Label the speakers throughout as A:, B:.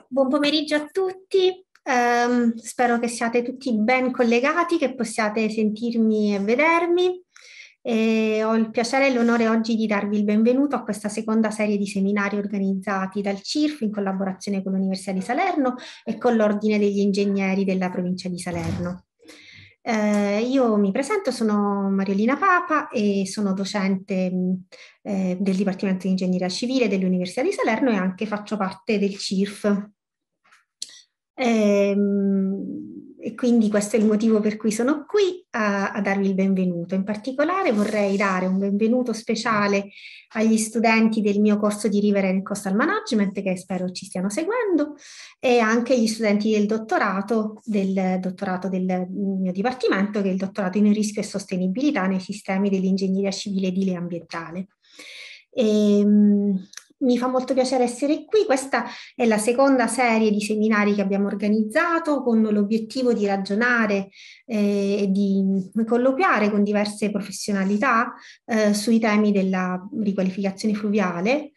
A: Buon pomeriggio a tutti, spero che siate tutti ben collegati, che possiate sentirmi e vedermi. E ho il piacere e l'onore oggi di darvi il benvenuto a questa seconda serie di seminari organizzati dal CIRF in collaborazione con l'Università di Salerno e con l'Ordine degli Ingegneri della provincia di Salerno. Io mi presento, sono Mariolina Papa e sono docente del Dipartimento di Ingegneria Civile dell'Università di Salerno e anche faccio parte del CIRF. E quindi questo è il motivo per cui sono qui a darvi il benvenuto. In particolare vorrei dare un benvenuto speciale agli studenti del mio corso di River and Coastal Management, che spero ci stiano seguendo, e anche agli studenti del dottorato del mio dipartimento, che è il dottorato in rischio e sostenibilità nei sistemi dell'ingegneria civile edile e ambientale. Mi fa molto piacere essere qui. Questa è la seconda serie di seminari che abbiamo organizzato con l'obiettivo di ragionare e di colloquiare con diverse professionalità sui temi della riqualificazione fluviale.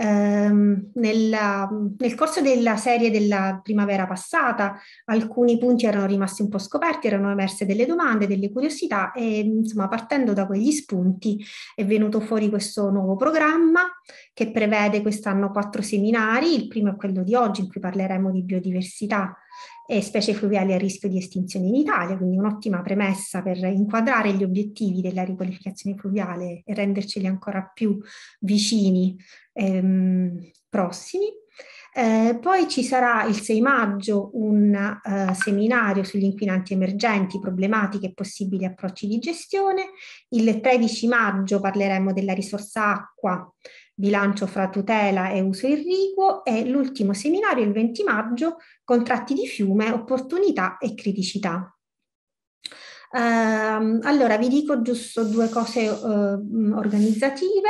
A: Nel corso della serie della primavera passata alcuni punti erano rimasti un po' scoperti, erano emerse delle domande, delle curiosità e insomma partendo da quegli spunti è venuto fuori questo nuovo programma che prevede quest'anno 4 seminari. Il primo è quello di oggi in cui parleremo di biodiversità e specie fluviali a rischio di estinzione in Italia, quindi un'ottima premessa per inquadrare gli obiettivi della riqualificazione fluviale e renderceli ancora più vicini, prossimi. Poi ci sarà il 6 maggio un seminario sugli inquinanti emergenti, problematiche e possibili approcci di gestione. Il 13 maggio parleremo della risorsa acqua, bilancio fra tutela e uso irriguo, e l'ultimo seminario il 20 maggio, contratti di fiume, opportunità e criticità. Allora vi dico giusto due cose organizzative.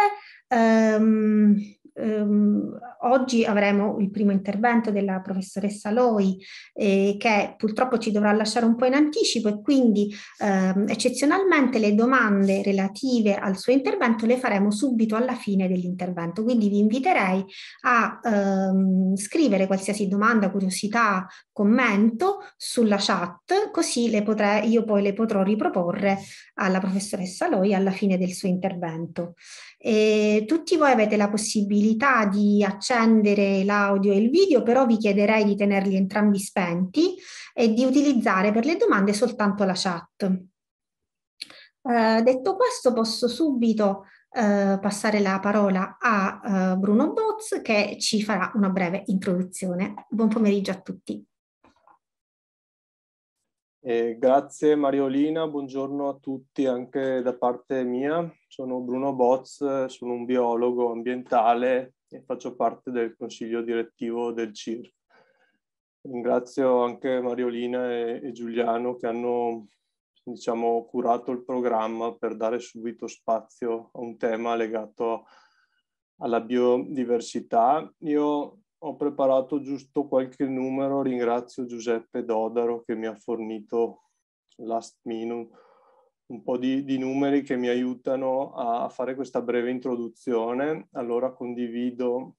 A: Oggi avremo il primo intervento della professoressa Loi che purtroppo ci dovrà lasciare un po' in anticipo e quindi eccezionalmente le domande relative al suo intervento le faremo subito alla fine dell'intervento, quindi vi inviterei a scrivere qualsiasi domanda, curiosità, commento sulla chat, così io poi le potrò riproporre alla professoressa Loi alla fine del suo intervento. Tutti voi avete la possibilità di accendere l'audio e il video, però vi chiederei di tenerli entrambi spenti e di utilizzare per le domande soltanto la chat. Detto questo, posso subito passare la parola a Bruno Boz che ci farà una breve introduzione. Buon pomeriggio a tutti.
B: Grazie Mariolina, buongiorno a tutti anche da parte mia. Sono Bruno Boz, sono un biologo ambientale e faccio parte del consiglio direttivo del CIRF. Ringrazio anche Mariolina e Giuliano che hanno, diciamo, curato il programma per dare subito spazio a un tema legato alla biodiversità. Io ho preparato giusto qualche numero, ringrazio Giuseppe Dodaro che mi ha fornito last minute un po' di numeri che mi aiutano a fare questa breve introduzione. Allora condivido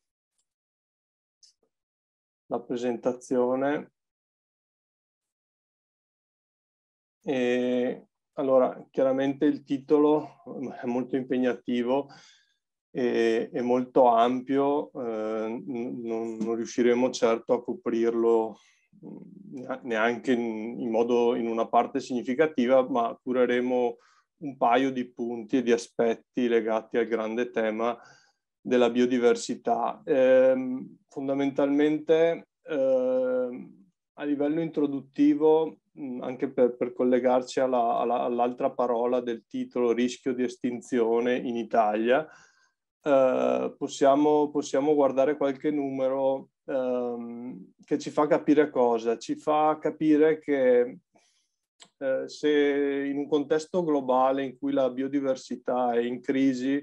B: la presentazione. E allora, chiaramente il titolo è molto impegnativo è molto ampio, non riusciremo certo a coprirlo neanche in una parte significativa, ma cureremo un paio di punti e di aspetti legati al grande tema della biodiversità. Fondamentalmente a livello introduttivo, anche per collegarci all'altra parola del titolo, rischio di estinzione in Italia, possiamo guardare qualche numero che ci fa capire cosa? Ci fa capire che se in un contesto globale in cui la biodiversità è in crisi,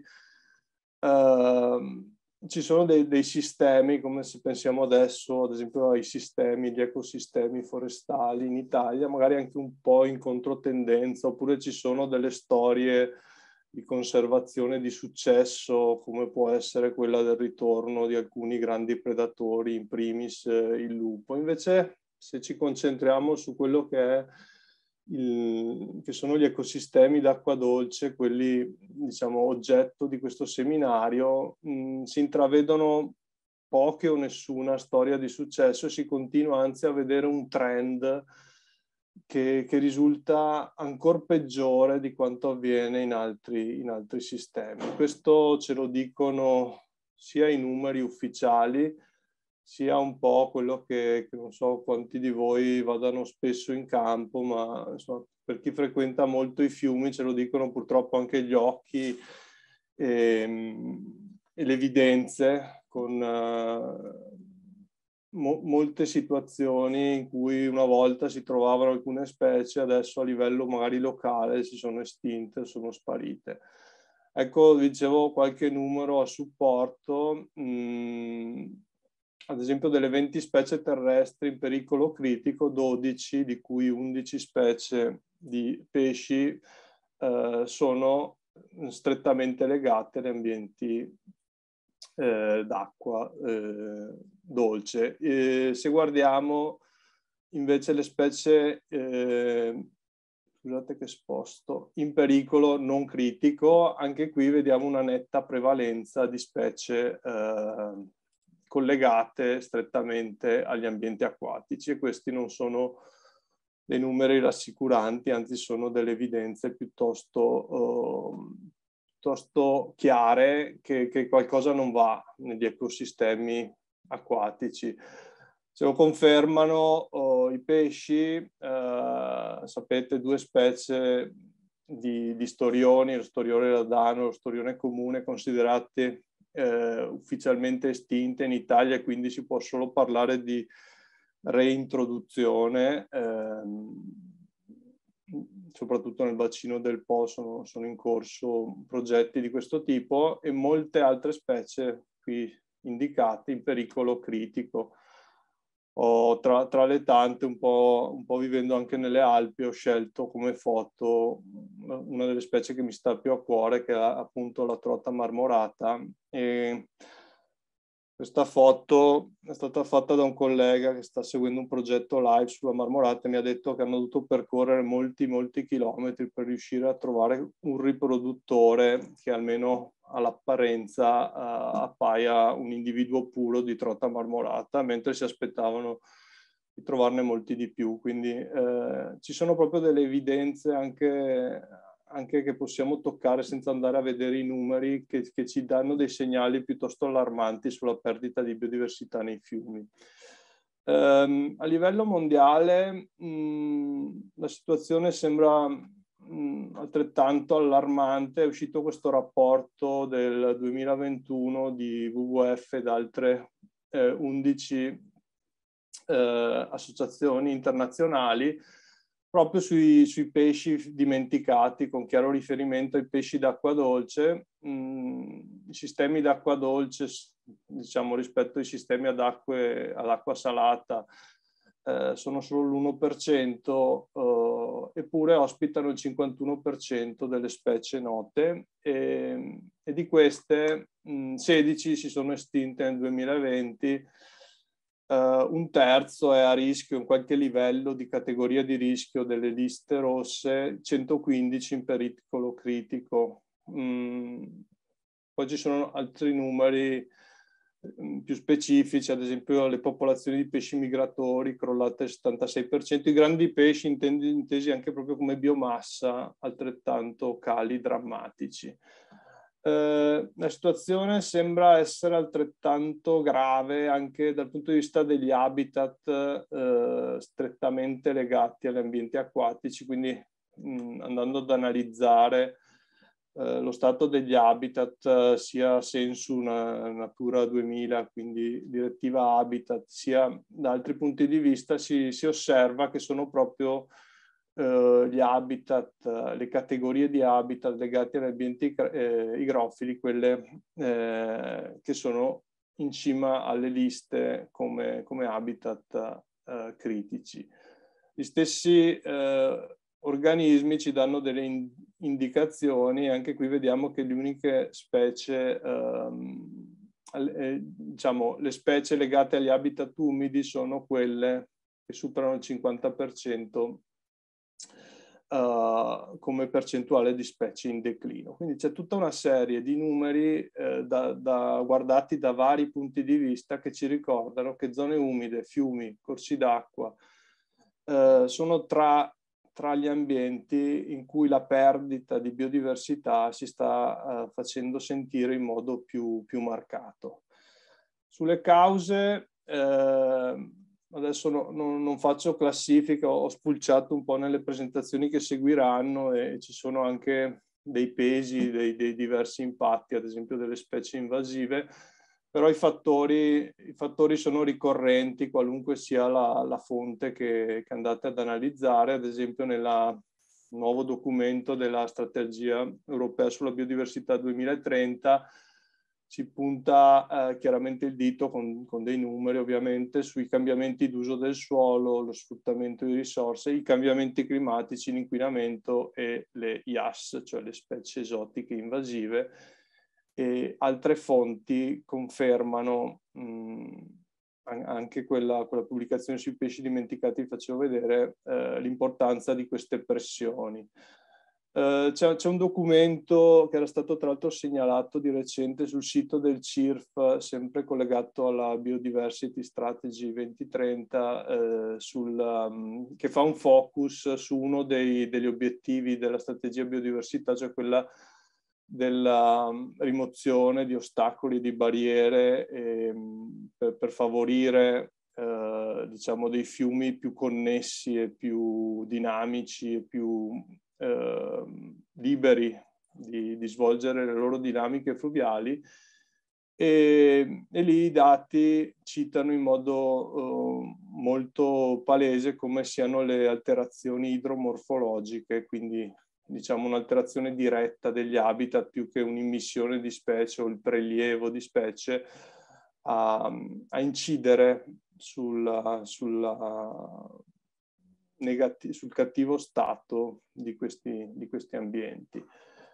B: ci sono dei sistemi, come se pensiamo adesso ad esempio ai sistemi, gli ecosistemi forestali in Italia, magari anche un po' in controtendenza, oppure ci sono delle storie di conservazione di successo, come può essere quella del ritorno di alcuni grandi predatori, in primis il lupo. Invece, se ci concentriamo su quello che sono gli ecosistemi d'acqua dolce, quelli diciamo oggetto di questo seminario, si intravedono poche o nessuna storia di successo e si continua anzi a vedere un trend che risulta ancora peggiore di quanto avviene in altri sistemi. Questo ce lo dicono sia i numeri ufficiali, sia un po' quello che non so quanti di voi vadano spesso in campo, ma insomma, per chi frequenta molto i fiumi ce lo dicono purtroppo anche gli occhi e le evidenze, con molte situazioni in cui una volta si trovavano alcune specie, adesso a livello magari locale si sono estinte, sono sparite. Ecco, dicevo qualche numero a supporto. Ad esempio, delle 20 specie terrestri in pericolo critico, 12, di cui 11 specie di pesci, sono strettamente legate agli ambienti d'acqua dolce. Se guardiamo invece le specie, scusate che sposto, in pericolo non critico, anche qui vediamo una netta prevalenza di specie collegate strettamente agli ambienti acquatici, e questi non sono dei numeri rassicuranti, anzi sono delle evidenze piuttosto chiare che qualcosa non va negli ecosistemi acquatici. Se lo confermano i pesci, sapete, 2 specie di storioni, lo storione radano e lo storione comune, considerate ufficialmente estinte in Italia, e quindi si può solo parlare di reintroduzione, soprattutto nel bacino del Po sono in corso progetti di questo tipo, e molte altre specie qui indicate in pericolo critico. Tra le tante, un po' vivendo anche nelle Alpi, ho scelto come foto una delle specie che mi sta più a cuore, che è appunto la trota marmorata. E questa foto è stata fatta da un collega che sta seguendo un progetto live sulla marmorata e mi ha detto che hanno dovuto percorrere molti chilometri per riuscire a trovare un riproduttore che almeno all'apparenza appaia un individuo puro di trota marmorata, mentre si aspettavano di trovarne molti di più. Quindi ci sono proprio delle evidenze anche che possiamo toccare senza andare a vedere i numeri, che ci danno dei segnali piuttosto allarmanti sulla perdita di biodiversità nei fiumi. A livello mondiale la situazione sembra altrettanto allarmante. È uscito questo rapporto del 2021 di WWF ed altre 11 associazioni internazionali, proprio sui pesci dimenticati, con chiaro riferimento ai pesci d'acqua dolce. I sistemi d'acqua dolce, diciamo, rispetto ai sistemi ad acqua salata, sono solo l'1%, eppure ospitano il 51% delle specie note, e di queste 16 si sono estinte nel 2020. Un terzo è a rischio in qualche livello di categoria di rischio delle liste rosse, 115 in pericolo critico. Poi ci sono altri numeri più specifici, ad esempio le popolazioni di pesci migratori crollate al 76%, i grandi pesci intesi anche proprio come biomassa, altrettanto cali drammatici. La situazione sembra essere altrettanto grave anche dal punto di vista degli habitat strettamente legati agli ambienti acquatici, quindi andando ad analizzare lo stato degli habitat, sia sensu Natura 2000, quindi direttiva Habitat, sia da altri punti di vista, si osserva che sono proprio gli habitat, le categorie di habitat legati agli ambienti igrofili, quelle che sono in cima alle liste come habitat critici. Gli stessi organismi ci danno delle indicazioni. Anche qui vediamo che le uniche specie, diciamo, le specie legate agli habitat umidi sono quelle che superano il 50% come percentuale di specie in declino. Quindi c'è tutta una serie di numeri guardati da vari punti di vista che ci ricordano che zone umide, fiumi, corsi d'acqua sono tra gli ambienti in cui la perdita di biodiversità si sta facendo sentire in modo più marcato. Sulle cause, adesso non faccio classifica, ho spulciato un po' nelle presentazioni che seguiranno e ci sono anche dei pesi, dei diversi impatti, ad esempio delle specie invasive, però i fattori sono ricorrenti qualunque sia la fonte che andate ad analizzare. Ad esempio nel nuovo documento della Strategia Europea sulla Biodiversità 2030 si punta chiaramente il dito con dei numeri ovviamente sui cambiamenti d'uso del suolo, lo sfruttamento di risorse, i cambiamenti climatici, l'inquinamento e le IAS, cioè le specie esotiche invasive. E altre fonti confermano anche quella pubblicazione sui pesci dimenticati, vi facevo vedere l'importanza di queste pressioni. C'è un documento che era stato tra l'altro segnalato di recente sul sito del CIRF, sempre collegato alla Biodiversity Strategy 2030, che fa un focus su uno degli obiettivi della strategia biodiversità, cioè quella della rimozione di ostacoli, di barriere per favorire diciamo dei fiumi più connessi e più dinamici e più liberi di svolgere le loro dinamiche fluviali, e lì i dati citano in modo molto palese come siano le alterazioni idromorfologiche, quindi diciamo un'alterazione diretta degli habitat più che un'immissione di specie o il prelievo di specie a incidere sul cattivo stato di questi ambienti.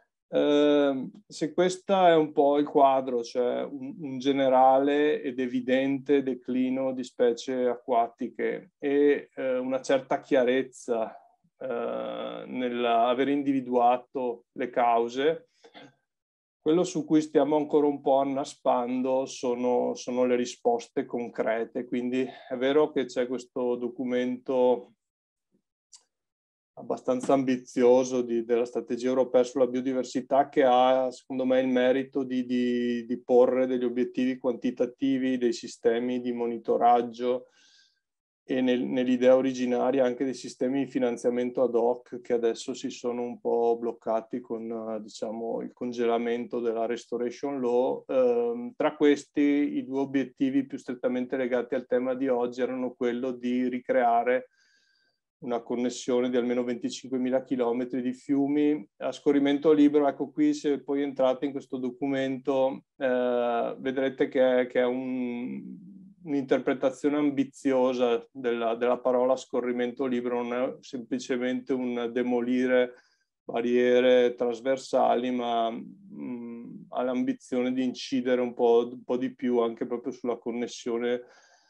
B: Se questo è un po' il quadro, cioè un generale ed evidente declino di specie acquatiche e una certa chiarezza nell'aver individuato le cause, quello su cui stiamo ancora un po' annaspando sono le risposte concrete. Quindi è vero che c'è questo documento abbastanza ambizioso della strategia europea sulla biodiversità, che ha secondo me il merito di porre degli obiettivi quantitativi, dei sistemi di monitoraggio e nell'idea originaria anche dei sistemi di finanziamento ad hoc che adesso si sono un po' bloccati con diciamo, il congelamento della Restoration Law. Tra questi i due obiettivi più strettamente legati al tema di oggi erano quello di ricreare una connessione di almeno 25.000 chilometri di fiumi a scorrimento libero. Ecco, qui se poi entrate in questo documento vedrete che è un'interpretazione ambiziosa della parola scorrimento libero, non è semplicemente un demolire barriere trasversali, ma ha l'ambizione di incidere un po' di più anche proprio sulla connessione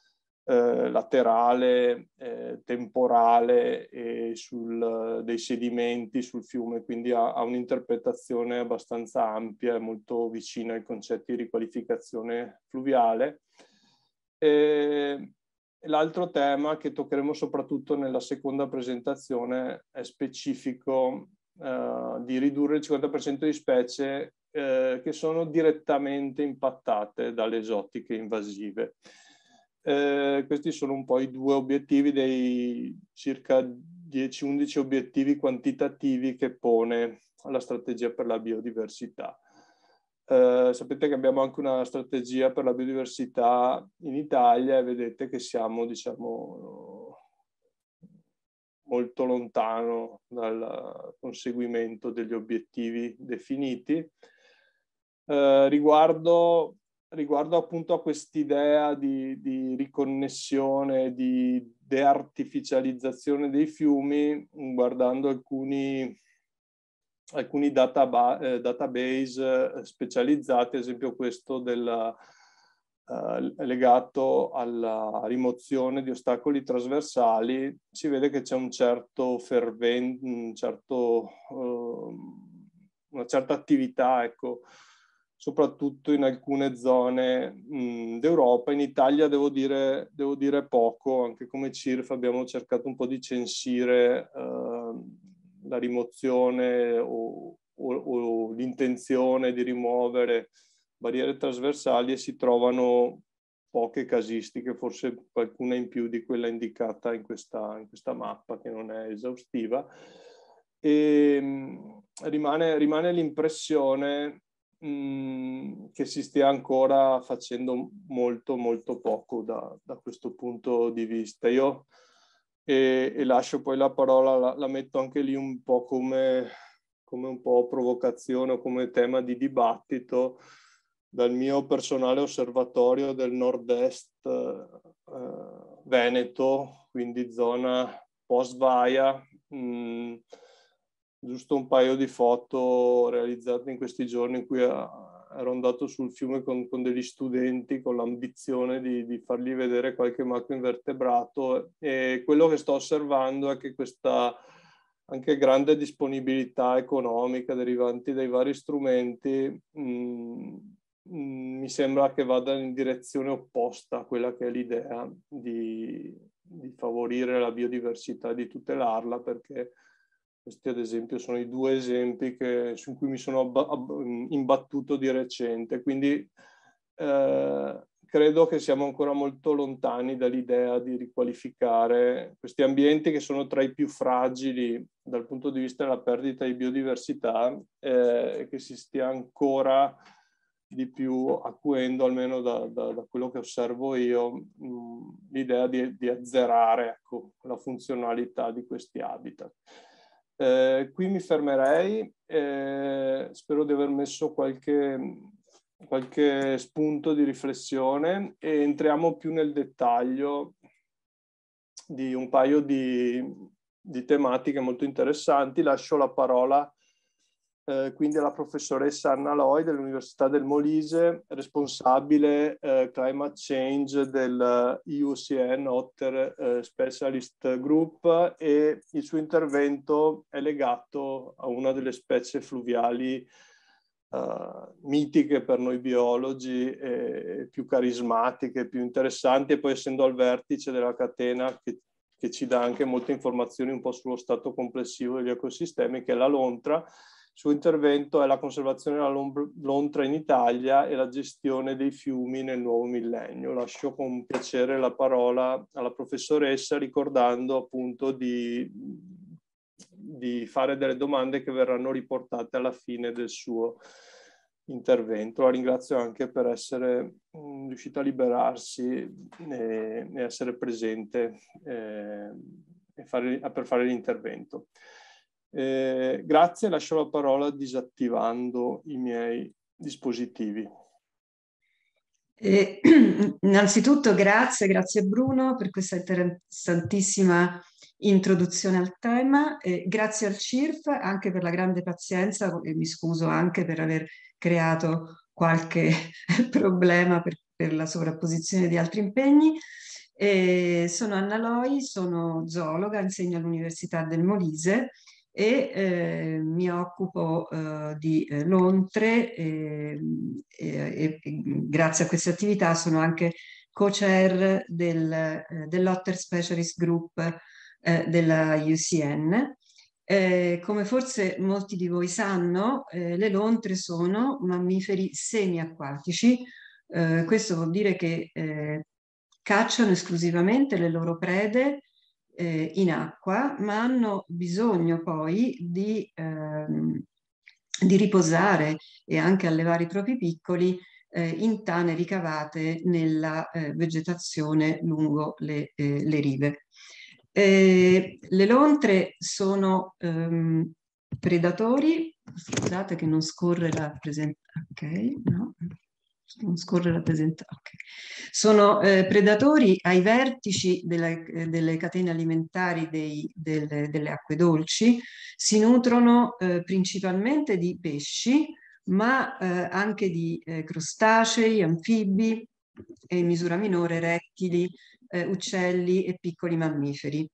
B: laterale, temporale e dei sedimenti sul fiume, quindi ha un'interpretazione abbastanza ampia e molto vicina ai concetti di riqualificazione fluviale. L'altro tema che toccheremo soprattutto nella seconda presentazione è specifico di ridurre il 50% di specie che sono direttamente impattate dalle esotiche invasive. Questi sono un po' i due obiettivi dei circa 10-11 obiettivi quantitativi che pone la strategia per la biodiversità. Sapete che abbiamo anche una strategia per la biodiversità in Italia e vedete che siamo, diciamo, molto lontano dal conseguimento degli obiettivi definiti. Riguardo appunto a quest'idea di riconnessione, di deartificializzazione dei fiumi, guardando alcuni database specializzati, ad esempio questo legato alla rimozione di ostacoli trasversali. Si vede che c'è un certo una certa attività, ecco, soprattutto in alcune zone d'Europa. In Italia devo dire poco, anche come CIRF abbiamo cercato un po' di censire la rimozione o l'intenzione di rimuovere barriere trasversali, e si trovano poche casistiche, forse qualcuna in più di quella indicata in questa mappa, che non è esaustiva. E rimane l'impressione che si stia ancora facendo molto molto poco da questo punto di vista. Io e lascio poi la parola, la metto anche lì un po' come un po' provocazione o come tema di dibattito. Dal mio personale osservatorio del nord-est Veneto, quindi zona post-Vaia, giusto un paio di foto realizzate in questi giorni in cui ero andato sul fiume con degli studenti, con l'ambizione di fargli vedere qualche macroinvertebrato, e quello che sto osservando è che questa anche grande disponibilità economica derivanti dai vari strumenti mi sembra che vada in direzione opposta a quella che è l'idea di favorire la biodiversità e di tutelarla, perché questi ad esempio sono i due esempi su cui mi sono imbattuto di recente. Quindi credo che siamo ancora molto lontani dall'idea di riqualificare questi ambienti, che sono tra i più fragili dal punto di vista della perdita di biodiversità, e che si stia ancora di più acuendo, almeno da quello che osservo io, l'idea di azzerare, ecco, la funzionalità di questi habitat. Qui mi fermerei, spero di aver messo qualche spunto di riflessione, e entriamo più nel dettaglio di un paio di tematiche molto interessanti. Lascio la parola quindi alla professoressa Anna Loi dell'Università del Molise, responsabile Climate Change del IUCN Otter Specialist Group, e il suo intervento è legato a una delle specie fluviali mitiche per noi biologi, più carismatiche, più interessanti, e poi essendo al vertice della catena che ci dà anche molte informazioni un po' sullo stato complessivo degli ecosistemi, che è la lontra. Il suo intervento è la conservazione della lontra in Italia e la gestione dei fiumi nel nuovo millennio. Lascio con piacere la parola alla professoressa, ricordando appunto di fare delle domande che verranno riportate alla fine del suo intervento. La ringrazio anche per essere riuscita a liberarsi e essere presente per fare l'intervento. Grazie, lascio la parola disattivando i miei dispositivi.
C: Innanzitutto grazie Bruno per questa interessantissima introduzione al tema, grazie al CIRF anche per la grande pazienza, e mi scuso anche per aver creato qualche problema per la sovrapposizione di altri impegni. Sono Anna Loi, sono zoologa, insegno all'Università del Molise e mi occupo di lontre e grazie a queste attività sono anche co-chair dell'Otter Specialist Group della UCN. Come forse molti di voi sanno, le lontre sono mammiferi semiacquatici. Questo vuol dire che cacciano esclusivamente le loro prede in acqua, ma hanno bisogno poi di riposare e anche allevare i propri piccoli in tane ricavate nella vegetazione lungo le rive. Le lontre sono predatori, scusate che non scorre la presentazione, ok, no. non scorre la presentazione. Okay. Sono predatori ai vertici delle catene alimentari delle acque dolci, si nutrono principalmente di pesci, ma anche di crostacei, anfibi e in misura minore rettili, uccelli e piccoli mammiferi.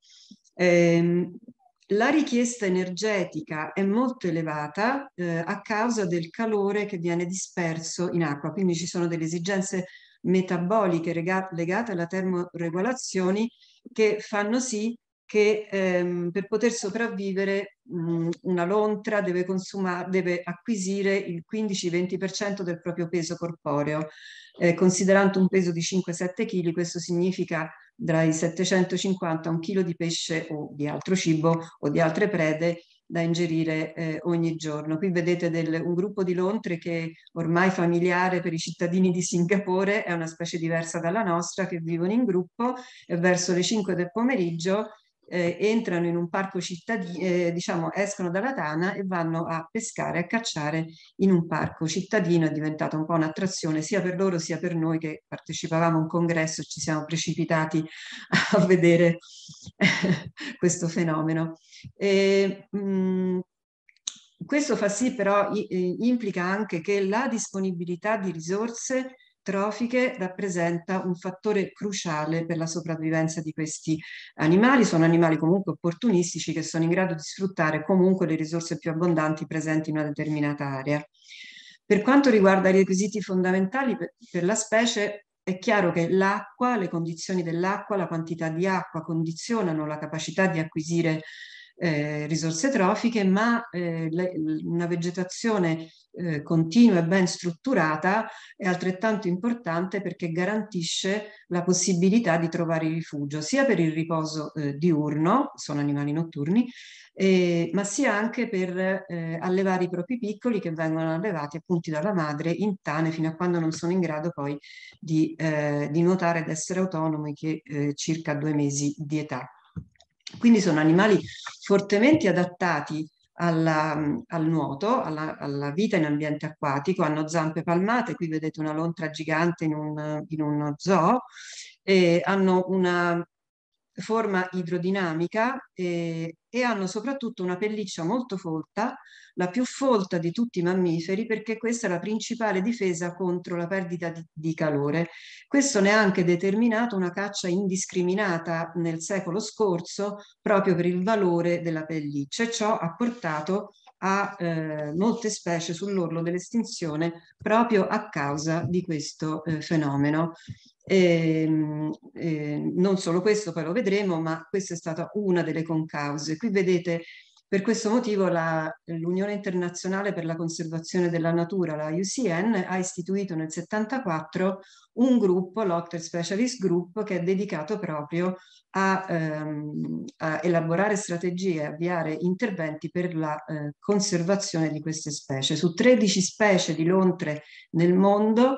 C: La richiesta energetica è molto elevata a causa del calore che viene disperso in acqua, quindi ci sono delle esigenze metaboliche legate alla termoregolazione che fanno sì che per poter sopravvivere una lontra deve acquisire il 15-20% del proprio peso corporeo. Considerando un peso di 5-7 kg, questo significa dai 750 a 1 chilo di pesce o di altro cibo o di altre prede da ingerire ogni giorno. Qui vedete un gruppo di lontre che ormai familiare per i cittadini di Singapore, è una specie diversa dalla nostra, che vivono in gruppo e verso le 5 del pomeriggio entrano in un parco cittadino, diciamo escono dalla tana e vanno a pescare, a cacciare in un parco cittadino. È diventata un po' un'attrazione sia per loro sia per noi che partecipavamo a un congresso e ci siamo precipitati a vedere questo fenomeno. Questo fa sì, però, implica anche che la disponibilità di risorse trofiche rappresenta un fattore cruciale per la sopravvivenza di questi animali. Sono animali comunque opportunistici che sono in grado di sfruttare comunque le risorse più abbondanti presenti in una determinata area. Per quanto riguarda i requisiti fondamentali per la specie, è chiaro che l'acqua, le condizioni dell'acqua, la quantità di acqua condizionano la capacità di acquisire risorse trofiche, ma una vegetazione continua e ben strutturata è altrettanto importante perché garantisce la possibilità di trovare rifugio sia per il riposo diurno, sono animali notturni, ma sia anche per allevare i propri piccoli che vengono allevati appunto dalla madre in tane fino a quando non sono in grado poi di nuotare ed essere autonomi, che circa 2 mesi di età. Quindi sono animali fortemente adattati al nuoto, alla vita in ambiente acquatico, hanno zampe palmate, qui vedete una lontra gigante in uno zoo, hanno una forma idrodinamica e hanno soprattutto una pelliccia molto folta, la più folta di tutti i mammiferi, perché questa è la principale difesa contro la perdita di calore. Questo ne ha anche determinato una caccia indiscriminata nel secolo scorso proprio per il valore della pelliccia, e ciò ha portato a molte specie sull'orlo dell'estinzione proprio a causa di questo fenomeno. Non solo questo, poi lo vedremo, ma questa è stata una delle concause. Qui vedete, per questo motivo l'Unione Internazionale per la Conservazione della Natura, la UCN, ha istituito nel 1974 un gruppo, l'Otter Specialist Group, che è dedicato proprio a elaborare strategie e avviare interventi per la conservazione di queste specie. Su 13 specie di lontre nel mondo,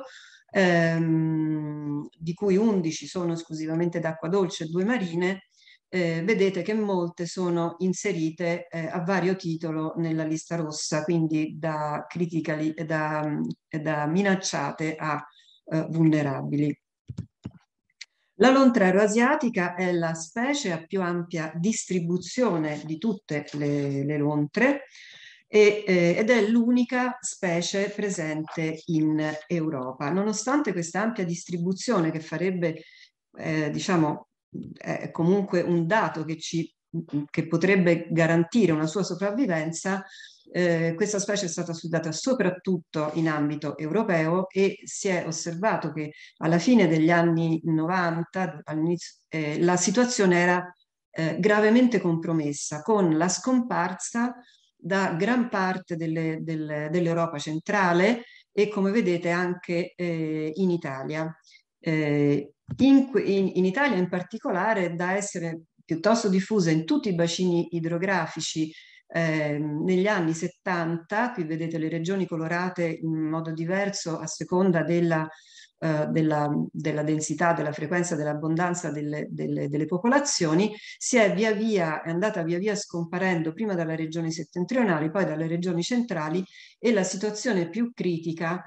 C: di cui 11 sono esclusivamente d'acqua dolce e 2 marine, vedete che molte sono inserite a vario titolo nella lista rossa, quindi da minacciate a vulnerabili. La lontra euroasiatica è la specie a più ampia distribuzione di tutte le lontre ed è l'unica specie presente in Europa. Nonostante questa ampia distribuzione, che farebbe, diciamo, è comunque un dato che potrebbe garantire una sua sopravvivenza, questa specie è stata studiata soprattutto in ambito europeo e si è osservato che alla fine degli anni 90 la situazione era gravemente compromessa, con la scomparsa da gran parte dell'Europa centrale e, come vedete, anche in Italia. In Italia in particolare, da essere piuttosto diffusa in tutti i bacini idrografici negli anni 70, qui vedete le regioni colorate in modo diverso a seconda della della densità, della frequenza, dell'abbondanza delle popolazioni, è andata via via scomparendo prima dalle regioni settentrionali, poi dalle regioni centrali, e la situazione più critica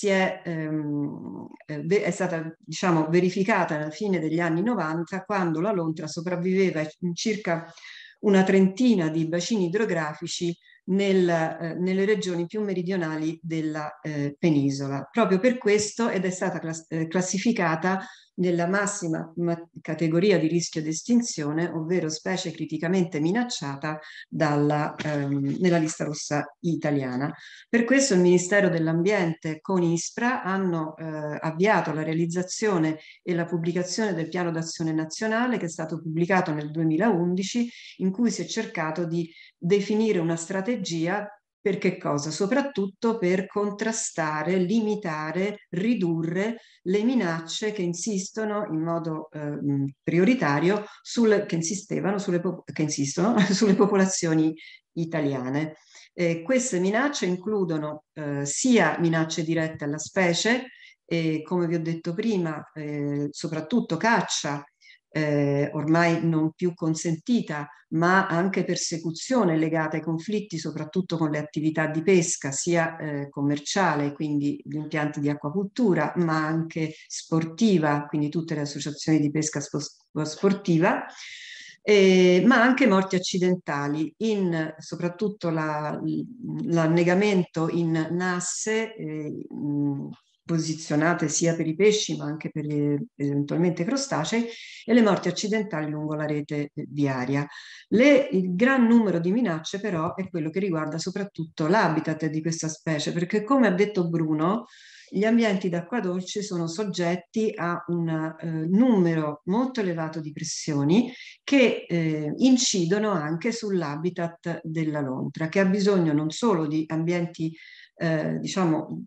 C: è stata, diciamo, verificata alla fine degli anni 90, quando la lontra sopravviveva in circa una trentina di bacini idrografici nelle regioni più meridionali della penisola. Proprio per questo, ed è stata classificata nella massima categoria di rischio di estinzione, ovvero specie criticamente minacciata nella lista rossa italiana. Per questo il Ministero dell'Ambiente con ISPRA hanno avviato la realizzazione e la pubblicazione del Piano d'Azione Nazionale, che è stato pubblicato nel 2011, in cui si è cercato di definire una strategia per che cosa? Soprattutto per contrastare, limitare, ridurre le minacce che insistono in modo prioritario che insistono sulle popolazioni italiane. Queste minacce includono sia minacce dirette alla specie, come vi ho detto prima, soprattutto caccia, ormai non più consentita, ma anche persecuzione legata ai conflitti, soprattutto con le attività di pesca, sia commerciale, quindi gli impianti di acquacultura, ma anche sportiva, quindi tutte le associazioni di pesca sportiva, ma anche morti accidentali, soprattutto l'annegamento in nasse, posizionate sia per i pesci ma anche per eventualmente crostacei, e le morti accidentali lungo la rete viaria. Il gran numero di minacce però è quello che riguarda soprattutto l'habitat di questa specie, perché come ha detto Bruno, gli ambienti d'acqua dolce sono soggetti a un numero molto elevato di pressioni che incidono anche sull'habitat della lontra, che ha bisogno non solo di ambienti diciamo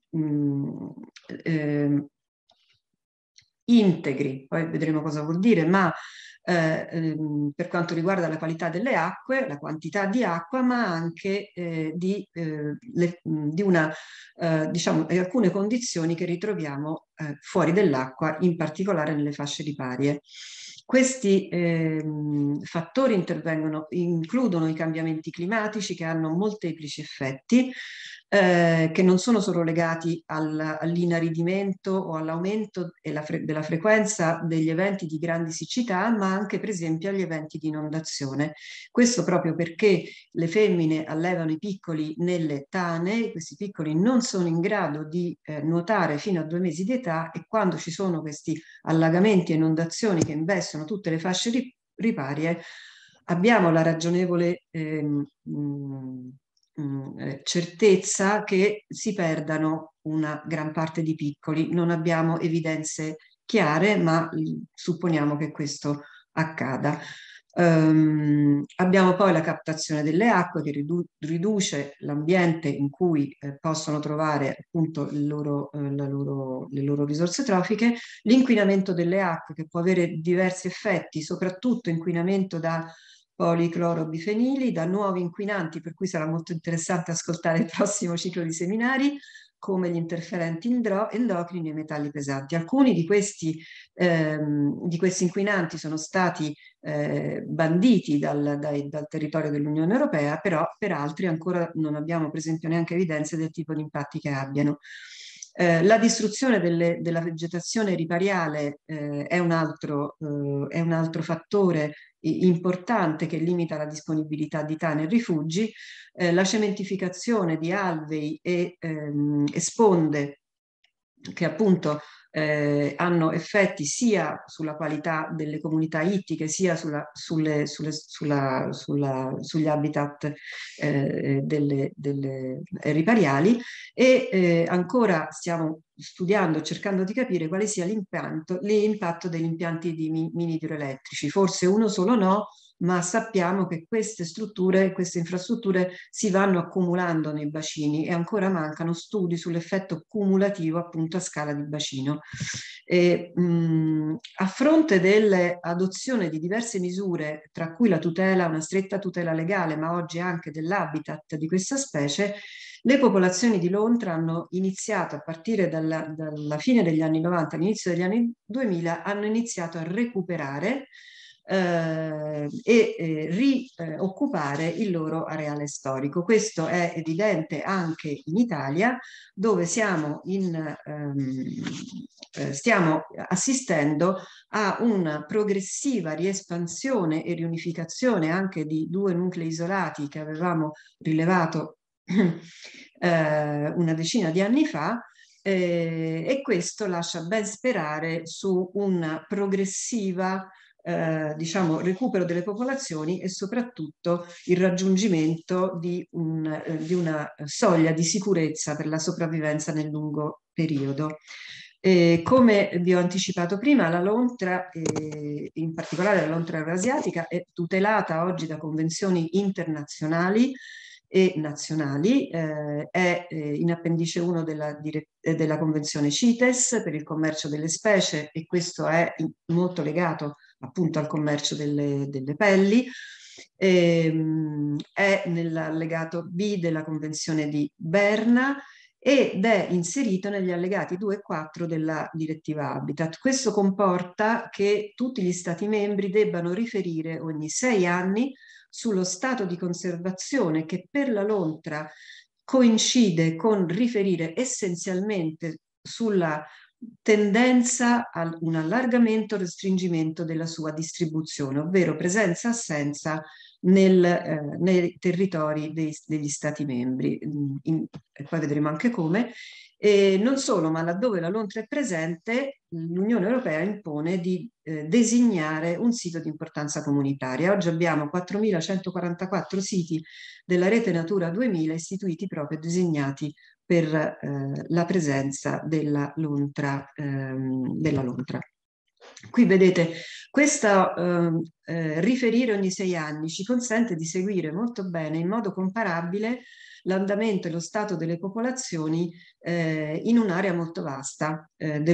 C: integri, poi vedremo cosa vuol dire, ma per quanto riguarda la qualità delle acque, la quantità di acqua, ma anche di diciamo, alcune condizioni che ritroviamo fuori dell'acqua, in particolare nelle fasce riparie. Questi fattori includono i cambiamenti climatici, che hanno molteplici effetti, che non sono solo legati all'inaridimento o all'aumento della frequenza degli eventi di grandi siccità, ma anche per esempio agli eventi di inondazione. Questo proprio perché le femmine allevano i piccoli nelle tane, questi piccoli non sono in grado di nuotare fino a 2 mesi di età, e quando ci sono questi allagamenti e inondazioni che investono tutte le fasce riparie, abbiamo la ragionevole certezza che si perdano una gran parte di piccoli. Non abbiamo evidenze chiare, ma supponiamo che questo accada. Abbiamo poi la captazione delle acque, che riduce l'ambiente in cui possono trovare appunto le loro risorse trofiche, l'inquinamento delle acque, che può avere diversi effetti, soprattutto inquinamento da policlorobifenili, da nuovi inquinanti, per cui sarà molto interessante ascoltare il prossimo ciclo di seminari, come gli interferenti endocrini e i metalli pesanti. Alcuni di questi inquinanti sono stati banditi dal territorio dell'Unione Europea, però per altri ancora non abbiamo per esempio neanche evidenze del tipo di impatti che abbiano. La distruzione della vegetazione ripariale è un altro fattore importante che limita la disponibilità di tane e rifugi. La cementificazione di alvei e sponde, che appunto hanno effetti sia sulla qualità delle comunità ittiche, sia sugli habitat delle ripariali, e ancora stiamo studiando, cercando di capire quale sia l'impatto degli impianti di mini idroelettrici. Forse uno solo no, ma sappiamo che queste strutture, queste infrastrutture si vanno accumulando nei bacini, e ancora mancano studi sull'effetto cumulativo appunto a scala di bacino. A fronte dell'adozione di diverse misure, tra cui una stretta tutela legale, ma oggi anche dell'habitat di questa specie, Le popolazioni di lontra hanno iniziato a partire dalla fine degli anni 90, all'inizio degli anni 2000, hanno iniziato a recuperare e rioccupare il loro areale storico. Questo è evidente anche in Italia, dove stiamo assistendo a una progressiva riespansione e riunificazione anche di due nuclei isolati che avevamo rilevato una decina di anni fa, e questo lascia ben sperare su una progressiva diciamo, recupero delle popolazioni e soprattutto il raggiungimento di una soglia di sicurezza per la sopravvivenza nel lungo periodo. Come vi ho anticipato prima, la lontra, in particolare la lontra eurasiatica, è tutelata oggi da convenzioni internazionali e nazionali, è in appendice 1 della Convenzione CITES per il commercio delle specie, e questo è molto legato appunto al commercio delle pelli, è nell'allegato B della Convenzione di Berna ed è inserito negli allegati 2 e 4 della direttiva Habitat. Questo comporta che tutti gli Stati membri debbano riferire ogni 6 anni sullo stato di conservazione, che per la lontra coincide con riferire essenzialmente sulla tendenza a un allargamento o restringimento della sua distribuzione, ovvero presenza-assenza nei territori degli Stati membri. E poi vedremo anche come. E non solo, ma laddove la lontra è presente, l'Unione Europea impone di designare un sito di importanza comunitaria. Oggi abbiamo 4.144 siti della rete Natura 2000 istituiti proprio designati per la presenza della lontra. Qui vedete, questo riferire ogni 6 anni ci consente di seguire molto bene, in modo comparabile, l'andamento e lo stato delle popolazioni in un'area molto vasta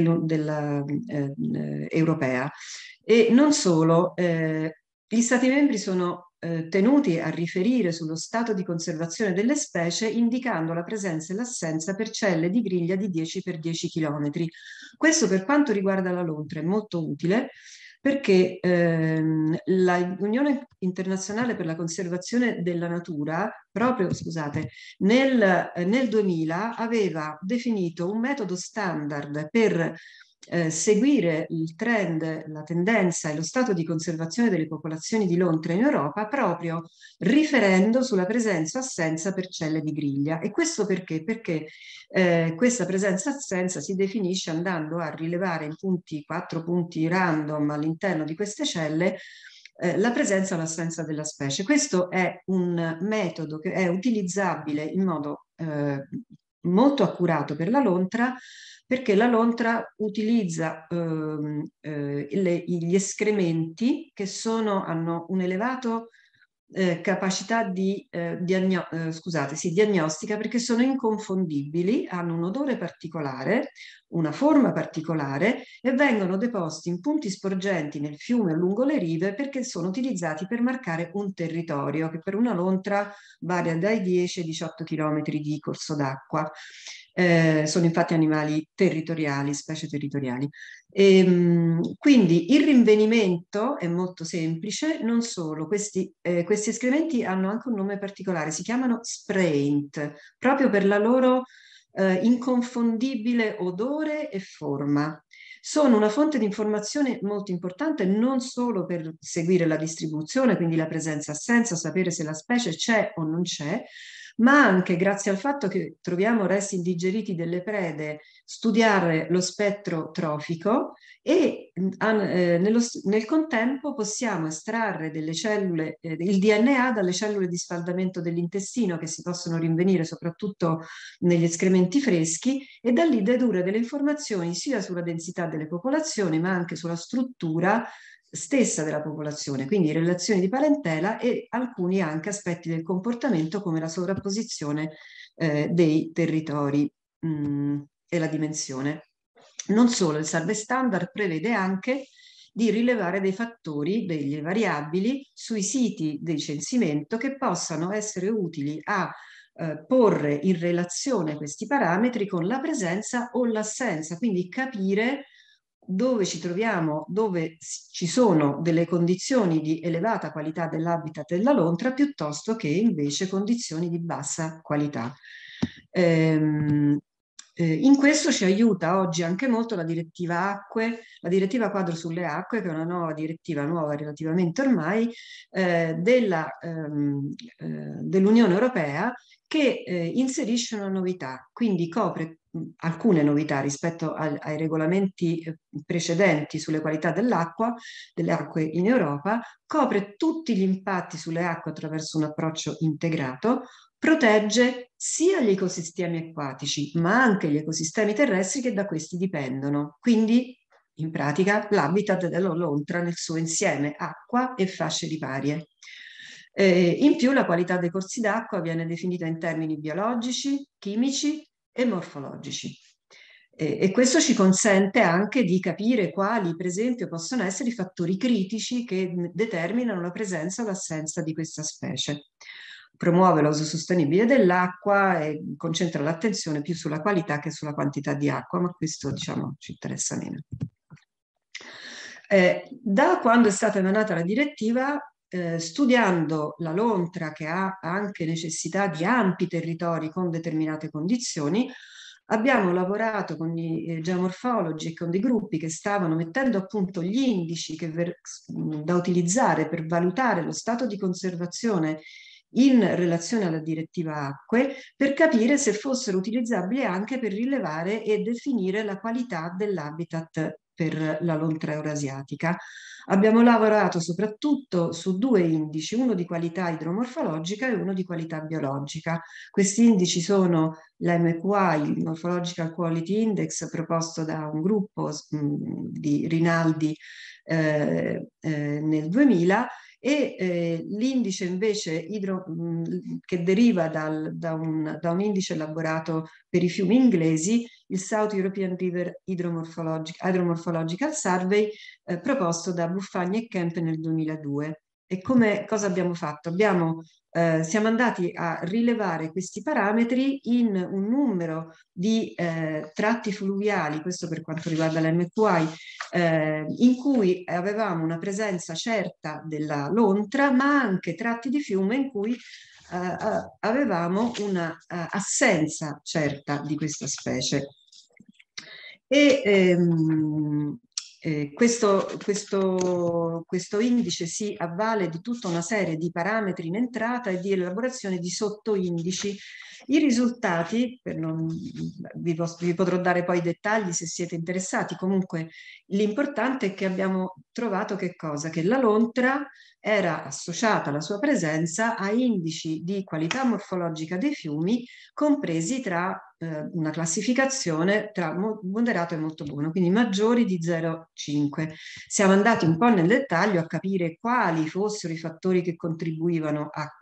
C: europea. E non solo, gli Stati membri sono tenuti a riferire sullo stato di conservazione delle specie, indicando la presenza e l'assenza per celle di griglia di 10 per 10 km. Questo, per quanto riguarda la lontra, è molto utile, perché l'Unione Internazionale per la Conservazione della Natura, proprio, scusate, nel 2000 aveva definito un metodo standard per seguire il trend, la tendenza e lo stato di conservazione delle popolazioni di lontra in Europa, proprio riferendo sulla presenza o assenza per celle di griglia. E questo perché? Perché questa presenza-assenza si definisce andando a rilevare in 4 punti random all'interno di queste celle la presenza o l'assenza della specie. Questo è un metodo che è utilizzabile in modo molto accurato per la lontra, perché la lontra utilizza gli escrementi che hanno un elevato capacità di diagnostica, perché sono inconfondibili, hanno un odore particolare, una forma particolare, e vengono deposti in punti sporgenti nel fiume o lungo le rive, perché sono utilizzati per marcare un territorio che per una lontra varia dai 10 ai 18 km di corso d'acqua. Sono infatti animali territoriali, specie territoriali. Quindi il rinvenimento è molto semplice. Non solo, questi escrementi hanno anche un nome particolare, si chiamano spraint, proprio per la loro inconfondibile odore e forma. Sono una fonte di informazione molto importante, non solo per seguire la distribuzione, quindi la presenza-assenza, sapere se la specie c'è o non c'è, ma anche, grazie al fatto che troviamo resti indigeriti delle prede, studiare lo spettro trofico, e nel contempo possiamo estrarre delle cellule, il DNA dalle cellule di sfaldamento dell'intestino, che si possono rinvenire soprattutto negli escrementi freschi, e da lì dedurre delle informazioni sia sulla densità delle popolazioni, ma anche sulla struttura stessa della popolazione, quindi relazioni di parentela e alcuni anche aspetti del comportamento, come la sovrapposizione dei territori e la dimensione. Non solo, il Survey Standard prevede anche di rilevare dei fattori, delle variabili sui siti di censimento, che possano essere utili a porre in relazione questi parametri con la presenza o l'assenza, quindi capire dove ci troviamo, dove ci sono delle condizioni di elevata qualità dell'habitat della lontra piuttosto che invece condizioni di bassa qualità. In questo ci aiuta oggi anche molto la direttiva acque, la direttiva quadro sulle acque, che è una nuova direttiva, nuova relativamente ormai, dell'Unione Europea, che inserisce una novità, quindi copre alcune novità rispetto ai regolamenti precedenti sulle qualità dell'acqua, delle acque in Europa, copre tutti gli impatti sulle acque attraverso un approccio integrato, protegge sia gli ecosistemi acquatici, ma anche gli ecosistemi terrestri che da questi dipendono. Quindi, in pratica, l'habitat della lontra nel suo insieme, acqua e fasce riparie. In più, la qualità dei corsi d'acqua viene definita in termini biologici, chimici e morfologici. E questo ci consente anche di capire quali, per esempio, possono essere i fattori critici che determinano la presenza o l'assenza di questa specie. Promuove l'uso sostenibile dell'acqua e concentra l'attenzione più sulla qualità che sulla quantità di acqua, ma questo, diciamo, ci interessa meno. Da quando è stata emanata la direttiva, studiando la lontra, che ha anche necessità di ampi territori con determinate condizioni, abbiamo lavorato con i geomorfologi e con dei gruppi che stavano mettendo a punto gli indici da utilizzare per valutare lo stato di conservazione in relazione alla direttiva acque, per capire se fossero utilizzabili anche per rilevare e definire la qualità dell'habitat per la lontra eurasiatica. Abbiamo lavorato soprattutto su due indici, uno di qualità idromorfologica e uno di qualità biologica. Questi indici sono l'MQI, il Morphological Quality Index, proposto da un gruppo di Rinaldi nel 2000, e l'indice invece che deriva da un indice elaborato per i fiumi inglesi, il South European River Hydromorphological Survey, proposto da Buffagni e Kemp nel 2002. E cosa abbiamo fatto? Siamo andati a rilevare questi parametri in un numero di tratti fluviali, questo per quanto riguarda l'MQI, in cui avevamo una presenza certa della lontra, ma anche tratti di fiume in cui avevamo una assenza certa di questa specie. Questo indice si avvale di tutta una serie di parametri in entrata e di elaborazione di sottoindici. I risultati, vi potrò dare poi i dettagli se siete interessati, comunque l'importante è che abbiamo trovato che cosa? Che la lontra era associata alla sua presenza a indici di qualità morfologica dei fiumi compresi tra una classificazione tra moderato e molto buono, quindi maggiori di 0,5. Siamo andati un po' nel dettaglio a capire quali fossero i fattori che contribuivano a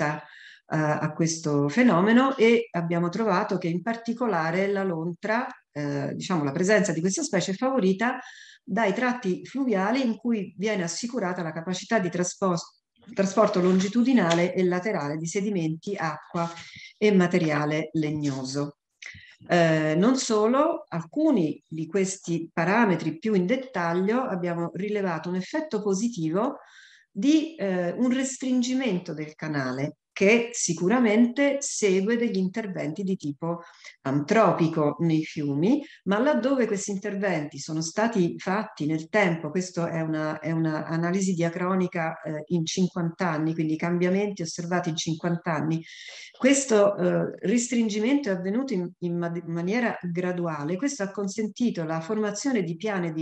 C: questo fenomeno, e abbiamo trovato che in particolare la lontra, diciamo la presenza di questa specie è favorita dai tratti fluviali in cui viene assicurata la capacità di trasporto longitudinale e laterale di sedimenti, acqua e materiale legnoso. Non solo, alcuni di questi parametri più in dettaglio abbiamo rilevato un effetto positivo di un restringimento del canale, che sicuramente segue degli interventi di tipo antropico nei fiumi, ma laddove questi interventi sono stati fatti nel tempo, questo è una analisi diacronica in 50 anni, quindi cambiamenti osservati in 50 anni, questo restringimento è avvenuto in maniera graduale. Questo ha consentito la formazione di piane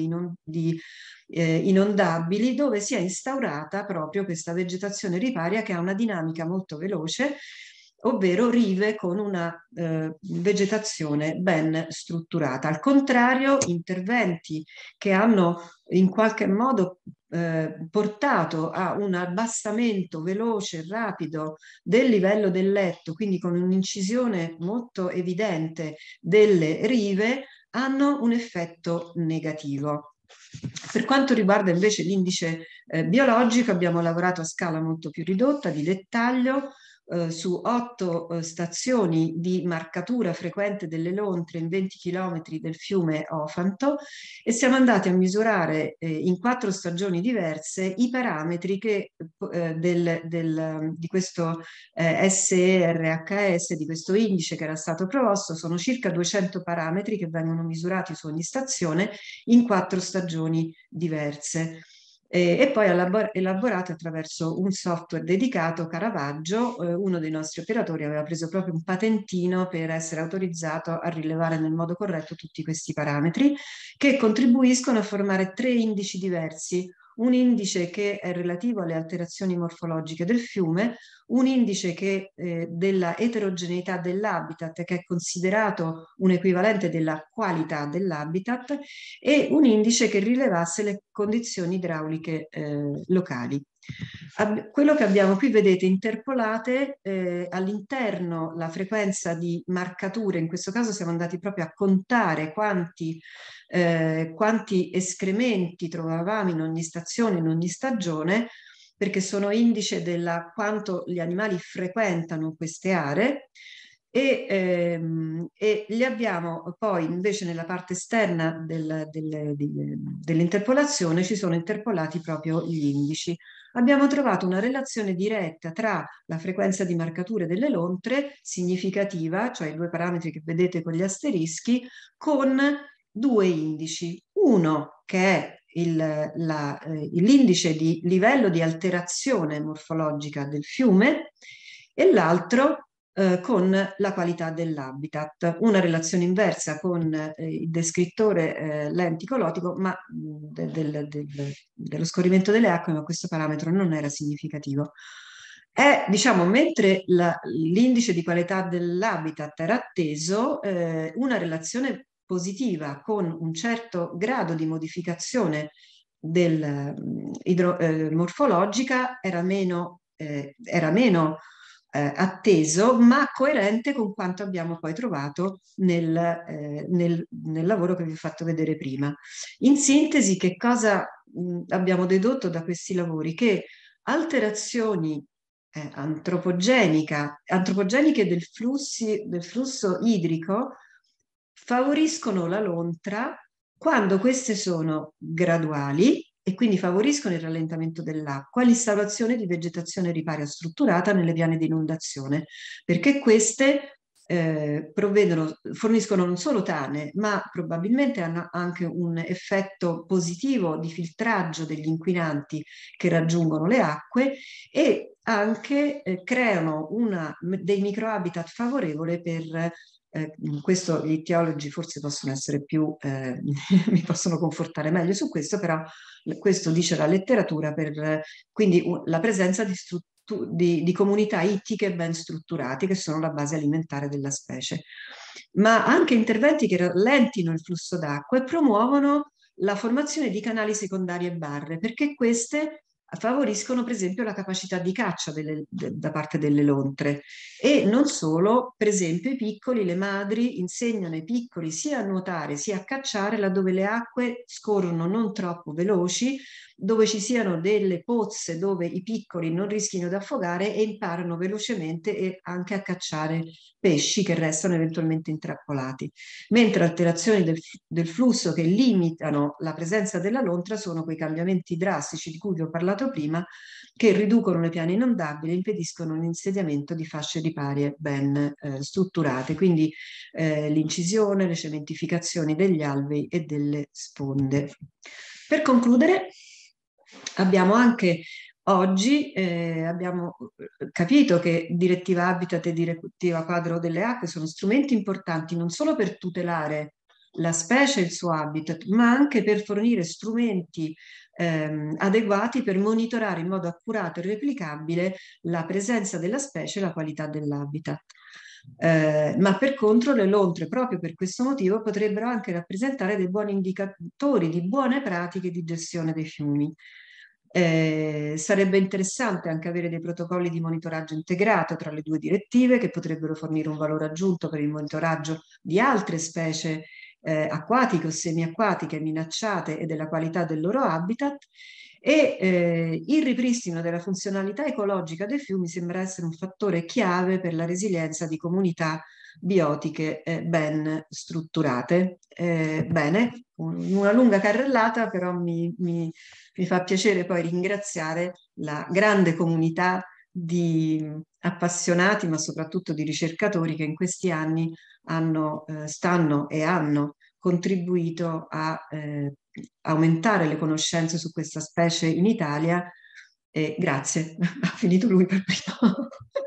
C: inondabili, dove si è instaurata proprio questa vegetazione riparia che ha una dinamica molto veloce, ovvero rive con una vegetazione ben strutturata. Al contrario, interventi che hanno in qualche modo portato a un abbassamento veloce e rapido del livello del letto, quindi con un'incisione molto evidente delle rive, hanno un effetto negativo. Per quanto riguarda invece l'indice biologico, abbiamo lavorato a scala molto più ridotta, di dettaglio, su 8 stazioni di marcatura frequente delle lontre in 20 km del fiume Ofanto, e siamo andati a misurare in 4 stagioni diverse i parametri di questo SERHS, di questo indice che era stato proposto. Sono circa 200 parametri che vengono misurati su ogni stazione in 4 stagioni diverse. E poi elaborate attraverso un software dedicato, Caravaggio. Uno dei nostri operatori aveva preso proprio un patentino per essere autorizzato a rilevare nel modo corretto tutti questi parametri, che contribuiscono a formare 3 indici diversi: un indice che è relativo alle alterazioni morfologiche del fiume, un indice della eterogeneità dell'habitat, che è considerato un equivalente della qualità dell'habitat, e un indice che rilevasse le condizioni idrauliche locali. Quello che abbiamo qui, vedete, interpolate all'interno la frequenza di marcature. In questo caso siamo andati proprio a contare quanti escrementi trovavamo in ogni stazione, in ogni stagione, perché sono indice della quanto gli animali frequentano queste aree. E li abbiamo poi invece nella parte esterna dell'interpolazione ci sono interpolati proprio gli indici. Abbiamo trovato una relazione diretta tra la frequenza di marcature delle lontre, significativa, cioè i 2 parametri che vedete con gli asterischi, con 2 indici. Uno che è l'indice di livello di alterazione morfologica del fiume, e l'altro con la qualità dell'habitat. Una relazione inversa con il descrittore lenticolotico, ma dello scorrimento delle acque, ma questo parametro non era significativo. Diciamo, mentre l'indice di qualità dell'habitat era atteso, una relazione positiva con un certo grado di modificazione morfologica era meno atteso, ma coerente con quanto abbiamo poi trovato nel lavoro che vi ho fatto vedere prima. In sintesi, che cosa abbiamo dedotto da questi lavori? Che alterazioni antropogeniche del flusso idrico favoriscono la lontra quando queste sono graduali, e quindi favoriscono il rallentamento dell'acqua, l'instaurazione di vegetazione riparia strutturata nelle piane di inondazione, perché queste forniscono non solo tane, ma probabilmente hanno anche un effetto positivo di filtraggio degli inquinanti che raggiungono le acque, e anche creano dei microhabitat favorevoli per questo. Gli ictiologi forse possono essere più, mi possono confortare meglio su questo, però questo dice la letteratura, quindi la presenza di comunità ittiche ben strutturate, che sono la base alimentare della specie, ma anche interventi che rallentino il flusso d'acqua e promuovono la formazione di canali secondari e barre, perché queste favoriscono per esempio la capacità di caccia da parte delle lontre. E non solo, per esempio le madri insegnano ai piccoli sia a nuotare sia a cacciare laddove le acque scorrono non troppo veloci, dove ci siano delle pozze dove i piccoli non rischino di affogare, e imparano velocemente e anche a cacciare pesci che restano eventualmente intrappolati. Mentre alterazioni del flusso che limitano la presenza della lontra sono quei cambiamenti drastici di cui vi ho parlato prima, che riducono le piane inondabili e impediscono l'insediamento di fasce riparie ben strutturate, quindi l'incisione, le cementificazioni degli alvei e delle sponde. Per concludere, abbiamo anche oggi abbiamo capito che direttiva Habitat e direttiva quadro delle acque sono strumenti importanti non solo per tutelare la specie e il suo habitat, ma anche per fornire strumenti adeguati per monitorare in modo accurato e replicabile la presenza della specie e la qualità dell'habitat. Ma per contro le lontre, proprio per questo motivo, potrebbero anche rappresentare dei buoni indicatori di buone pratiche di gestione dei fiumi. Sarebbe interessante anche avere dei protocolli di monitoraggio integrato tra le 2 direttive, che potrebbero fornire un valore aggiunto per il monitoraggio di altre specie acquatiche o semiacquatiche minacciate e della qualità del loro habitat. e il ripristino della funzionalità ecologica dei fiumi sembra essere un fattore chiave per la resilienza di comunità biotiche ben strutturate. Bene, una lunga carrellata, però mi fa piacere poi ringraziare la grande comunità di appassionati, ma soprattutto di ricercatori che in questi anni stanno e hanno contribuito a aumentare le conoscenze su questa specie in Italia. Grazie, ha finito lui per primo.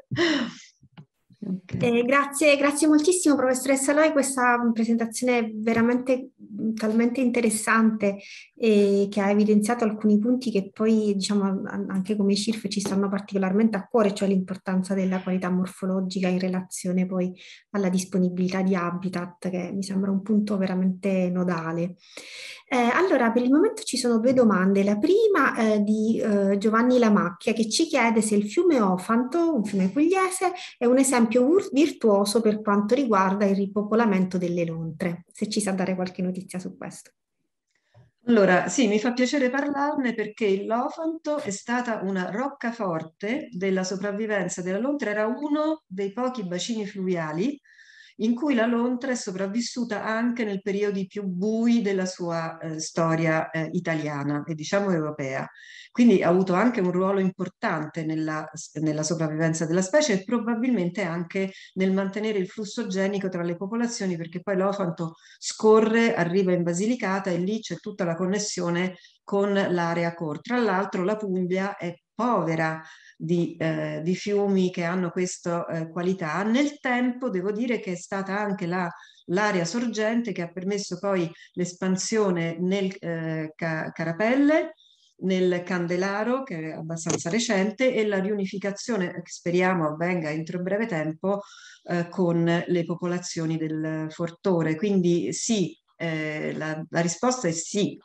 A: Okay. Grazie moltissimo professoressa Loi, questa presentazione è veramente talmente interessante e che ha evidenziato alcuni punti che poi diciamo anche come CIRF ci stanno particolarmente a cuore, cioè l'importanza della qualità morfologica in relazione poi alla disponibilità di habitat, che mi sembra un punto veramente nodale. Allora, per il momento ci sono due domande. La prima di Giovanni Lamacchia che ci chiede se il fiume Ofanto, un fiume pugliese, è un esempio virtuoso per quanto riguarda il ripopolamento delle lontre. Se ci sa dare qualche notizia su questo.
C: Allora, sì, mi fa piacere parlarne perché l'Ofanto è stata una roccaforte della sopravvivenza della lontra, era uno dei pochi bacini fluviali in cui la lontra è sopravvissuta anche nel periodi più bui della sua storia italiana e diciamo europea. Quindi ha avuto anche un ruolo importante nella sopravvivenza della specie e probabilmente anche nel mantenere il flusso genico tra le popolazioni, perché poi l'Ofanto scorre, arriva in Basilicata e lì c'è tutta la connessione con l'area core. Tra l'altro la Puglia è povera di fiumi che hanno questa qualità. Nel tempo devo dire che è stata anche l'area sorgente che ha permesso poi l'espansione nel Carapelle, nel Candelaro, che è abbastanza recente, e la riunificazione, che speriamo avvenga entro breve tempo, con le popolazioni del Fortore. Quindi sì, la risposta è sì.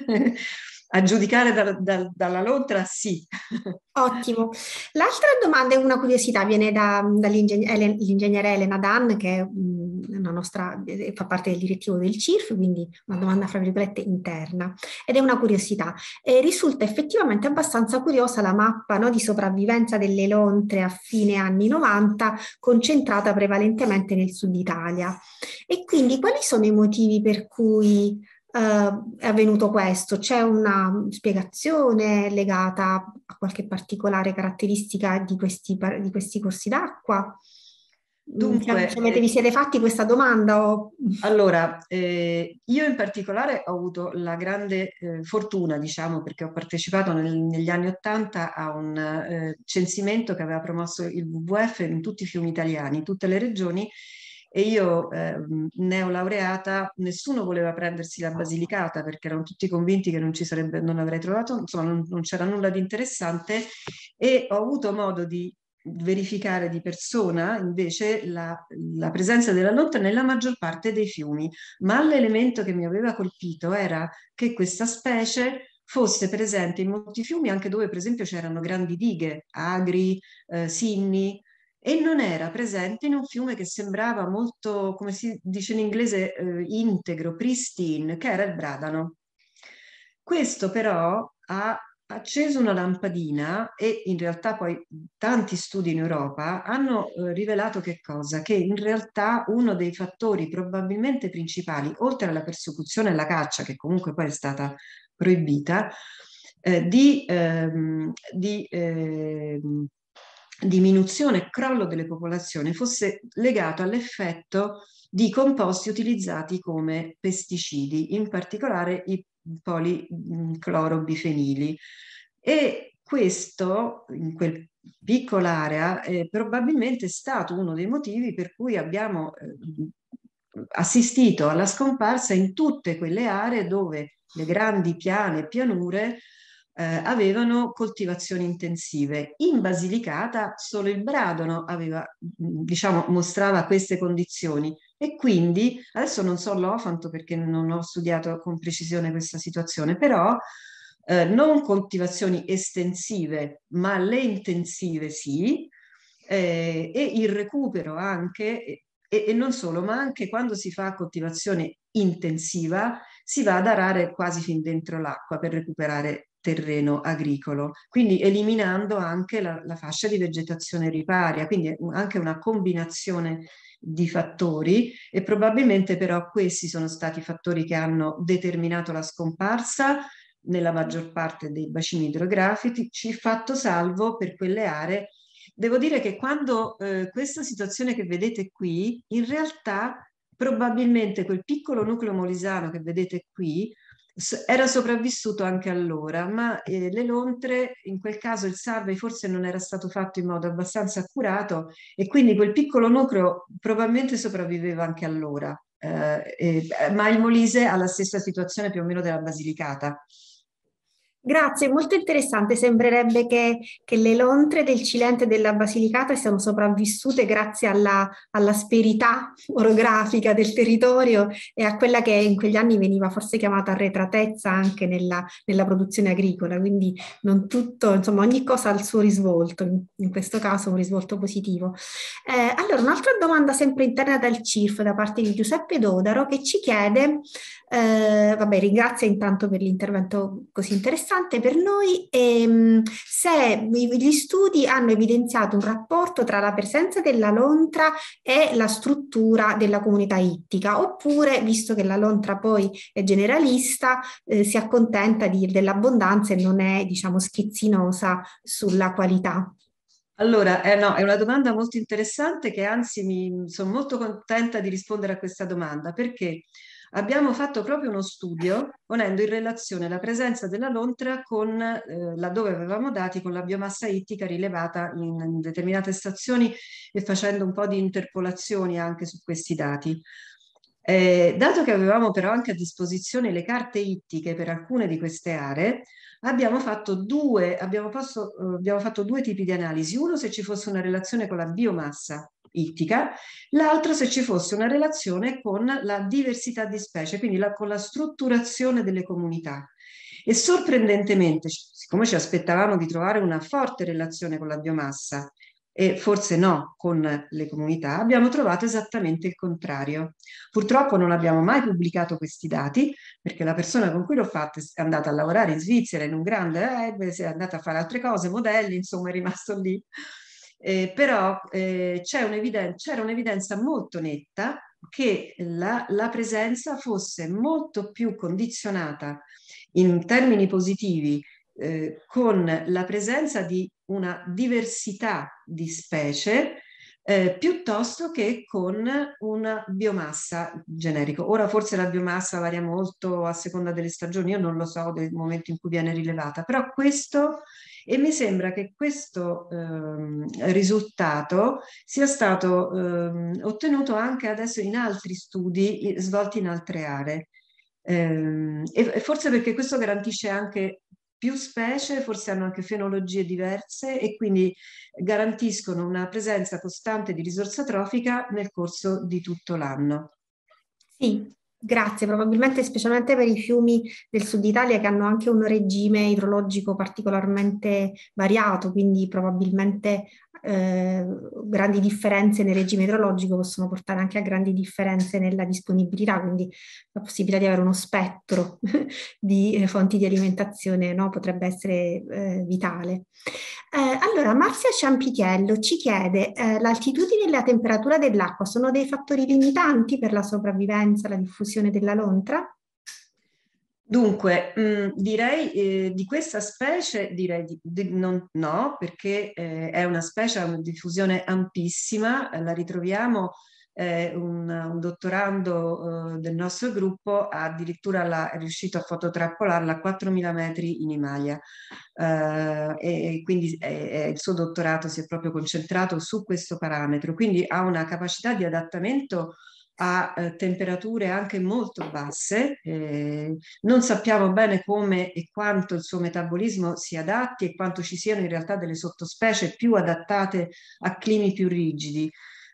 C: A giudicare dalla lontra, sì.
A: Ottimo. L'altra domanda è una curiosità, viene dall'ingegnere Elena Dan, che è una nostra, fa parte del direttivo del CIRF, quindi una domanda fra virgolette interna, ed è una curiosità. Risulta effettivamente abbastanza curiosa la mappa, no, di sopravvivenza delle lontre a fine anni 90, concentrata prevalentemente nel sud Italia. E quindi quali sono i motivi per cui è avvenuto questo? C'è una spiegazione legata a qualche particolare caratteristica di questi corsi d'acqua?
C: Dunque,
A: Vi siete fatti questa domanda?
C: allora, io in particolare ho avuto la grande fortuna, diciamo, perché ho partecipato negli anni '80 a un censimento che aveva promosso il WWF in tutti i fiumi italiani, in tutte le regioni, e io neolaureata, nessuno voleva prendersi la Basilicata perché erano tutti convinti che non avrei trovato, insomma, non c'era nulla di interessante, e ho avuto modo di verificare di persona invece la presenza della lontra nella maggior parte dei fiumi, ma l'elemento che mi aveva colpito era che questa specie fosse presente in molti fiumi anche dove per esempio c'erano grandi dighe, Agri, Sinni, e non era presente in un fiume che sembrava molto, come si dice in inglese, integro, pristine, che era il Bradano. Questo però ha acceso una lampadina, e in realtà poi tanti studi in Europa hanno rivelato che cosa? Che in realtà uno dei fattori probabilmente principali, oltre alla persecuzione e alla caccia, che comunque poi è stata proibita, di diminuzione e crollo delle popolazioni fosse legato all'effetto di composti utilizzati come pesticidi, in particolare i policlorobifenili. E questo, in quel piccola area, probabilmente è stato uno dei motivi per cui abbiamo assistito alla scomparsa in tutte quelle aree dove le grandi piane e pianure avevano coltivazioni intensive. In Basilicata solo il Bradano aveva, diciamo, mostrava queste condizioni, e quindi adesso non so l'Ofanto perché non ho studiato con precisione questa situazione, però non coltivazioni estensive, ma le intensive sì, e il recupero anche, e non solo, ma anche quando si fa coltivazione intensiva si va ad arare quasi fin dentro l'acqua per recuperare terreno agricolo, quindi eliminando anche la fascia di vegetazione riparia, quindi anche una combinazione di fattori, e probabilmente però questi sono stati i fattori che hanno determinato la scomparsa nella maggior parte dei bacini idrografici, fatto salvo per quelle aree. Devo dire che quando questa situazione che vedete qui, in realtà probabilmente quel piccolo nucleo molisano che vedete qui era sopravvissuto anche allora, ma le lontre, in quel caso il survey forse non era stato fatto in modo abbastanza accurato e quindi quel piccolo nucleo probabilmente sopravviveva anche allora. Ma il Molise ha la stessa situazione più o meno della Basilicata.
A: Grazie, molto interessante. Sembrerebbe che le lontre del Cilento e della Basilicata siano sopravvissute grazie all'asperità orografica del territorio e a quella che in quegli anni veniva forse chiamata arretratezza anche nella produzione agricola. Quindi non tutto, insomma, ogni cosa ha il suo risvolto, in questo caso un risvolto positivo. Allora, un'altra domanda sempre interna dal CIRF da parte di Giuseppe Dodaro che ci chiede, vabbè, ringrazio intanto per l'intervento così interessante per noi, se gli studi hanno evidenziato un rapporto tra la presenza della lontra e la struttura della comunità ittica, oppure, visto che la lontra poi è generalista, si accontenta dell'abbondanza e non è, diciamo, schizzinosa sulla qualità.
C: Allora, no, è una domanda molto interessante che anzi mi sono molto contenta di rispondere a questa domanda perché abbiamo fatto proprio uno studio ponendo in relazione la presenza della lontra con, laddove avevamo dati, con la biomassa ittica rilevata in determinate stazioni e facendo un po' di interpolazioni anche su questi dati. Dato che avevamo però anche a disposizione le carte ittiche per alcune di queste aree, abbiamo fatto due tipi di analisi. Uno se ci fosse una relazione con la biomassa ittica, l'altro se ci fosse una relazione con la diversità di specie, quindi con la strutturazione delle comunità. E sorprendentemente, siccome ci aspettavamo di trovare una forte relazione con la biomassa e forse no con le comunità, abbiamo trovato esattamente il contrario. Purtroppo non abbiamo mai pubblicato questi dati perché la persona con cui l'ho fatto è andata a lavorare in Svizzera in un grande, è andata a fare altre cose, modelli, insomma è rimasto lì. Però c'era un'evidenza molto netta che la presenza fosse molto più condizionata in termini positivi con la presenza di una diversità di specie piuttosto che con una biomassa generica. Ora forse la biomassa varia molto a seconda delle stagioni, io non lo so del momento in cui viene rilevata, però questo, e mi sembra che questo risultato sia stato ottenuto anche adesso in altri studi svolti in altre aree. E forse perché questo garantisce anche più specie, forse hanno anche fenologie diverse e quindi garantiscono una presenza costante di risorsa trofica nel corso di tutto l'anno.
A: Sì, grazie, probabilmente specialmente per i fiumi del sud Italia che hanno anche un regime idrologico particolarmente variato, quindi probabilmente grandi differenze nel regime idrologico possono portare anche a grandi differenze nella disponibilità, quindi la possibilità di avere uno spettro di fonti di alimentazione, no, potrebbe essere vitale. Allora, Marzia Ciampitiello ci chiede, l'altitudine e la temperatura dell'acqua sono dei fattori limitanti per la sopravvivenza, la diffusione della lontra?
C: Dunque, direi di questa specie, direi no, perché è una specie a una diffusione ampissima, la ritroviamo, un dottorando del nostro gruppo addirittura è riuscito a fototrappolarla a 4.000 metri in Himalaya e quindi il suo dottorato si è proprio concentrato su questo parametro, quindi ha una capacità di adattamento a temperature anche molto basse. Non sappiamo bene come e quanto il suo metabolismo si adatti e quanto ci siano in realtà delle sottospecie più adattate a climi più rigidi.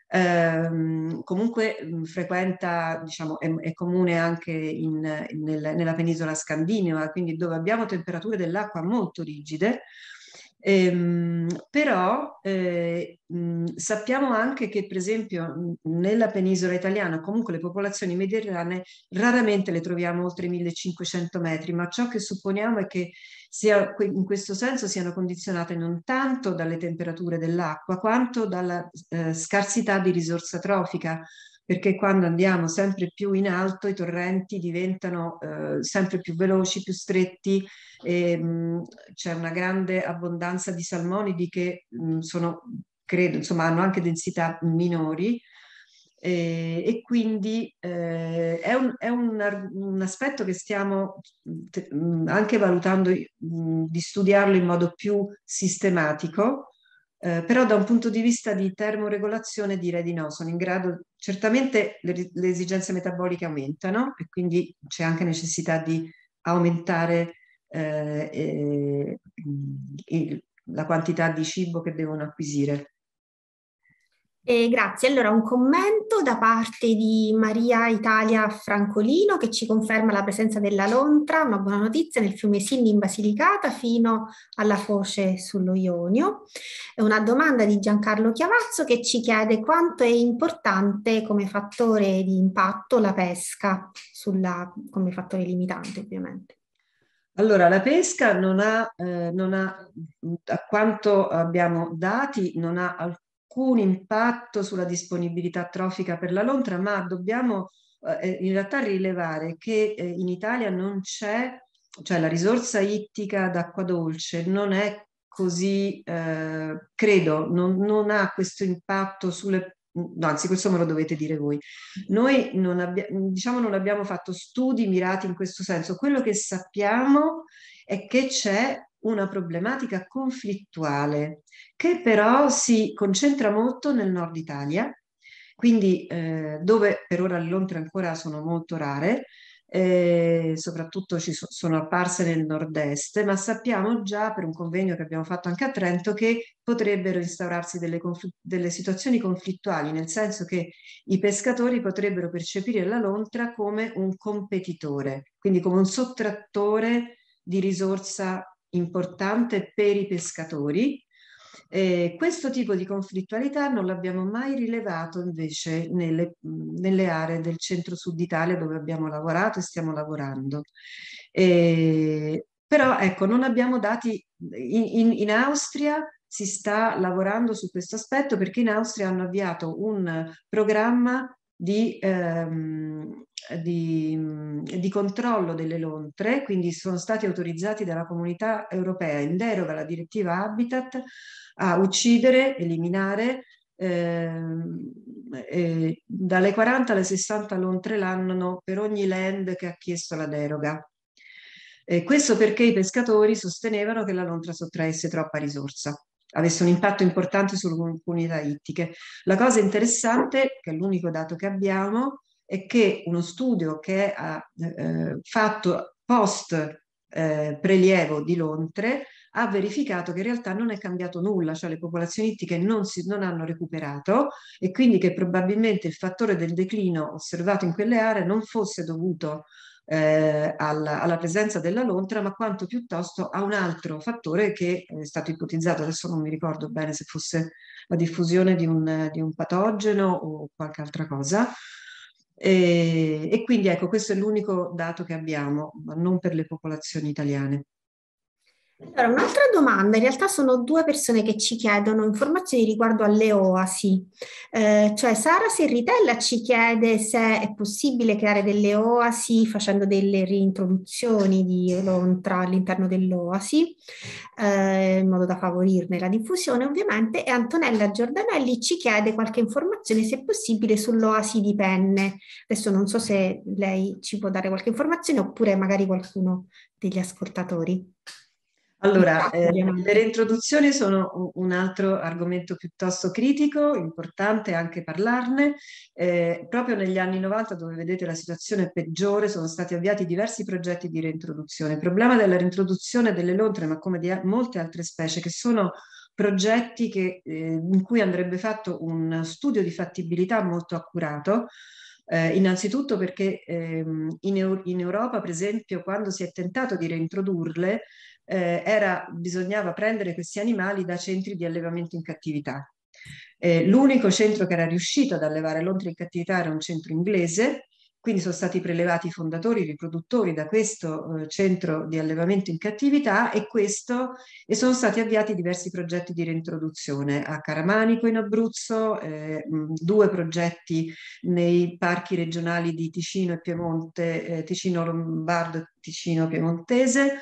C: Comunque frequenta, diciamo, è comune anche nella penisola scandinava, quindi dove abbiamo temperature dell'acqua molto rigide. Però sappiamo anche che, per esempio, nella penisola italiana, comunque le popolazioni mediterranee raramente le troviamo oltre i 1500 metri, ma ciò che supponiamo è che in questo senso siano condizionate non tanto dalle temperature dell'acqua, quanto dalla scarsità di risorsa trofica, perché quando andiamo sempre più in alto i torrenti diventano sempre più veloci, più stretti, c'è una grande abbondanza di salmonidi che credo, insomma, hanno anche densità minori. E quindi un aspetto che stiamo anche valutando di studiarlo in modo più sistematico, però da un punto di vista di termoregolazione direi di no, sono in grado, certamente le esigenze metaboliche aumentano e quindi c'è anche necessità di aumentare la quantità di cibo che devono acquisire.
A: Grazie. Allora, un commento da parte di Maria Italia Francolino che ci conferma la presenza della lontra, una buona notizia, nel fiume Sinni in Basilicata fino alla foce sullo Ionio. Una domanda di Giancarlo Chiavazzo che ci chiede quanto è importante come fattore di impatto la pesca, come fattore limitante ovviamente.
C: Allora, la pesca a quanto abbiamo dati, non ha alcun impatto sulla disponibilità trofica per la lontra, ma dobbiamo in realtà rilevare che in Italia non c'è, cioè la risorsa ittica d'acqua dolce non è così, credo, non ha questo impatto sulle. No, anzi, questo me lo dovete dire voi. Noi diciamo, non abbiamo fatto studi mirati in questo senso. Quello che sappiamo è che c'è una problematica conflittuale che però si concentra molto nel nord Italia, quindi dove per ora le lontre ancora sono molto rare, soprattutto sono apparse nel nord-est, ma sappiamo già per un convegno che abbiamo fatto anche a Trento che potrebbero instaurarsi delle situazioni conflittuali, nel senso che i pescatori potrebbero percepire la lontra come un competitore, quindi come un sottrattore di risorsa importante per i pescatori. Questo tipo di conflittualità non l'abbiamo mai rilevato invece nelle aree del centro-sud Italia dove abbiamo lavorato e stiamo lavorando. Però ecco, non abbiamo dati. In Austria si sta lavorando su questo aspetto perché in Austria hanno avviato un programma di controllo delle lontre, quindi sono stati autorizzati dalla Comunità Europea in deroga alla direttiva Habitat a uccidere, eliminare dalle 40 alle 60 lontre l'anno per ogni land che ha chiesto la deroga. Questo perché i pescatori sostenevano che la lontra sottraesse troppa risorsa, avesse un impatto importante sulle comunità ittiche. La cosa interessante, che è l'unico dato che abbiamo, è che uno studio che ha fatto post prelievo di lontre ha verificato che in realtà non è cambiato nulla, cioè le popolazioni ittiche non hanno recuperato e quindi che probabilmente il fattore del declino osservato in quelle aree non fosse dovuto alla presenza della lontra, ma quanto piuttosto a un altro fattore che è stato ipotizzato, adesso non mi ricordo bene se fosse la diffusione di un patogeno o qualche altra cosa. E quindi ecco, questo è l'unico dato che abbiamo, ma non per le popolazioni italiane.
A: Allora, un'altra domanda, in realtà sono due persone che ci chiedono informazioni riguardo alle oasi, cioè Sara Serritella ci chiede se è possibile creare delle oasi facendo delle reintroduzioni di lontra all'interno dell'oasi, in modo da favorirne la diffusione ovviamente, e Antonella Giordanelli ci chiede qualche informazione se è possibile sull'oasi di Penne. Adesso non so se lei ci può dare qualche informazione oppure magari qualcuno degli ascoltatori.
C: Allora, le reintroduzioni sono un altro argomento piuttosto critico, importante anche parlarne. Proprio negli anni 90, dove vedete la situazione peggiore, sono stati avviati diversi progetti di reintroduzione. Il problema della reintroduzione delle lontre, ma come di molte altre specie, che sono progetti in cui andrebbe fatto un studio di fattibilità molto accurato, Innanzitutto perché in Europa, per esempio, quando si è tentato di reintrodurle, bisognava prendere questi animali da centri di allevamento in cattività. L'unico centro che era riuscito ad allevare lontre in cattività era un centro inglese, quindi sono stati prelevati i fondatori, i riproduttori da questo centro di allevamento in cattività e sono stati avviati diversi progetti di reintroduzione a Caramanico in Abruzzo, 2 progetti nei parchi regionali di Ticino e Piemonte, Ticino Lombardo e Ticino Piemontese.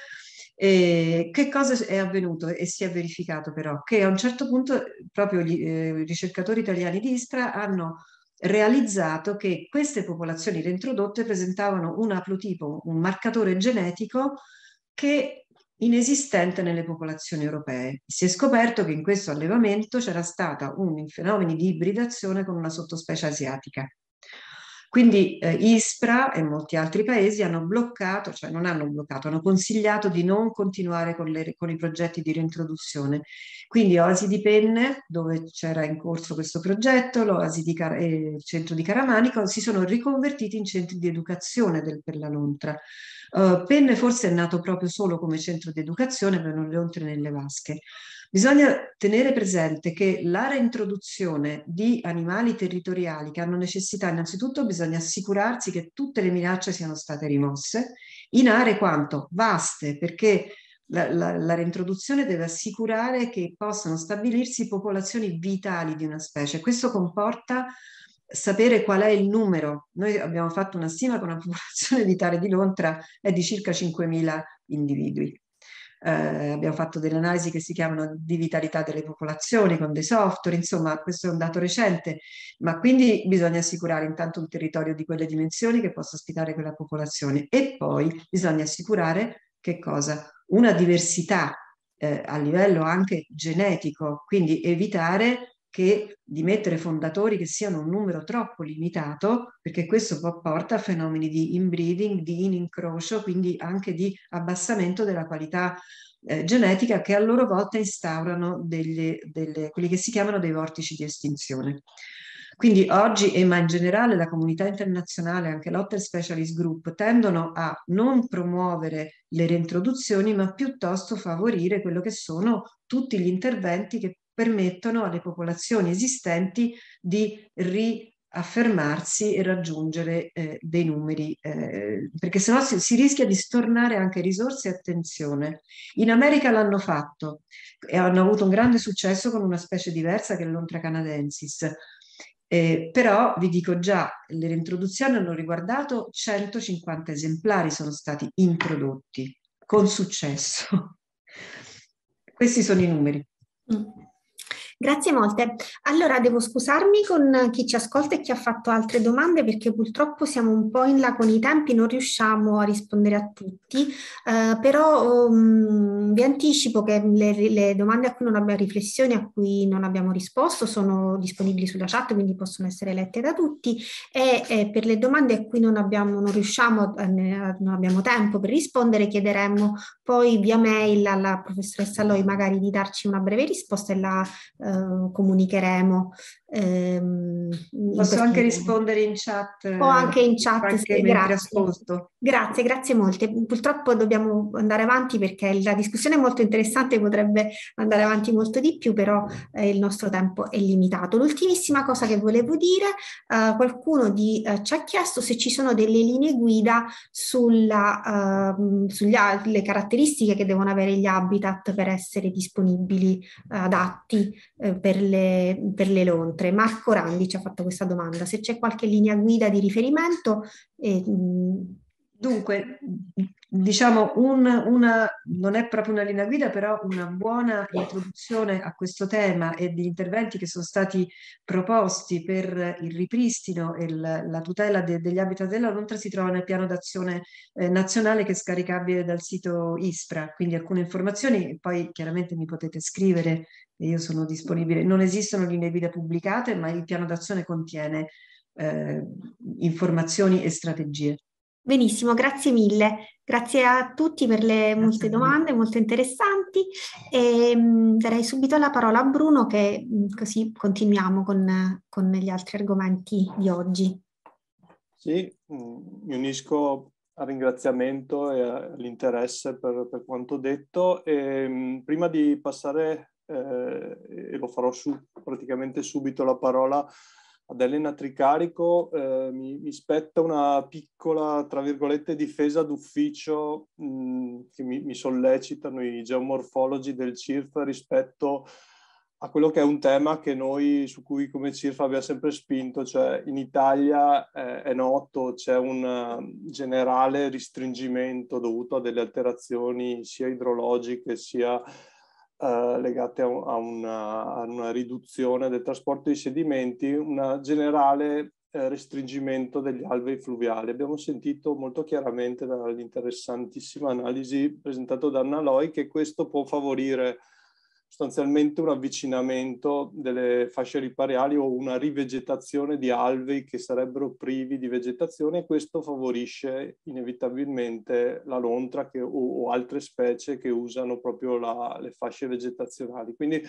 C: Che cosa è avvenuto e si è verificato però? Che a un certo punto proprio i ricercatori italiani di ISPRA hanno realizzato che queste popolazioni reintrodotte presentavano un aplotipo, un marcatore genetico che inesistente nelle popolazioni europee. Si è scoperto che in questo allevamento c'era stata un fenomeno di ibridazione con una sottospecie asiatica. Quindi ISPRA e molti altri paesi hanno bloccato, cioè non hanno bloccato, hanno consigliato di non continuare con i progetti di reintroduzione. Quindi Oasi di Penne, dove c'era in corso questo progetto, il centro di Caramanico, si sono riconvertiti in centri di educazione per la lontra. Penne forse è nato proprio solo come centro di educazione per le lontre nelle vasche. Bisogna tenere presente che la reintroduzione di animali territoriali che hanno necessità, innanzitutto bisogna assicurarsi che tutte le minacce siano state rimosse in aree quanto vaste, perché la reintroduzione deve assicurare che possano stabilirsi popolazioni vitali di una specie. Questo comporta sapere qual è il numero. Noi abbiamo fatto una stima che una popolazione vitale di lontra è di circa 5.000 individui. Abbiamo fatto delle analisi che si chiamano di vitalità delle popolazioni con dei software, insomma questo è un dato recente, ma quindi bisogna assicurare intanto un territorio di quelle dimensioni che possa ospitare quella popolazione e poi bisogna assicurare che cosa? Una diversità a livello anche genetico, quindi evitare di mettere fondatori che siano un numero troppo limitato, perché questo porta a fenomeni di inbreeding, di incrocio, quindi anche di abbassamento della qualità genetica che a loro volta instaurano quelli che si chiamano dei vortici di estinzione. Quindi oggi, ma in generale la comunità internazionale, anche l'Otter Specialist Group, tendono a non promuovere le reintroduzioni, ma piuttosto favorire quello che sono tutti gli interventi che permettono alle popolazioni esistenti di riaffermarsi e raggiungere dei numeri, perché sennò si rischia di stornare anche risorse e attenzione. In America l'hanno fatto e hanno avuto un grande successo con una specie diversa che è l'Ontra canadensis. Però vi dico già, le reintroduzioni hanno riguardato 150 esemplari, sono stati introdotti con successo. Questi sono i numeri.
A: Grazie molte. Allora devo scusarmi con chi ci ascolta e chi ha fatto altre domande perché purtroppo siamo un po' in là con i tempi, non riusciamo a rispondere a tutti, però vi anticipo che le domande a cui non abbiamo riflessioni, a cui non abbiamo risposto sono disponibili sulla chat, quindi possono essere lette da tutti e per le domande a cui non abbiamo tempo per rispondere chiederemo poi via mail alla professoressa Loi magari di darci una breve risposta e la comunicheremo.
C: Posso anche rispondere in chat?
A: O anche in chat,
C: anche mentre ascolto.
A: Grazie molte. Purtroppo dobbiamo andare avanti perché la discussione è molto interessante, potrebbe andare avanti molto di più, però il nostro tempo è limitato. L'ultimissima cosa che volevo dire, qualcuno ci ha chiesto se ci sono delle linee guida sulle caratteristiche che devono avere gli habitat per essere disponibili, adatti per le lontre. Marco Randi ci ha fatto questa domanda, se c'è qualche linea guida di riferimento.
C: Dunque, diciamo, non è proprio una linea guida, però una buona introduzione a questo tema e di interventi che sono stati proposti per il ripristino e la tutela degli habitat della lontra si trova nel piano d'azione nazionale che è scaricabile dal sito ISPRA, quindi alcune informazioni, poi chiaramente mi potete scrivere e io sono disponibile. Non esistono linee guida pubblicate, ma il piano d'azione contiene informazioni e strategie.
A: Benissimo, grazie mille. Grazie a tutti per le molte domande molto interessanti e darei subito la parola a Bruno che così continuiamo con gli altri argomenti di oggi.
B: Sì, mi unisco al ringraziamento e all'interesse per quanto detto. Prima di passare, e lo farò praticamente subito, la parola ad Elena Tricarico, mi spetta una piccola, tra virgolette, difesa d'ufficio che mi sollecitano i geomorfologi del CIRF rispetto a quello che è un tema che noi, su cui come CIRF abbiamo sempre spinto, cioè in Italia è noto, c'è un generale restringimento dovuto a delle alterazioni sia idrologiche sia legate a una riduzione del trasporto di sedimenti, un generale restringimento degli alvei fluviali. Abbiamo sentito molto chiaramente dall'interessantissima analisi presentata da Anna Loi che questo può favorire sostanzialmente un avvicinamento delle fasce ripariali o una rivegetazione di alvei che sarebbero privi di vegetazione, e questo favorisce inevitabilmente la lontra o altre specie che usano proprio le fasce vegetazionali. Quindi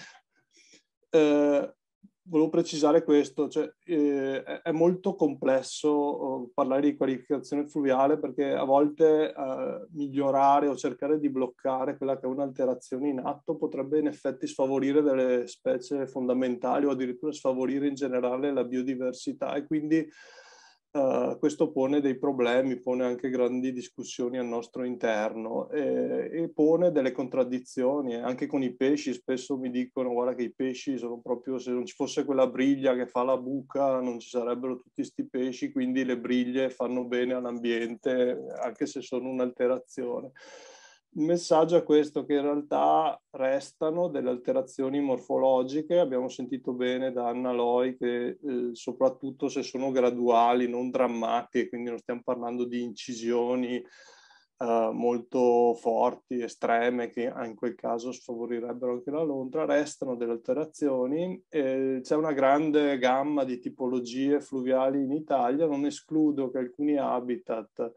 B: volevo precisare questo, cioè, è molto complesso parlare di qualificazione fluviale, perché a volte migliorare o cercare di bloccare quella che è un'alterazione in atto potrebbe in effetti sfavorire delle specie fondamentali o addirittura sfavorire in generale la biodiversità, e quindi questo pone dei problemi, pone anche grandi discussioni al nostro interno e pone delle contraddizioni anche con i pesci. Spesso mi dicono: guarda che i pesci sono proprio, se non ci fosse quella briglia che fa la buca non ci sarebbero tutti questi pesci, quindi le briglie fanno bene all'ambiente anche se sono un'alterazione. Il messaggio è questo, che in realtà restano delle alterazioni morfologiche. Abbiamo sentito bene da Anna Loi che soprattutto se sono graduali, non drammatiche, quindi non stiamo parlando di incisioni molto forti, estreme, che in quel caso sfavorirebbero anche la lontra, restano delle alterazioni. C'è una grande gamma di tipologie fluviali in Italia, non escludo che alcuni habitat,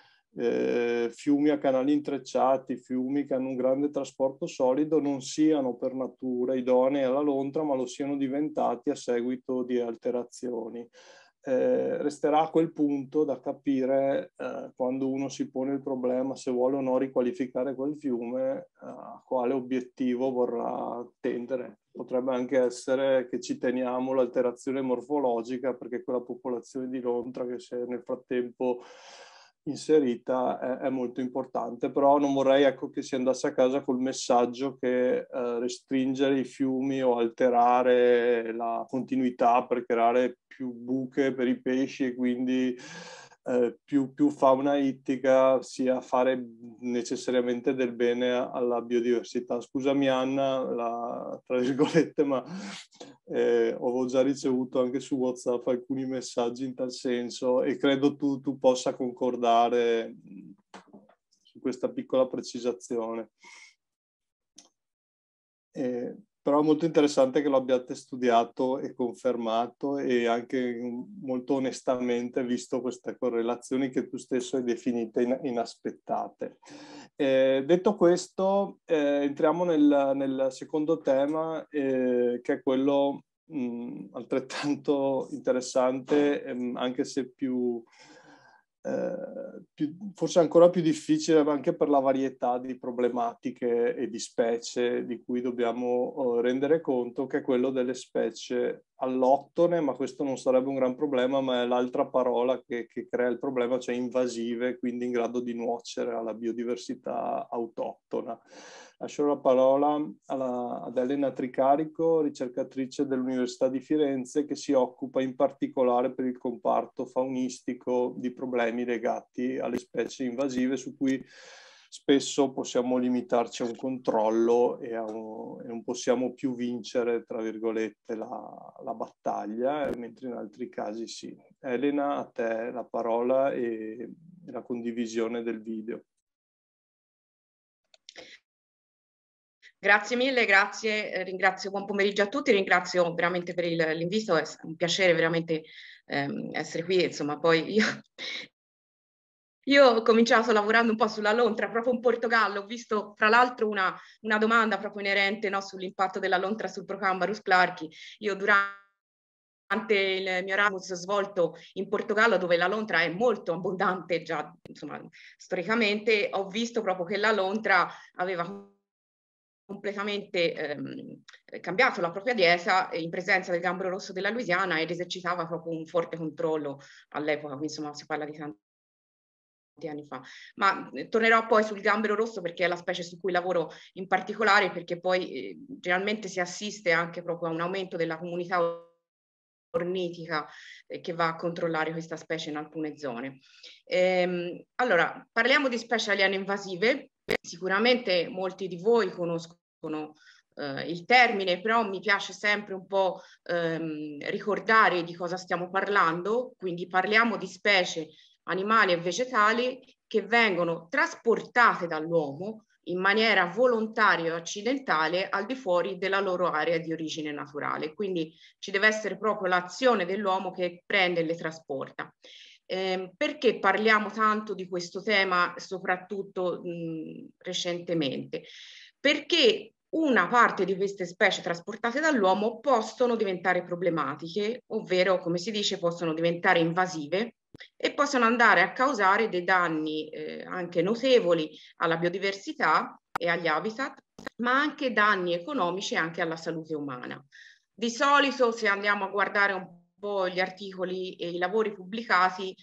B: fiumi a canali intrecciati, fiumi che hanno un grande trasporto solido, non siano per natura idonei alla lontra, ma lo siano diventati a seguito di alterazioni. Resterà a quel punto da capire quando uno si pone il problema se vuole o no riqualificare quel fiume, a quale obiettivo vorrà tendere. Potrebbe anche essere che ci teniamo l'alterazione morfologica, perché quella popolazione di lontra che si è nel frattempo inserita è molto importante, però non vorrei, ecco, che si andasse a casa col messaggio che restringere i fiumi o alterare la continuità per creare più buche per i pesci e quindi più fauna ittica sia fare necessariamente del bene alla biodiversità. Scusami Anna, tra virgolette, ma ho già ricevuto anche su WhatsApp alcuni messaggi in tal senso e credo tu possa concordare su questa piccola precisazione. Però è molto interessante che lo abbiate studiato e confermato e anche molto onestamente visto queste correlazioni che tu stesso hai definite inaspettate. Detto questo, entriamo nel secondo tema, che è quello altrettanto interessante, anche se forse ancora più difficile anche per la varietà di problematiche e di specie di cui dobbiamo rendere conto, che è quello delle specie allottone, ma questo non sarebbe un gran problema, ma è l'altra parola che crea il problema, cioè invasive, quindi in grado di nuocere alla biodiversità autoctona. Lascio la parola ad Elena Tricarico, ricercatrice dell'Università di Firenze, che si occupa in particolare per il comparto faunistico di problemi legati alle specie invasive, su cui spesso possiamo limitarci a un controllo e non possiamo più vincere, tra virgolette, la battaglia, mentre in altri casi sì. Elena, a te la parola e la condivisione del video.
D: Grazie mille, grazie, ringrazio, buon pomeriggio a tutti, ringrazio veramente per l'invito, è un piacere veramente essere qui, insomma, poi io ho cominciato lavorando un po' sulla lontra, proprio in Portogallo, ho visto tra l'altro una domanda proprio inerente, no, sull'impatto della lontra sul Procambarus clarki. Io durante durante il mio Erasmus svolto in Portogallo, dove la lontra è molto abbondante già, insomma, storicamente, ho visto proprio che la lontra aveva completamente cambiato la propria dieta in presenza del gambero rosso della Louisiana ed esercitava proprio un forte controllo all'epoca, quindi insomma si parla di tanti anni fa. Ma tornerò poi sul gambero rosso perché è la specie su cui lavoro in particolare, perché poi generalmente si assiste anche proprio a un aumento della comunità ornitica che va a controllare questa specie in alcune zone. Allora, parliamo di specie aliene invasive. Sicuramente molti di voi conoscono il termine, però mi piace sempre un po' ricordare di cosa stiamo parlando. Quindi parliamo di specie animali e vegetali che vengono trasportate dall'uomo in maniera volontaria o accidentale al di fuori della loro area di origine naturale. Quindi ci deve essere proprio l'azione dell'uomo che prende e le trasporta. Perché parliamo tanto di questo tema, soprattutto recentemente? Perché una parte di queste specie trasportate dall'uomo possono diventare problematiche, ovvero, come si dice, possono diventare invasive e possono andare a causare dei danni anche notevoli alla biodiversità e agli habitat, ma anche danni economici anche alla salute umana. Di solito, se andiamo a guardare un po' gli articoli e i lavori pubblicati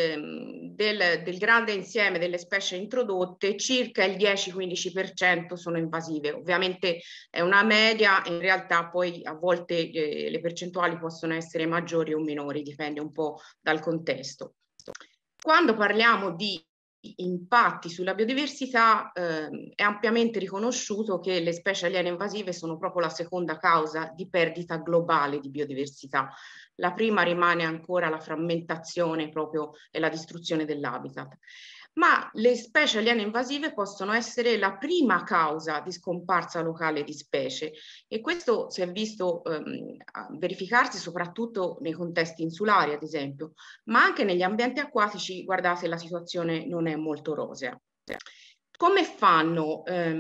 D: del grande insieme delle specie introdotte, circa il 10-15% sono invasive. Ovviamente è una media, in realtà poi a volte le percentuali possono essere maggiori o minori, dipende un po' dal contesto. Quando parliamo di impatti sulla biodiversità, è ampiamente riconosciuto che le specie aliene invasive sono proprio la seconda causa di perdita globale di biodiversità. La prima rimane ancora la frammentazione proprio e la distruzione dell'habitat. Ma le specie aliene invasive possono essere la prima causa di scomparsa locale di specie e questo si è visto verificarsi soprattutto nei contesti insulari, ad esempio, ma anche negli ambienti acquatici, guardate, la situazione non è molto rosea. Come fanno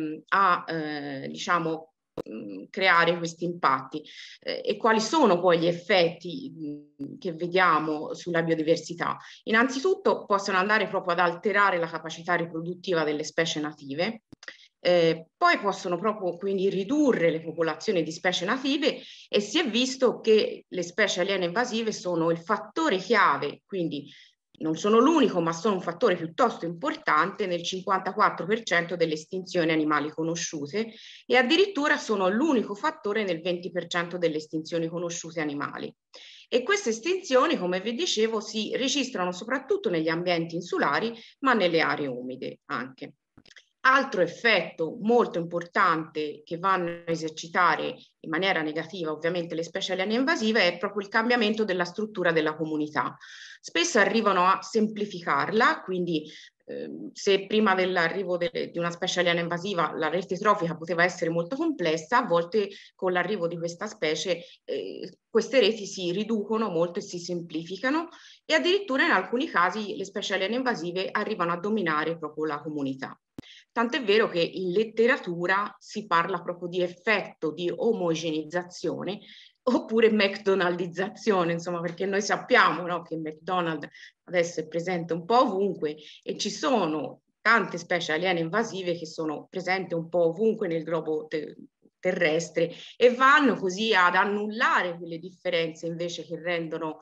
D: diciamo, creare questi impatti e quali sono poi gli effetti che vediamo sulla biodiversità? Innanzitutto possono andare proprio ad alterare la capacità riproduttiva delle specie native, poi possono proprio quindi ridurre le popolazioni di specie native e si è visto che le specie aliene invasive sono il fattore chiave, quindi non sono l'unico, ma sono un fattore piuttosto importante nel 54% delle estinzioni animali conosciute e addirittura sono l'unico fattore nel 20% delle estinzioni conosciute animali. E queste estinzioni, come vi dicevo, si registrano soprattutto negli ambienti insulari, ma nelle aree umide anche. Altro effetto molto importante che vanno a esercitare in maniera negativa ovviamente le specie aliene invasive è proprio il cambiamento della struttura della comunità. Spesso arrivano a semplificarla, quindi se prima dell'arrivo di una specie aliena invasiva la rete trofica poteva essere molto complessa, a volte con l'arrivo di questa specie queste reti si riducono molto e si semplificano e addirittura in alcuni casi le specie aliene invasive arrivano a dominare proprio la comunità. Tant'è vero che in letteratura si parla proprio di effetto di omogenizzazione oppure McDonaldizzazione, insomma, perché noi sappiamo, no, che McDonald's adesso è presente un po' ovunque e ci sono tante specie aliene invasive che sono presenti un po' ovunque nel globo terrestre e vanno così ad annullare quelle differenze invece che rendono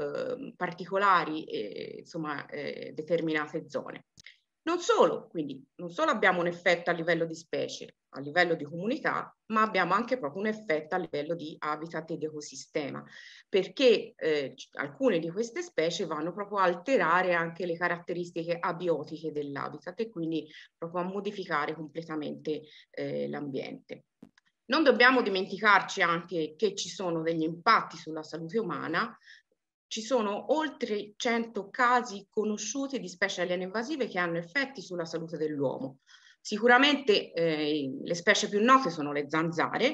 D: particolari insomma, determinate zone. Non solo, quindi non solo abbiamo un effetto a livello di specie, a livello di comunità, ma abbiamo anche proprio un effetto a livello di habitat ed ecosistema, perché alcune di queste specie vanno proprio a alterare anche le caratteristiche abiotiche dell'habitat e quindi proprio a modificare completamente l'ambiente. Non dobbiamo dimenticarci anche che ci sono degli impatti sulla salute umana. Ci sono oltre 100 casi conosciuti di specie aliene invasive che hanno effetti sulla salute dell'uomo. Sicuramente le specie più note sono le zanzare,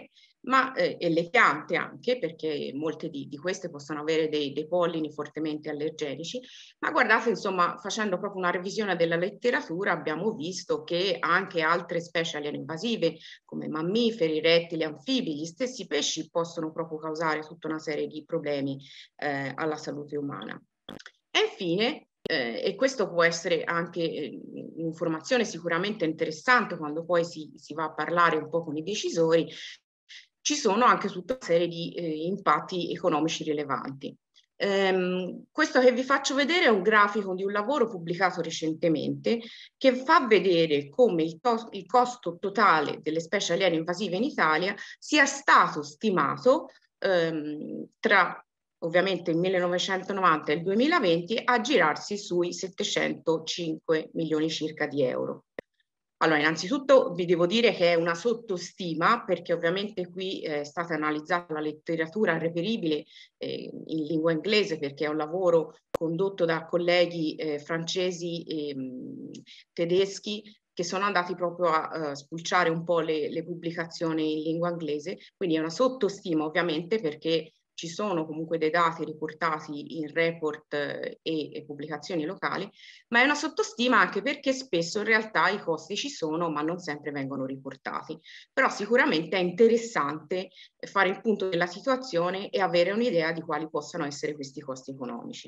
D: ma, e le piante anche, perché molte di queste possono avere dei pollini fortemente allergenici, ma guardate, insomma, facendo proprio una revisione della letteratura abbiamo visto che anche altre specie aliene invasive, come mammiferi, rettili, anfibi, gli stessi pesci possono proprio causare tutta una serie di problemi alla salute umana. E infine, e questo può essere anche un'informazione sicuramente interessante quando poi si va a parlare un po' con i decisori, ci sono anche tutta una serie di impatti economici rilevanti. Questo che vi faccio vedere è un grafico di un lavoro pubblicato recentemente che fa vedere come il costo totale delle specie aliene invasive in Italia sia stato stimato tra ovviamente il 1990 e il 2020 a girarsi sui 705 milioni circa di euro. Allora, innanzitutto vi devo dire che è una sottostima, perché ovviamente qui è stata analizzata la letteratura reperibile in lingua inglese, perché è un lavoro condotto da colleghi francesi e tedeschi che sono andati proprio a spulciare un po' le pubblicazioni in lingua inglese, quindi è una sottostima ovviamente perché ci sono comunque dei dati riportati in report e pubblicazioni locali, ma è una sottostima anche perché spesso in realtà i costi ci sono, ma non sempre vengono riportati. Però sicuramente è interessante fare il punto della situazione e avere un'idea di quali possano essere questi costi economici.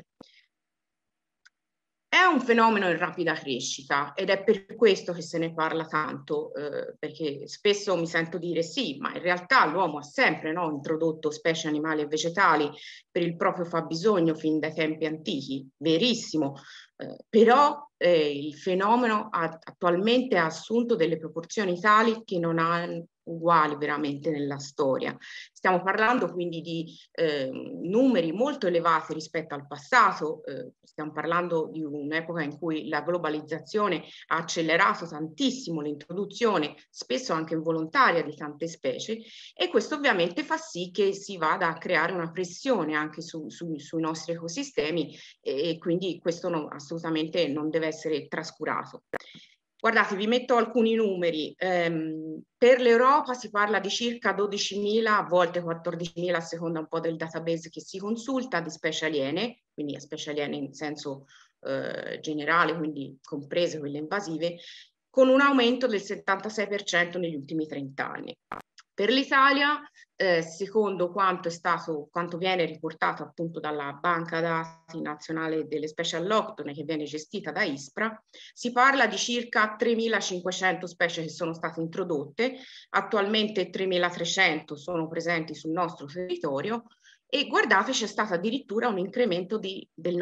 D: È un fenomeno in rapida crescita ed è per questo che se ne parla tanto, perché spesso mi sento dire sì, ma in realtà l'uomo ha sempre introdotto specie animali e vegetali per il proprio fabbisogno fin dai tempi antichi, verissimo, però il fenomeno attualmente ha assunto delle proporzioni tali che non ha uguali veramente nella storia. Stiamo parlando quindi di numeri molto elevati rispetto al passato, stiamo parlando di un'epoca in cui la globalizzazione ha accelerato tantissimo l'introduzione, spesso anche involontaria, di tante specie, e questo ovviamente fa sì che si vada a creare una pressione anche sui nostri ecosistemi e quindi questo assolutamente non deve essere trascurato. Guardate, vi metto alcuni numeri. Per l'Europa si parla di circa 12.000, a volte 14.000 a seconda un po' del database che si consulta, di specie aliene, quindi specie aliene in senso generale, quindi comprese quelle invasive, con un aumento del 76% negli ultimi 30 anni. Per l'Italia, secondo quanto viene riportato appunto dalla Banca Dati Nazionale delle Specie Alloctone, che viene gestita da ISPRA, si parla di circa 3.500 specie che sono state introdotte, attualmente 3.300 sono presenti sul nostro territorio e guardate, c'è stato addirittura un incremento del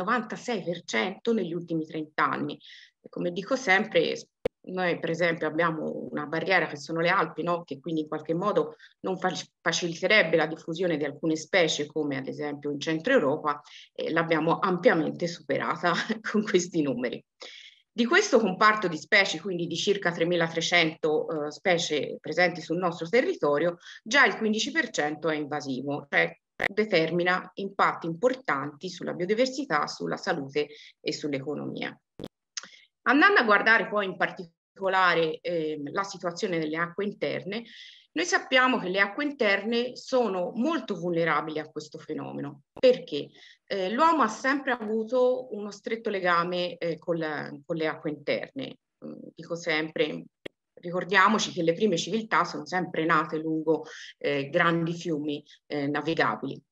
D: 96% negli ultimi 30 anni. E come dico sempre, noi per esempio abbiamo una barriera che sono le Alpi, che quindi in qualche modo non faciliterebbe la diffusione di alcune specie come ad esempio in Centro Europa, e l'abbiamo ampiamente superata con questi numeri. Di questo comparto di specie, quindi di circa 3.300 specie presenti sul nostro territorio, già il 15% è invasivo, cioè determina impatti importanti sulla biodiversità, sulla salute e sull'economia. Andando a guardare poi in particolare la situazione delle acque interne, noi sappiamo che le acque interne sono molto vulnerabili a questo fenomeno. Perché? L'uomo ha sempre avuto uno stretto legame con le acque interne. Dico sempre, ricordiamoci che le prime civiltà sono sempre nate lungo grandi fiumi navigabili.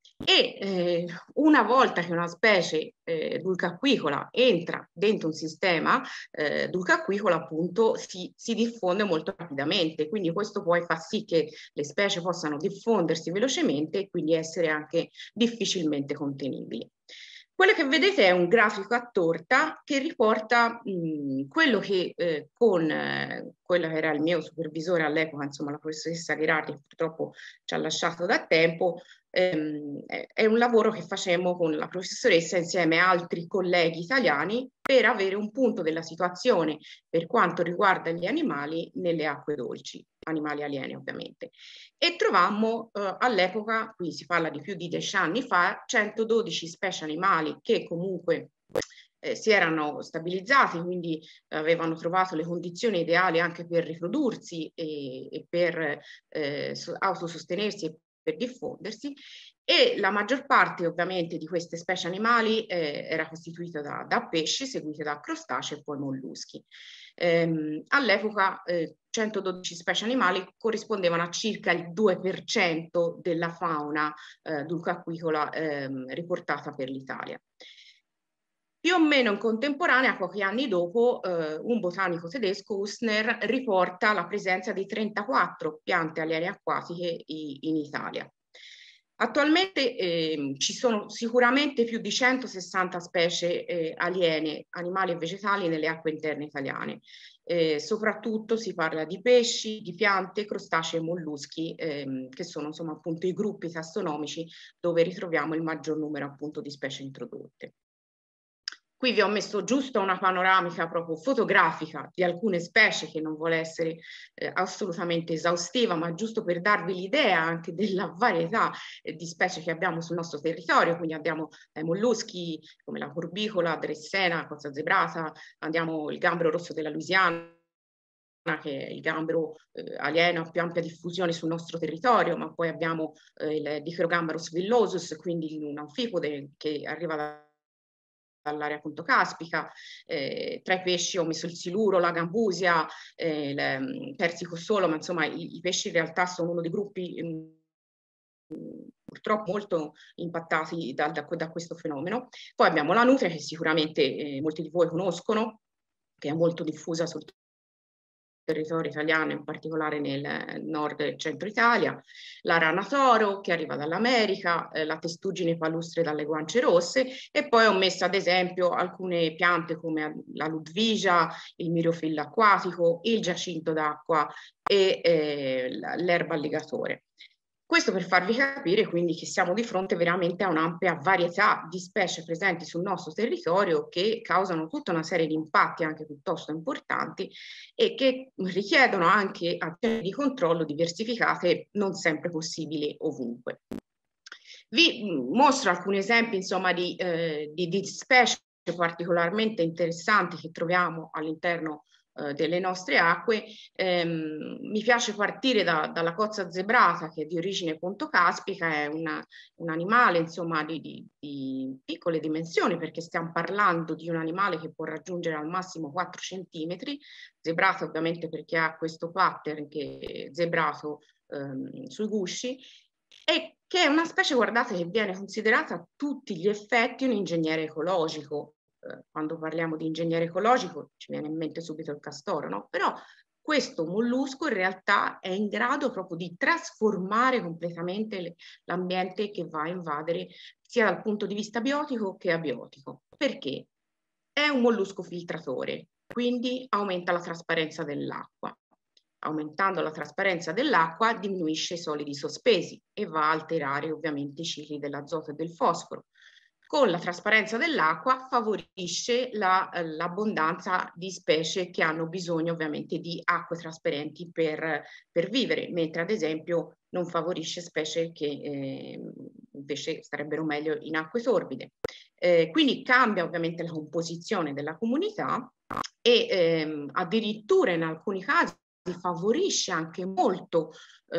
D: E una volta che una specie dulcacquicola entra dentro un sistema dulcacquicolo, appunto si diffonde molto rapidamente, quindi questo poi fa sì che le specie possano diffondersi velocemente e quindi essere anche difficilmente contenibili. Quello che vedete è un grafico a torta che riporta quello che con quello che era il mio supervisore all'epoca, insomma la professoressa Gherardi, che purtroppo ci ha lasciato da tempo, è un lavoro che facemmo con la professoressa insieme a altri colleghi italiani per avere un punto della situazione per quanto riguarda gli animali nelle acque dolci, animali alieni ovviamente. E trovammo all'epoca, qui si parla di più di 10 anni fa, 112 specie animali che comunque si erano stabilizzati, quindi avevano trovato le condizioni ideali anche per riprodursi e per autosostenersi e per diffondersi, e la maggior parte ovviamente di queste specie animali era costituita da pesci, seguite da crostacei e poi molluschi. All'epoca 112 specie animali corrispondevano a circa il 2% della fauna dulcoacquicola riportata per l'Italia. Più o meno in contemporanea, pochi anni dopo, un botanico tedesco, Usner, riporta la presenza di 34 piante aliene acquatiche in Italia. Attualmente ci sono sicuramente più di 160 specie aliene, animali e vegetali, nelle acque interne italiane. Soprattutto si parla di pesci, di piante, crostacei e molluschi, che sono insomma appunto i gruppi tassonomici dove ritroviamo il maggior numero appunto di specie introdotte. Qui vi ho messo giusto una panoramica proprio fotografica di alcune specie, che non vuole essere assolutamente esaustiva, ma giusto per darvi l'idea anche della varietà di specie che abbiamo sul nostro territorio. Quindi abbiamo molluschi come la corbicola, dressena, cozza zebrata, abbiamo il gambero rosso della Louisiana, che è il gambero alieno a più ampia diffusione sul nostro territorio, ma poi abbiamo il Dichrogambarus villosus, quindi un anfipode che arriva dall'area appunto caspica. Tra i pesci ho messo il siluro, la gambusia, il persico solo, ma insomma i pesci in realtà sono uno dei gruppi purtroppo molto impattati da questo fenomeno. Poi abbiamo la nutria, che sicuramente molti di voi conoscono, che è molto diffusa sul territorio italiano, in particolare nel nord e centro Italia, la rana toro che arriva dall'America, la testuggine palustre dalle guance rosse, e poi ho messo ad esempio alcune piante come la ludvigia, il miriofillo acquatico, il giacinto d'acqua e l'erba alligatore. Questo per farvi capire quindi che siamo di fronte veramente a un'ampia varietà di specie presenti sul nostro territorio, che causano tutta una serie di impatti anche piuttosto importanti e che richiedono anche azioni di controllo diversificate, non sempre possibili ovunque. Vi mostro alcuni esempi insomma di specie particolarmente interessanti che troviamo all'interno delle nostre acque. Mi piace partire dalla cozza zebrata, che è di origine pontocaspica, è un animale insomma di piccole dimensioni, perché stiamo parlando di un animale che può raggiungere al massimo 4 centimetri, zebrata ovviamente perché ha questo pattern che è zebrato sui gusci, e che è una specie, guardate, che viene considerata a tutti gli effetti un ingegnere ecologico. Quando parliamo di ingegnere ecologico ci viene in mente subito il castoro, no? Però questo mollusco in realtà è in grado proprio di trasformare completamente l'ambiente che va a invadere, sia dal punto di vista biotico che abiotico. Perché? È un mollusco filtratore, quindi aumenta la trasparenza dell'acqua. Aumentando la trasparenza dell'acqua diminuisce i solidi sospesi e va a alterare ovviamente i cicli dell'azoto e del fosforo. Con la trasparenza dell'acqua favorisce l'abbondanza di specie che hanno bisogno ovviamente di acque trasparenti per vivere, mentre ad esempio non favorisce specie che invece starebbero meglio in acque torbide. Quindi cambia ovviamente la composizione della comunità e addirittura in alcuni casi favorisce anche molto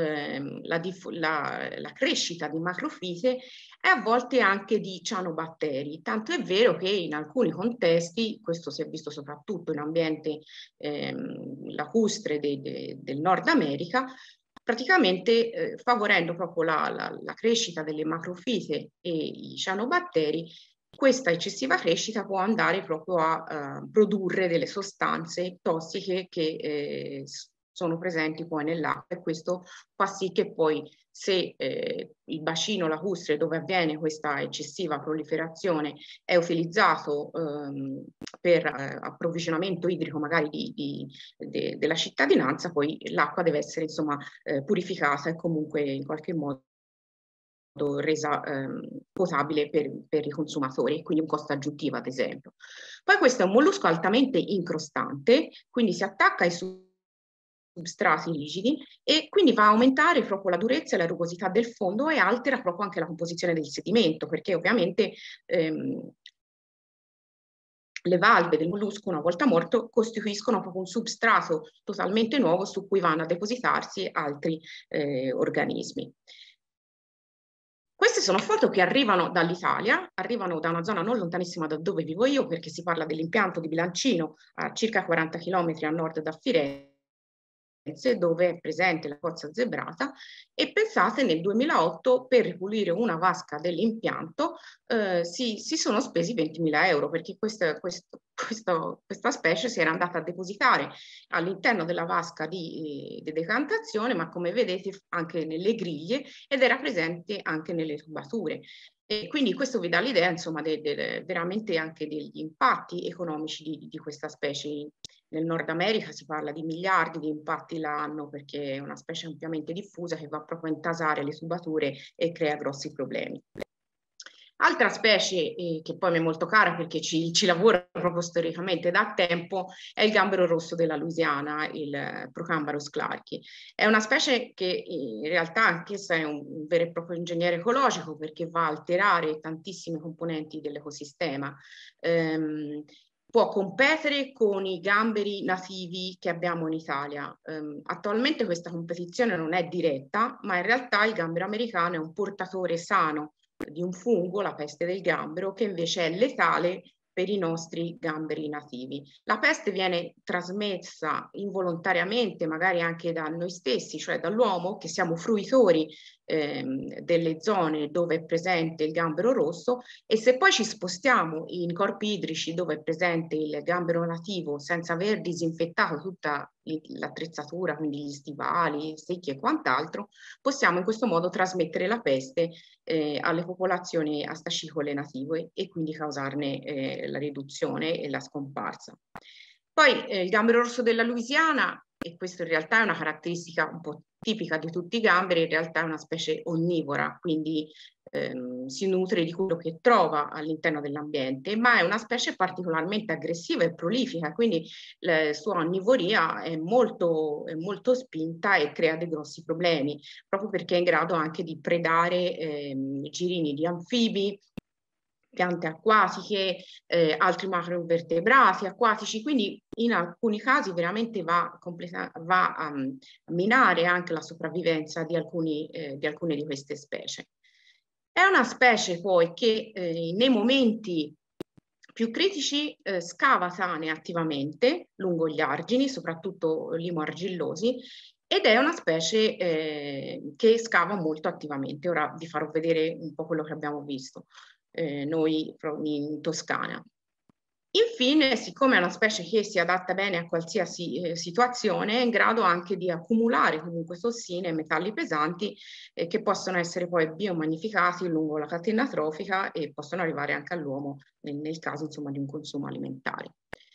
D: la crescita di macrofite e a volte anche di cianobatteri, tanto è vero che in alcuni contesti, questo si è visto soprattutto in ambiente lacustre del Nord America, praticamente favorendo proprio la crescita delle macrofite e i cianobatteri, questa eccessiva crescita può andare proprio a produrre delle sostanze tossiche che sono presenti poi nell'acqua, e questo fa sì che poi, se il bacino lacustre dove avviene questa eccessiva proliferazione è utilizzato per approvvigionamento idrico magari della cittadinanza, poi l'acqua deve essere insomma purificata e comunque in qualche modo resa potabile per i consumatori, quindi un costo aggiuntivo ad esempio. Poi questo è un mollusco altamente incrostante, quindi si attacca ai substrati rigidi e quindi va a aumentare proprio la durezza e la rugosità del fondo e altera proprio anche la composizione del sedimento, perché ovviamente le valve del mollusco, una volta morto, costituiscono proprio un substrato totalmente nuovo su cui vanno a depositarsi altri organismi. Queste sono foto che arrivano dall'Italia, arrivano da una zona non lontanissima da dove vivo io, perché si parla dell'impianto di Bilancino, a circa 40 km a nord da Firenze, dove è presente la cozza zebrata, e pensate nel 2008 per ripulire una vasca dell'impianto si sono spesi 20.000 euro, perché questa specie si era andata a depositare all'interno della vasca di decantazione, ma come vedete anche nelle griglie, ed era presente anche nelle tubature. E quindi questo vi dà l'idea, insomma, veramente anche degli impatti economici di questa specie. Nel Nord America si parla di miliardi di impatti l'anno, perché è una specie ampiamente diffusa che va proprio a intasare le tubature e crea grossi problemi. Altra specie che poi mi è molto cara, perché ci lavora proprio storicamente da tempo, è il gambero rosso della Louisiana, il Procambarus clarki. È una specie che in realtà anch'essa è un vero e proprio ingegnere ecologico, perché va a alterare tantissime componenti dell'ecosistema. Può competere con i gamberi nativi che abbiamo in Italia. Attualmente questa competizione non è diretta, ma in realtà il gambero americano è un portatore sano di un fungo, la peste del gambero, che invece è letale per i nostri gamberi nativi. La peste viene trasmessa involontariamente, magari anche da noi stessi, cioè dall'uomo, che siamo fruitori delle zone dove è presente il gambero rosso, e se poi ci spostiamo in corpi idrici dove è presente il gambero nativo senza aver disinfettato tutta l'attrezzatura, quindi gli stivali, secchi e quant'altro, possiamo in questo modo trasmettere la peste alle popolazioni astacicole native e quindi causarne la riduzione e la scomparsa. Poi il gambero rosso della Louisiana, e questo in realtà è una caratteristica un po' tipica di tutti i gamberi, in realtà è una specie onnivora, quindi si nutre di quello che trova all'interno dell'ambiente, ma è una specie particolarmente aggressiva e prolifica, quindi la sua onnivoria è molto spinta e crea dei grossi problemi, proprio perché è in grado anche di predare girini di anfibi, piante acquatiche, altri macroinvertebrati acquatici, quindi in alcuni casi veramente va a minare anche la sopravvivenza di alcune di queste specie. È una specie poi che nei momenti più critici scava tane attivamente lungo gli argini, soprattutto limo-argillosi, ed è una specie che scava molto attivamente. Ora vi farò vedere un po' quello che abbiamo visto noi in Toscana. Infine, siccome è una specie che si adatta bene a qualsiasi situazione, è in grado anche di accumulare comunque tossine e metalli pesanti che possono essere poi biomagnificati lungo la catena trofica e possono arrivare anche all'uomo nel caso, insomma, di un consumo alimentare.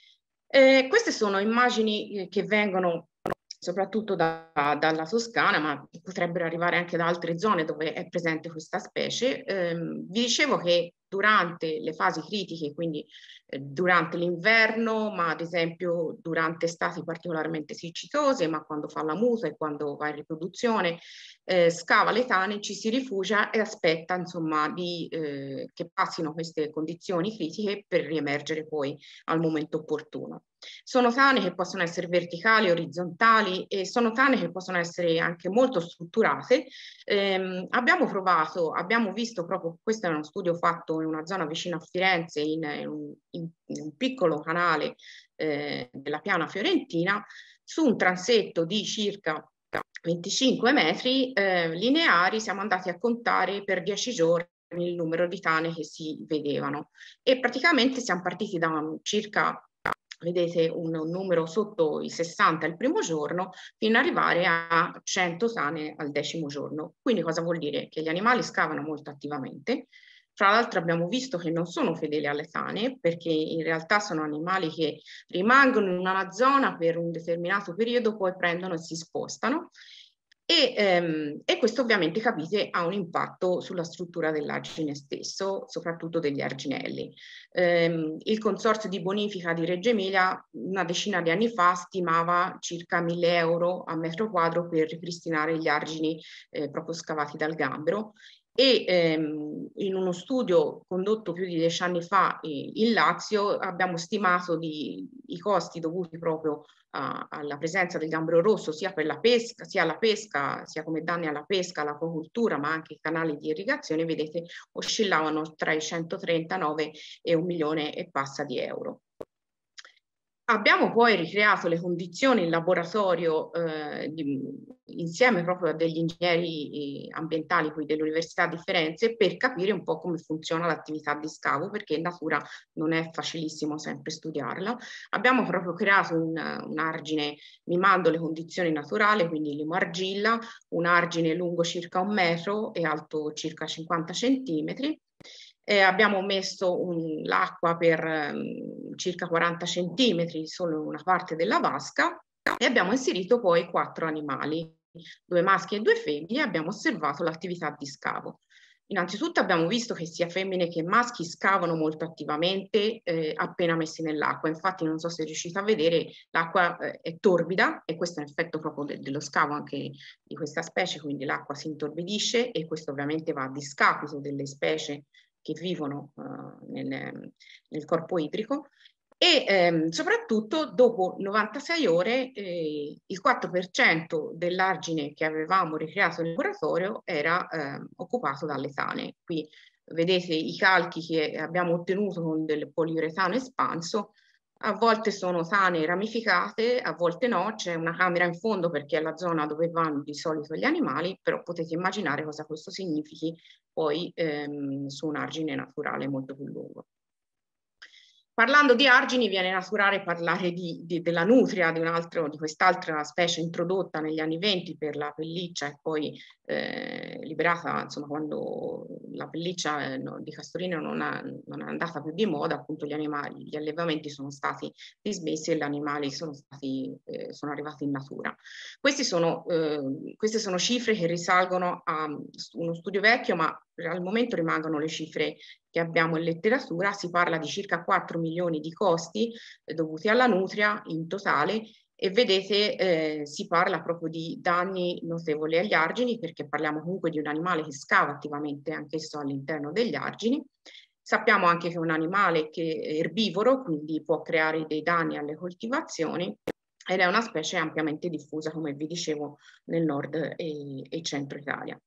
D: Queste sono immagini che vengono soprattutto dalla Toscana, ma potrebbero arrivare anche da altre zone dove è presente questa specie. Vi dicevo che durante le fasi critiche, quindi durante l'inverno, ma ad esempio durante estati particolarmente siccitose, ma quando fa la muta e quando va in riproduzione, scava le tane, ci si rifugia e aspetta, insomma, che passino queste condizioni critiche per riemergere poi al momento opportuno. Sono tane che possono essere verticali, orizzontali, e sono tane che possono essere anche molto strutturate. Abbiamo visto proprio, questo è uno studio fatto in una zona vicino a Firenze, in un piccolo canale della piana fiorentina, su un transetto di circa 25 metri lineari. Siamo andati a contare per 10 giorni il numero di tane che si vedevano, e praticamente siamo partiti da circa, vedete, un numero sotto i 60 il primo giorno, fino ad arrivare a 100 tane al 10° giorno. Quindi cosa vuol dire? Che gli animali scavano molto attivamente. Fra l'altro abbiamo visto che non sono fedeli alle tane, perché in realtà sono animali che rimangono in una zona per un determinato periodo, poi prendono e si spostano. E questo ovviamente, capite, ha un impatto sulla struttura dell'argine stesso, soprattutto degli arginelli. Il Consorzio di Bonifica di Reggio Emilia una decina di anni fa stimava circa 1.000 euro a metro quadro per ripristinare gli argini proprio scavati dal gambero, e in uno studio condotto più di 10 anni fa in Lazio abbiamo stimato i costi dovuti proprio alla presenza del gambero rosso sia per la pesca, sia come danni alla pesca, all'acquacoltura, ma anche i canali di irrigazione, vedete, oscillavano tra i 139 e 1 milione e passa di euro. Abbiamo poi ricreato le condizioni in laboratorio insieme proprio a degli ingegneri ambientali qui dell'Università di Firenze per capire un po' come funziona l'attività di scavo, perché in natura non è facilissimo sempre studiarla. Abbiamo proprio creato un argine mimando le condizioni naturali, quindi limo-argilla, un argine lungo circa 1 metro e alto circa 50 centimetri. Abbiamo messo l'acqua per circa 40 centimetri solo in una parte della vasca e abbiamo inserito poi 4 animali, 2 maschi e 2 femmine, e abbiamo osservato l'attività di scavo. Innanzitutto abbiamo visto che sia femmine che maschi scavano molto attivamente appena messi nell'acqua. Infatti non so se riuscite a vedere, l'acqua è torbida e questo è un effetto proprio dello scavo anche di questa specie, quindi l'acqua si intorbidisce e questo ovviamente va a discapito delle specie che vivono nel corpo idrico e soprattutto dopo 96 ore il 4% dell'argine che avevamo ricreato nel laboratorio era occupato dalle tane. Qui vedete i calchi che abbiamo ottenuto con del poliuretano espanso. A volte sono tane ramificate, a volte no, c'è una camera in fondo perché è la zona dove vanno di solito gli animali, però potete immaginare cosa questo significhi poi su un argine naturale molto più lungo. Parlando di argini viene naturale parlare della nutria, di quest'altra specie introdotta negli anni 20 per la pelliccia e poi liberata, insomma, quando la pelliccia di Castorino non è andata più di moda, appunto gli allevamenti sono stati dismessi e gli animali sono arrivati in natura. Queste sono cifre che risalgono a uno studio vecchio, ma al momento rimangono le cifre che abbiamo in letteratura. Si parla di circa 4 milioni di costi dovuti alla nutria in totale e vedete si parla proprio di danni notevoli agli argini, perché parliamo comunque di un animale che scava attivamente anch'esso all'interno degli argini. Sappiamo anche che è un animale che è erbivoro, quindi può creare dei danni alle coltivazioni ed è una specie ampiamente diffusa, come vi dicevo, nel nord e centro Italia.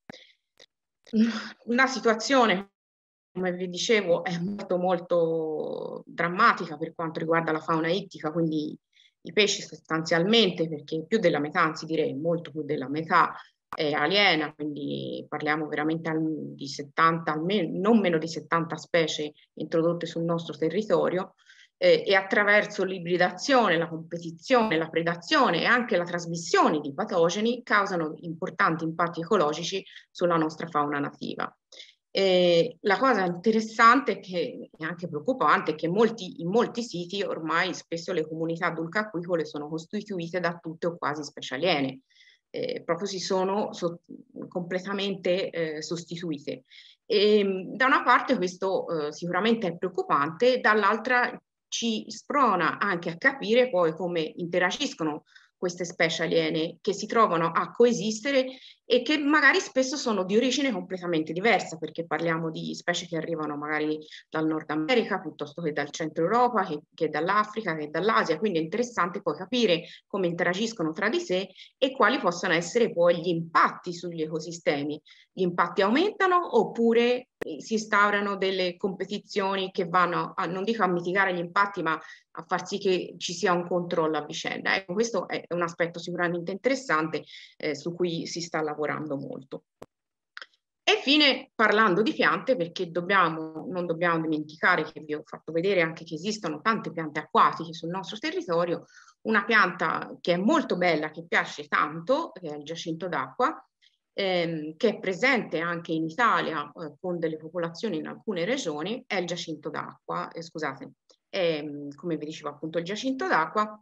D: Una situazione, come vi dicevo, è molto drammatica per quanto riguarda la fauna ittica, quindi i pesci sostanzialmente, perché più della metà, anzi direi molto più della metà, è aliena, quindi parliamo veramente di 70, non meno di 70 specie introdotte sul nostro territorio, e attraverso l'ibridazione, la competizione, la predazione e anche la trasmissione di patogeni causano importanti impatti ecologici sulla nostra fauna nativa. La cosa interessante e anche preoccupante è che in molti siti ormai spesso le comunità dulca-acquicole sono costituite da tutte o quasi specie aliene, proprio si sono completamente sostituite. Da una parte questo sicuramente è preoccupante, dall'altra ci sprona anche a capire poi come interagiscono queste specie aliene che si trovano a coesistere e che magari spesso sono di origine completamente diversa, perché parliamo di specie che arrivano magari dal Nord America piuttosto che dal centro Europa, che dall'Africa, che dall'Asia, quindi è interessante poi capire come interagiscono tra di sé e quali possano essere poi gli impatti sugli ecosistemi. Gli impatti aumentano oppure si instaurano delle competizioni che vanno non dico a mitigare gli impatti, ma a far sì che ci sia un controllo a vicenda. Ecco, questo è un aspetto sicuramente interessante su cui si sta lavorando molto. E infine, parlando di piante, perché non dobbiamo dimenticare che vi ho fatto vedere anche che esistono tante piante acquatiche sul nostro territorio, una pianta che è molto bella, che piace tanto, che è il giacinto d'acqua, che è presente anche in Italia con delle popolazioni in alcune regioni, è il giacinto d'acqua, scusate, come vi dicevo appunto il giacinto d'acqua,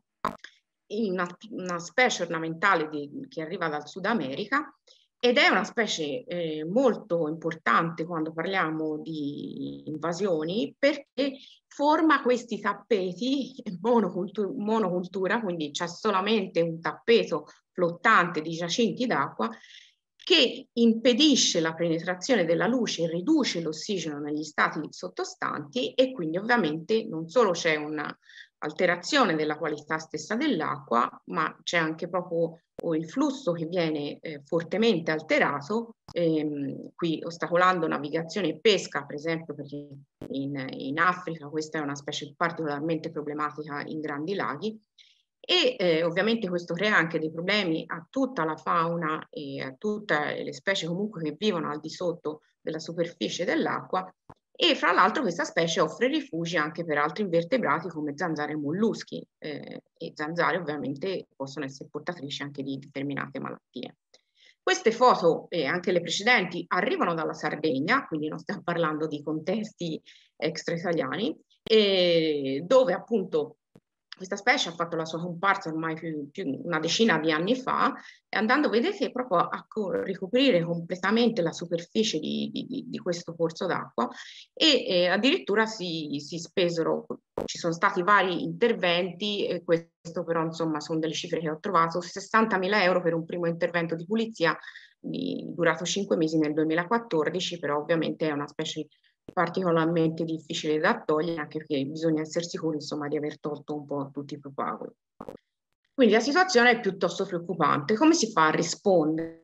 D: una specie ornamentale che arriva dal Sud America ed è una specie molto importante quando parliamo di invasioni, perché forma questi tappeti monocultura, quindi c'è solamente un tappeto flottante di giacinti d'acqua che impedisce la penetrazione della luce e riduce l'ossigeno negli stati sottostanti, e quindi ovviamente non solo c'è un'alterazione della qualità stessa dell'acqua, ma c'è anche proprio il flusso che viene fortemente alterato, qui ostacolando navigazione e pesca, per esempio, perché in Africa questa è una specie particolarmente problematica in grandi laghi. E ovviamente questo crea anche dei problemi a tutta la fauna e a tutte le specie comunque che vivono al di sotto della superficie dell'acqua, e fra l'altro questa specie offre rifugi anche per altri invertebrati come zanzare e molluschi, e zanzare ovviamente possono essere portatrici anche di determinate malattie. Queste foto e anche le precedenti arrivano dalla Sardegna, quindi non stiamo parlando di contesti extra italiani, dove appunto questa specie ha fatto la sua comparsa ormai più una decina di anni fa, e andando, vedete, proprio a ricoprire completamente la superficie di questo corso d'acqua, e addirittura si spesero, ci sono stati vari interventi, e questo però insomma sono delle cifre che ho trovato, 60.000 euro per un primo intervento di pulizia durato 5 mesi nel 2014, però ovviamente è una specie particolarmente difficile da togliere, anche perché bisogna essere sicuri, insomma, di aver tolto un po' tutti i propagoli. Quindi la situazione è piuttosto preoccupante. Come si fa a rispondere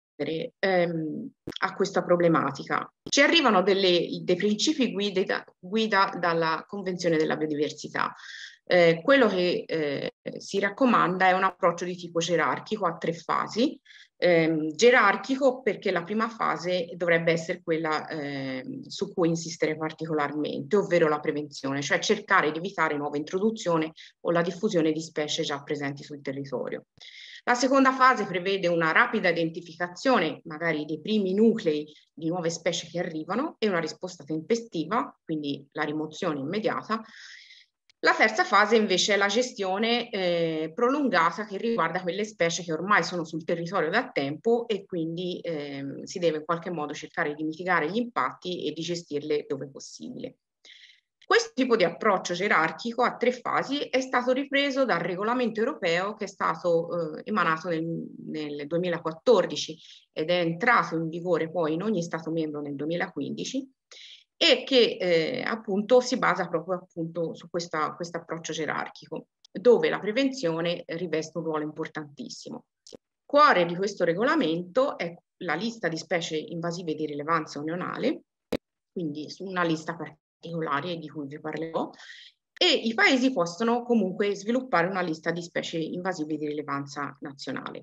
D: a questa problematica? Ci arrivano dei principi guida dalla Convenzione della biodiversità. Quello che si raccomanda è un approccio di tipo gerarchico a 3 fasi. Gerarchico perché la prima fase dovrebbe essere quella su cui insistere particolarmente, ovvero la prevenzione, cioè cercare di evitare nuove introduzioni o la diffusione di specie già presenti sul territorio. La seconda fase prevede una rapida identificazione, magari dei primi nuclei di nuove specie che arrivano, e una risposta tempestiva, quindi la rimozione immediata. La terza fase invece è la gestione prolungata, che riguarda quelle specie che ormai sono sul territorio da tempo, e quindi si deve in qualche modo cercare di mitigare gli impatti e di gestirle dove possibile. Questo tipo di approccio gerarchico a 3 fasi è stato ripreso dal regolamento europeo che è stato emanato nel 2014 ed è entrato in vigore poi in ogni Stato membro nel 2015, e che appunto si basa proprio appunto su questo approccio gerarchico, dove la prevenzione riveste un ruolo importantissimo. Cuore di questo regolamento è la lista di specie invasive di rilevanza unionale, quindi su una lista particolare di cui vi parlerò, e i paesi possono comunque sviluppare una lista di specie invasive di rilevanza nazionale.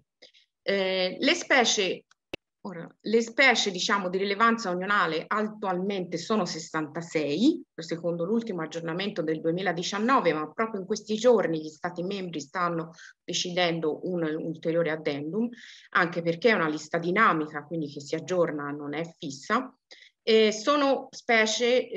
D: Le specie diciamo di rilevanza unionale attualmente sono 66, secondo l'ultimo aggiornamento del 2019, ma proprio in questi giorni gli Stati membri stanno decidendo un ulteriore addendum, anche perché è una lista dinamica, quindi che si aggiorna, non è fissa. Sono specie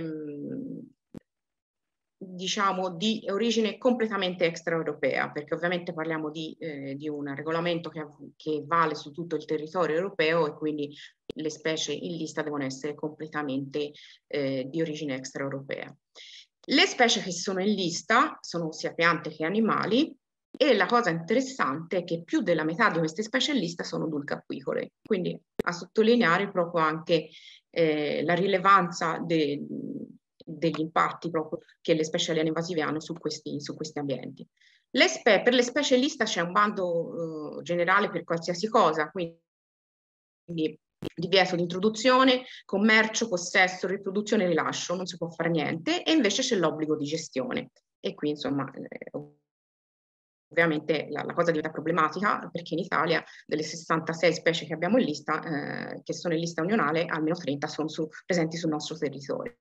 D: diciamo di origine completamente extraeuropea, perché ovviamente parliamo di un regolamento che vale su tutto il territorio europeo, e quindi le specie in lista devono essere completamente di origine extraeuropea. Le specie che sono in lista sono sia piante che animali, e la cosa interessante è che più della metà di queste specie in lista sono dulcapicole, quindi a sottolineare proprio anche la rilevanza degli impatti proprio che le specie aliene invasive hanno su questi ambienti. Per le specie in lista c'è un bando generale per qualsiasi cosa, quindi divieto di introduzione, commercio, possesso, riproduzione e rilascio, non si può fare niente, e invece c'è l'obbligo di gestione. E qui insomma ovviamente la cosa diventa problematica, perché in Italia delle 66 specie che abbiamo in lista, che sono in lista unionale, almeno 30 sono presenti sul nostro territorio.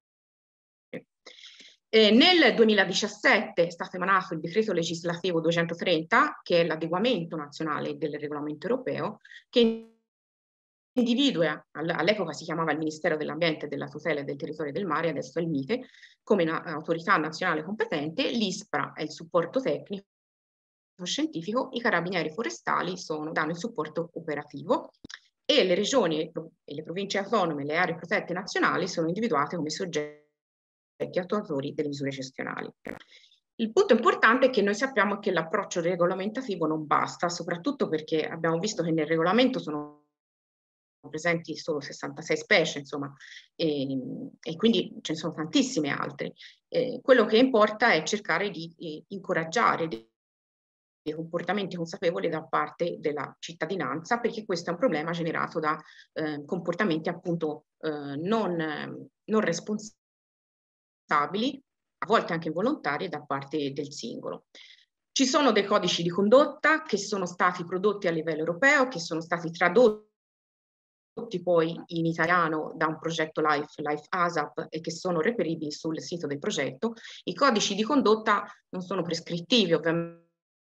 D: Nel 2017 è stato emanato il decreto legislativo 230, che è l'adeguamento nazionale del regolamento europeo, che individua, all'epoca si chiamava il Ministero dell'Ambiente, della Tutela e del Territorio e del Mare, adesso è il MITE, come autorità nazionale competente. L'ISPRA è il supporto tecnico scientifico, i carabinieri forestali danno il supporto operativo, e le regioni e le province autonome e le aree protette nazionali sono individuate come soggetti attuatori delle misure gestionali. Il punto importante è che noi sappiamo che l'approccio regolamentativo non basta, soprattutto perché abbiamo visto che nel regolamento sono presenti solo 66 specie, insomma, e quindi ce ne sono tantissime altre. Quello che importa è cercare di incoraggiare dei comportamenti consapevoli da parte della cittadinanza, perché questo è un problema generato da comportamenti appunto non responsabili, a volte anche involontari, da parte del singolo. Ci sono dei codici di condotta che sono stati prodotti a livello europeo, che sono stati tradotti poi in italiano da un progetto Life ASAP e che sono reperibili sul sito del progetto. I codici di condotta non sono prescrittivi ovviamente,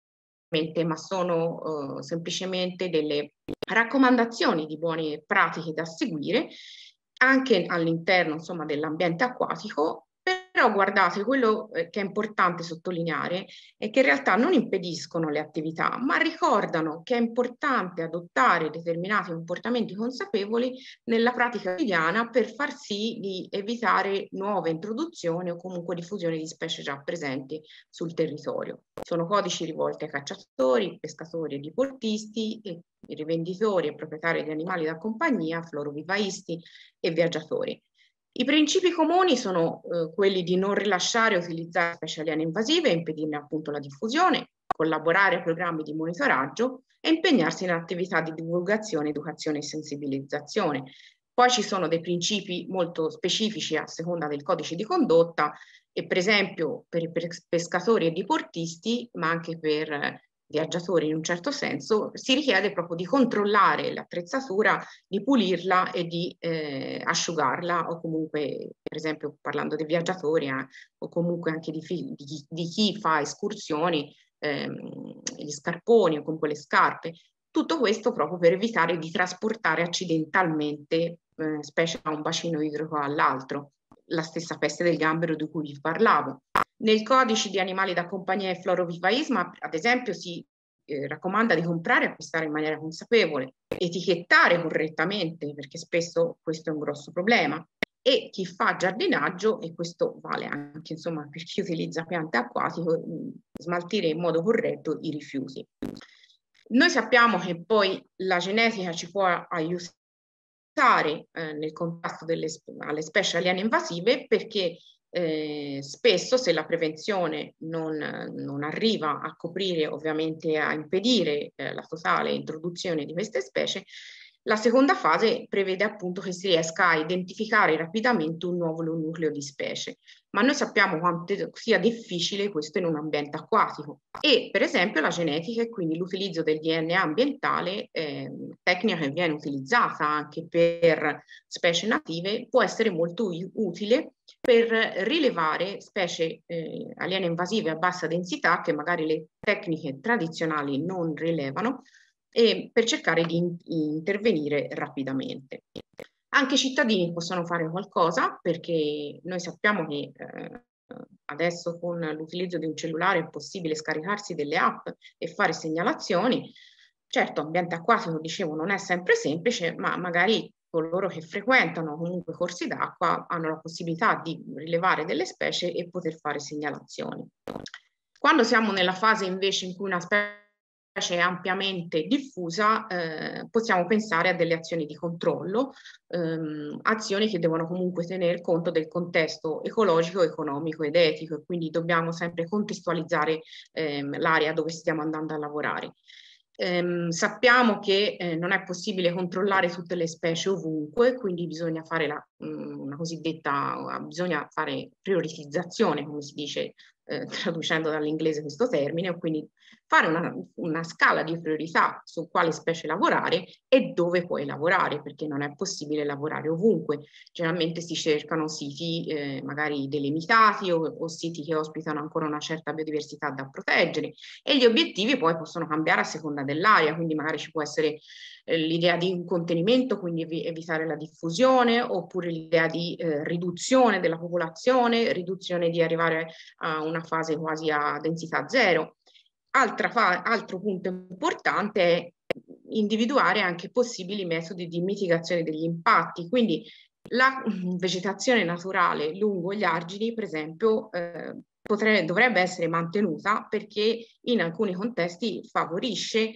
D: ma sono semplicemente delle raccomandazioni di buone pratiche da seguire anche all'interno, insomma, dell'ambiente acquatico. Però guardate, quello che è importante sottolineare è che in realtà non impediscono le attività, ma ricordano che è importante adottare determinati comportamenti consapevoli nella pratica quotidiana per far sì di evitare nuove introduzioni o comunque diffusione di specie già presenti sul territorio. Sono codici rivolti ai cacciatori, pescatori e diportisti, e rivenditori e proprietari di animali da compagnia, florovivaisti e viaggiatori. I principi comuni sono quelli di non rilasciare e utilizzare specie aliene invasive e impedirne appunto la diffusione, collaborare a programmi di monitoraggio e impegnarsi in attività di divulgazione, educazione e sensibilizzazione. Poi ci sono dei principi molto specifici a seconda del codice di condotta, e per esempio per pescatori e diportisti, ma anche per viaggiatori in un certo senso, si richiede proprio di controllare l'attrezzatura, di pulirla e di asciugarla, o comunque, per esempio parlando dei viaggiatori, o comunque anche di chi fa escursioni, gli scarponi o comunque le scarpe. Tutto questo proprio per evitare di trasportare accidentalmente specie da un bacino idrico all'altro. La stessa peste del gambero di cui vi parlavo. Nel codice di animali da compagnia e florovivaismo, ad esempio, si raccomanda di comprare e acquistare in maniera consapevole, etichettare correttamente, perché spesso questo è un grosso problema, e chi fa giardinaggio, e questo vale anche insomma per chi utilizza piante acquatiche, smaltire in modo corretto i rifiuti. Noi sappiamo che poi la genetica ci può aiutare nel contrasto alle specie aliene invasive, perché spesso, se la prevenzione non arriva a coprire, ovviamente a impedire la totale introduzione di queste specie, la seconda fase prevede appunto che si riesca a identificare rapidamente un nuovo nucleo di specie, ma noi sappiamo quanto sia difficile questo in un ambiente acquatico, e per esempio la genetica e quindi l'utilizzo del DNA ambientale, tecnica che viene utilizzata anche per specie native, può essere molto utile per rilevare specie aliene invasive a bassa densità che magari le tecniche tradizionali non rilevano, e per cercare di intervenire rapidamente. Anche i cittadini possono fare qualcosa, perché noi sappiamo che adesso con l'utilizzo di un cellulare è possibile scaricarsi delle app e fare segnalazioni. Certo, ambiente acquatico, dicevo, non è sempre semplice, ma magari coloro che frequentano comunque corsi d'acqua hanno la possibilità di rilevare delle specie e poter fare segnalazioni. Quando siamo nella fase invece in cui una specie è ampiamente diffusa, possiamo pensare a delle azioni di controllo, azioni che devono comunque tener conto del contesto ecologico, economico ed etico, e quindi dobbiamo sempre contestualizzare l'area dove stiamo andando a lavorare. Sappiamo che non è possibile controllare tutte le specie ovunque, quindi bisogna fare bisogna fare prioritizzazione, come si dice traducendo dall'inglese questo termine, quindi fare una scala di priorità su quale specie lavorare e dove puoi lavorare, perché non è possibile lavorare ovunque. Generalmente si cercano siti magari delimitati o siti che ospitano ancora una certa biodiversità da proteggere, e gli obiettivi poi possono cambiare a seconda dell'area, quindi magari ci può essere l'idea di un contenimento, quindi evitare la diffusione, oppure l'idea di riduzione della popolazione, riduzione di arrivare a una fase quasi a densità zero. Altro punto importante è individuare anche possibili metodi di mitigazione degli impatti, quindi la vegetazione naturale lungo gli argini, per esempio, dovrebbe essere mantenuta perché in alcuni contesti favorisce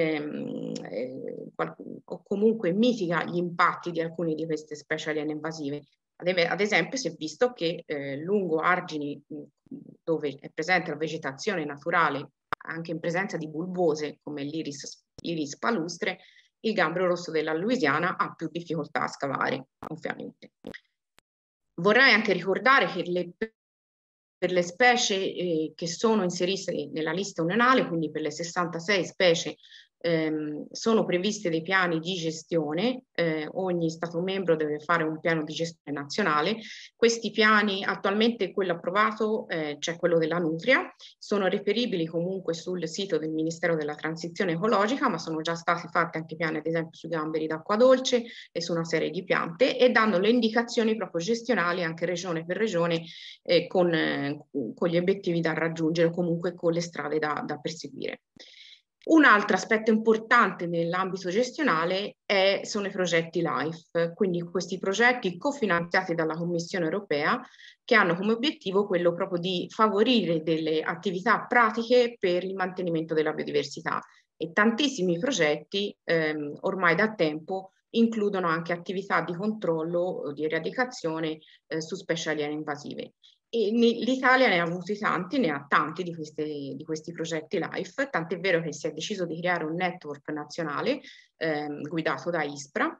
D: o comunque mitiga gli impatti di alcune di queste specie aliene invasive. Ad esempio, si è visto che lungo argini dove è presente la vegetazione naturale, anche in presenza di bulbose come l'iris palustre, il gambero rosso della Louisiana ha più difficoltà a scavare, ovviamente. Vorrei anche ricordare che per le specie che sono inserite nella lista unionale, quindi per le 66 specie, sono previste dei piani di gestione, ogni Stato membro deve fare un piano di gestione nazionale. Questi piani, attualmente quello approvato c'è quello della Nutria, sono reperibili comunque sul sito del Ministero della Transizione Ecologica, ma sono già stati fatti anche piani ad esempio sui gamberi d'acqua dolce e su una serie di piante, e danno le indicazioni proprio gestionali anche regione per regione con gli obiettivi da raggiungere o comunque con le strade da perseguire. Un altro aspetto importante nell'ambito gestionale sono i progetti LIFE, quindi questi progetti cofinanziati dalla Commissione europea che hanno come obiettivo quello proprio di favorire delle attività pratiche per il mantenimento della biodiversità, e tantissimi progetti ormai da tempo includono anche attività di controllo o di eradicazione su specie aliene invasive. L'Italia ne ha avuti tanti, ne ha tanti di questi progetti LIFE, tant'è vero che si è deciso di creare un network nazionale guidato da ISPRA,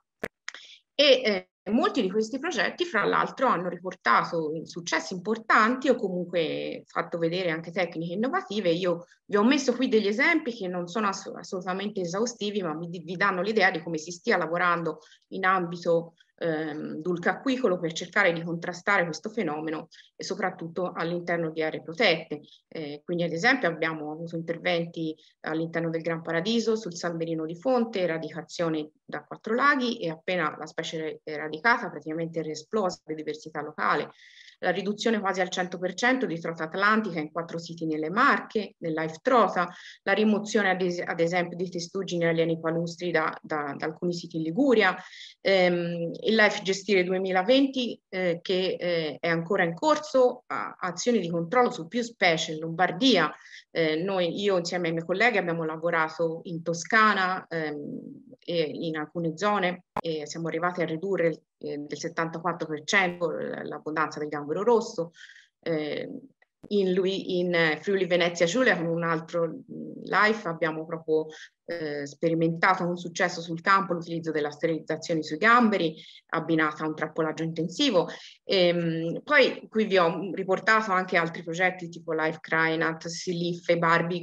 D: e molti di questi progetti fra l'altro hanno riportato successi importanti o comunque fatto vedere anche tecniche innovative. Io vi ho messo qui degli esempi che non sono assolutamente esaustivi, ma vi danno l'idea di come si stia lavorando in ambito dulcacquicolo per cercare di contrastare questo fenomeno, e soprattutto all'interno di aree protette. Quindi ad esempio abbiamo avuto interventi all'interno del Gran Paradiso sul Salmerino di Fonte, eradicazione da 4 laghi, e appena la specie eradicata praticamente riesplosa la biodiversità locale. La riduzione quasi al 100% di trota atlantica in 4 siti nelle Marche, nell'Life Trota, la rimozione ad esempio di testuggini alieni palustri da alcuni siti in Liguria, il Life Gestire 2020 che è ancora in corso, azioni di controllo su più specie in Lombardia. Io insieme ai miei colleghi abbiamo lavorato in Toscana e in alcune zone, e siamo arrivati a ridurre del 74% l'abbondanza del gambero rosso. In Friuli Venezia Giulia, con un altro LIFE, abbiamo proprio sperimentato con successo sul campo l'utilizzo della sterilizzazione sui gamberi abbinata a un trappolaggio intensivo. Poi qui vi ho riportato anche altri progetti tipo Life Crinat, Siliffe, Barbie,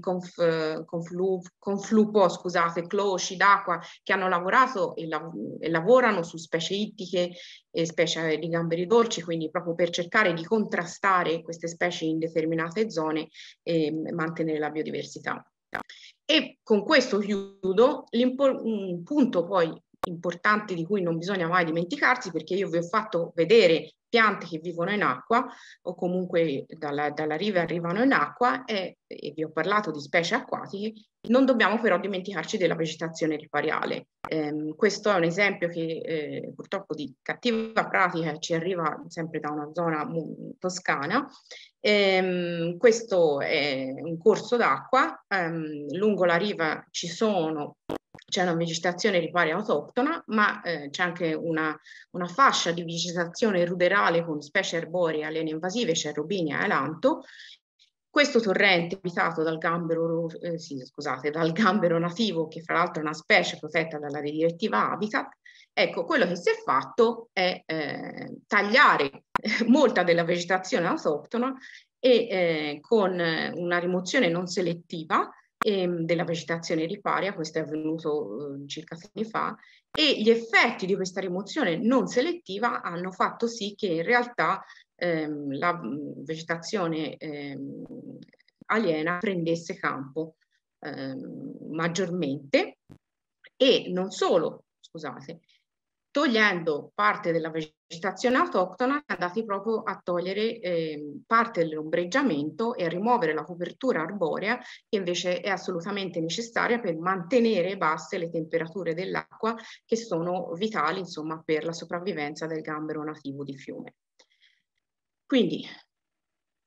D: Conflupo, scusate, Clo, Scidacqua, che hanno lavorato e lavorano su specie ittiche e specie di gamberi dolci, quindi proprio per cercare di contrastare queste specie in determinate zone e mantenere la biodiversità. E con questo chiudo. Un punto poi importante di cui non bisogna mai dimenticarsi, perché io vi ho fatto vedere piante che vivono in acqua o comunque dalla riva arrivano in acqua, e vi ho parlato di specie acquatiche, non dobbiamo però dimenticarci della vegetazione ripariale. Questo è un esempio che purtroppo di cattiva pratica ci arriva sempre da una zona toscana. Questo è un corso d'acqua, lungo la riva c'è una vegetazione riparia autoctona, ma c'è anche una fascia di vegetazione ruderale con specie arboree aliene invasive, c'è Robinia e Alanto. Questo torrente abitato dal gambero nativo, che fra l'altro è una specie protetta dalla direttiva Habitat. Ecco, quello che si è fatto è tagliare molta della vegetazione autoctona e con una rimozione non selettiva della vegetazione riparia. Questo è avvenuto circa 6 anni fa, e gli effetti di questa rimozione non selettiva hanno fatto sì che in realtà la vegetazione aliena prendesse campo maggiormente, e non solo, scusate, togliendo parte della vegetazione autoctona, andati proprio a togliere parte dell'ombreggiamento e a rimuovere la copertura arborea, che invece è assolutamente necessaria per mantenere basse le temperature dell'acqua, che sono vitali, insomma, per la sopravvivenza del gambero nativo di fiume. Quindi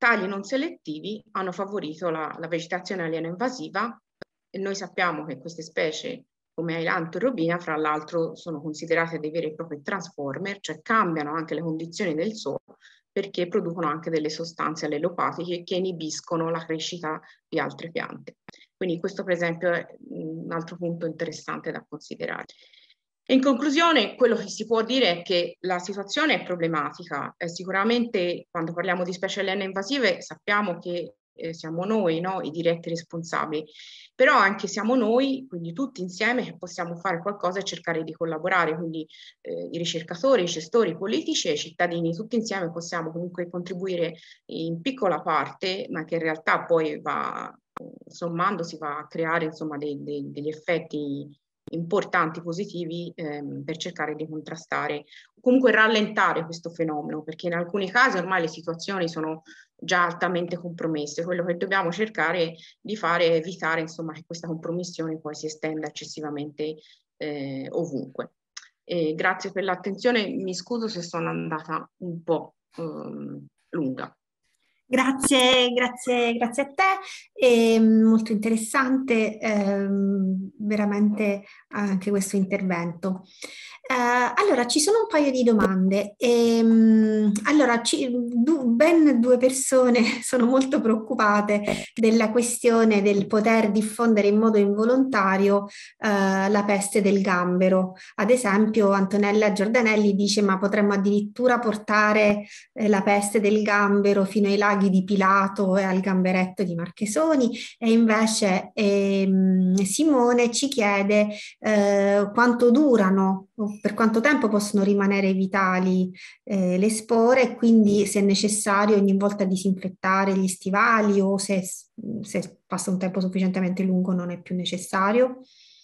D: tagli non selettivi hanno favorito la vegetazione aliena invasiva, e noi sappiamo che queste specie come ailanto e robina, fra l'altro, sono considerate dei veri e propri transformer, cioè cambiano anche le condizioni del suolo perché producono anche delle sostanze allelopatiche che inibiscono la crescita di altre piante. Quindi questo per esempio è un altro punto interessante da considerare. In conclusione, quello che si può dire è che la situazione è problematica. Sicuramente quando parliamo di specie aliene invasive sappiamo che siamo noi, no, i diretti responsabili, però anche siamo noi, quindi tutti insieme, che possiamo fare qualcosa e cercare di collaborare, quindi i ricercatori, i gestori, i politici e i cittadini, tutti insieme possiamo comunque contribuire in piccola parte, ma che in realtà poi va sommandosi, va a creare insomma degli effetti importanti, positivi, per cercare di contrastare, comunque rallentare questo fenomeno, perché in alcuni casi ormai le situazioni sono già altamente compromesse. Quello che dobbiamo cercare di fare è evitare insomma che questa compromissione poi si estenda eccessivamente ovunque. Grazie per l'attenzione, mi scuso se sono andata un po' lunga.
A: Grazie a te, molto interessante veramente anche questo intervento. Allora, ci sono un paio di domande. Allora, ben 2 persone sono molto preoccupate della questione del poter diffondere in modo involontario la peste del gambero. Ad esempio, Antonella Giordanelli dice: ma potremmo addirittura portare la peste del gambero fino ai laghi di Pilato e al gamberetto di Marchesoni. E invece Simone ci chiede quanto durano, per quanto tempo possono rimanere vitali le spore, e quindi se è necessario ogni volta disinfettare gli stivali, o se passa un tempo sufficientemente lungo non è più necessario.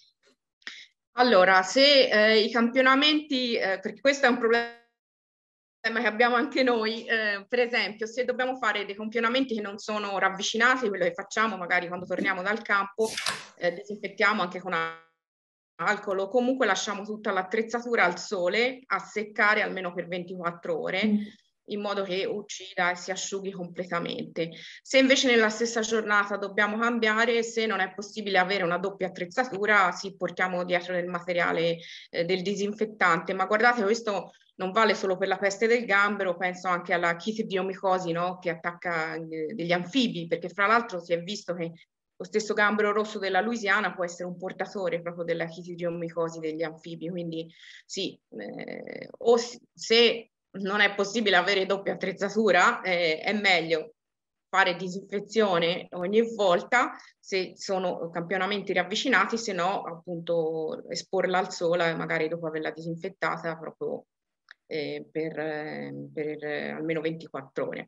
D: Allora, se i campionamenti, perché questo è un problema che abbiamo anche noi, per esempio, se dobbiamo fare dei campionamenti che non sono ravvicinati, quello che facciamo magari quando torniamo dal campo, disinfettiamo anche con alcol, o comunque lasciamo tutta l'attrezzatura al sole a seccare almeno per 24 ore, in modo che uccida e si asciughi completamente. Se invece nella stessa giornata dobbiamo cambiare, se non è possibile avere una doppia attrezzatura, sì, portiamo dietro del materiale del disinfettante. Ma guardate, questo non vale solo per la peste del gambero, penso anche alla chitridiomicosi, no? Che attacca degli anfibi, perché fra l'altro si è visto che lo stesso gambero rosso della Louisiana può essere un portatore proprio della chitridiomicosi degli anfibi. Quindi sì, o se non è possibile avere doppia attrezzatura, è meglio fare disinfezione ogni volta se sono campionamenti ravvicinati, se no appunto esporla al sole magari dopo averla disinfettata proprio per almeno 24 ore.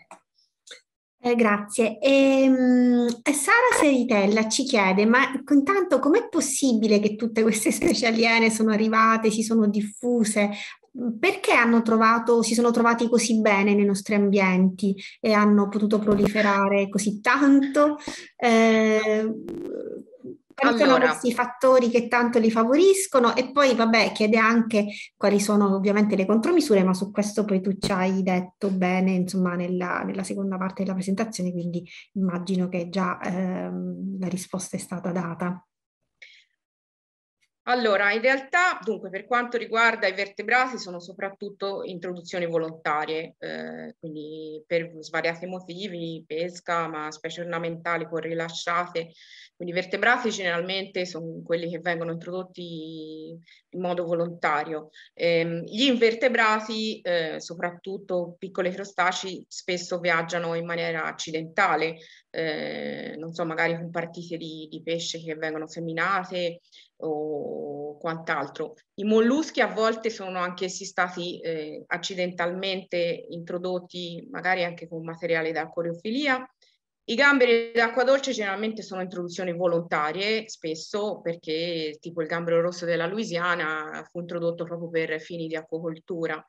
A: Grazie. Sara Seritella ci chiede: ma intanto com'è possibile che tutte queste specie aliene sono arrivate, si sono diffuse? Perché si sono trovati così bene nei nostri ambienti e hanno potuto proliferare così tanto? Quali sono questi fattori che tanto li favoriscono? E poi, vabbè, chiede anche quali sono ovviamente le contromisure, ma su questo poi tu ci hai detto bene, insomma, nella seconda parte della presentazione, quindi immagino che già la risposta è stata data.
D: Allora, in realtà, dunque, per quanto riguarda i vertebrati, sono soprattutto introduzioni volontarie, quindi per svariati motivi, pesca, ma specie ornamentali poi rilasciate. Quindi i vertebrati generalmente sono quelli che vengono introdotti in modo volontario. Gli invertebrati, soprattutto piccoli crostacei, spesso viaggiano in maniera accidentale, non so, magari con partite di pesce che vengono seminate o quant'altro. I molluschi a volte sono anche essi stati accidentalmente introdotti, magari anche con materiale da acquariofilia. I gamberi d'acqua dolce generalmente sono introduzioni volontarie, spesso perché tipo il gambero rosso della Louisiana fu introdotto proprio per fini di acquacoltura.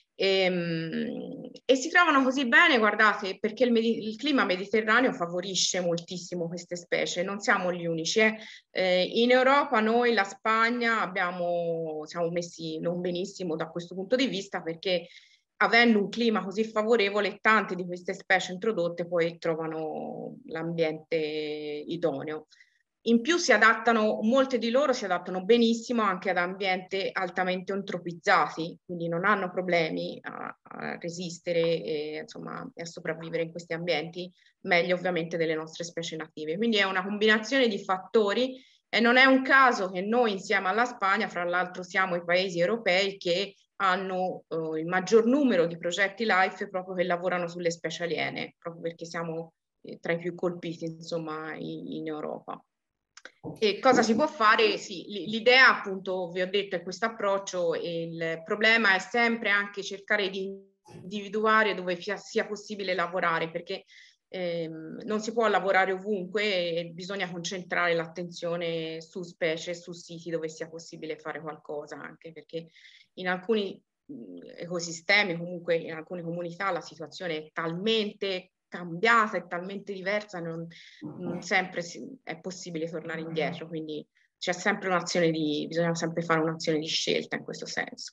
D: E si trovano così bene, guardate, perché il clima mediterraneo favorisce moltissimo queste specie, non siamo gli unici. In Europa noi, la Spagna, siamo messi non benissimo da questo punto di vista, perché avendo un clima così favorevole, tante di queste specie introdotte poi trovano l'ambiente idoneo. In più molte di loro si adattano benissimo anche ad ambienti altamente entropizzati, quindi non hanno problemi a resistere e, insomma, a sopravvivere in questi ambienti, meglio ovviamente delle nostre specie native. Quindi è una combinazione di fattori e non è un caso che noi insieme alla Spagna, fra l'altro siamo i paesi europei che hanno il maggior numero di progetti LIFE proprio che lavorano sulle specie aliene, proprio perché siamo tra i più colpiti, insomma, in Europa. E cosa si può fare? Sì, l'idea appunto, vi ho detto, è questo approccio e il problema è sempre anche cercare di individuare dove sia possibile lavorare, perché non si può lavorare ovunque e bisogna concentrare l'attenzione su specie, su siti dove sia possibile fare qualcosa, anche perché in alcuni ecosistemi, comunque in alcune comunità, la situazione è talmente cambiata e talmente diversa, non sempre è possibile tornare indietro, quindi c'è sempre bisogna sempre fare un'azione di scelta in questo senso.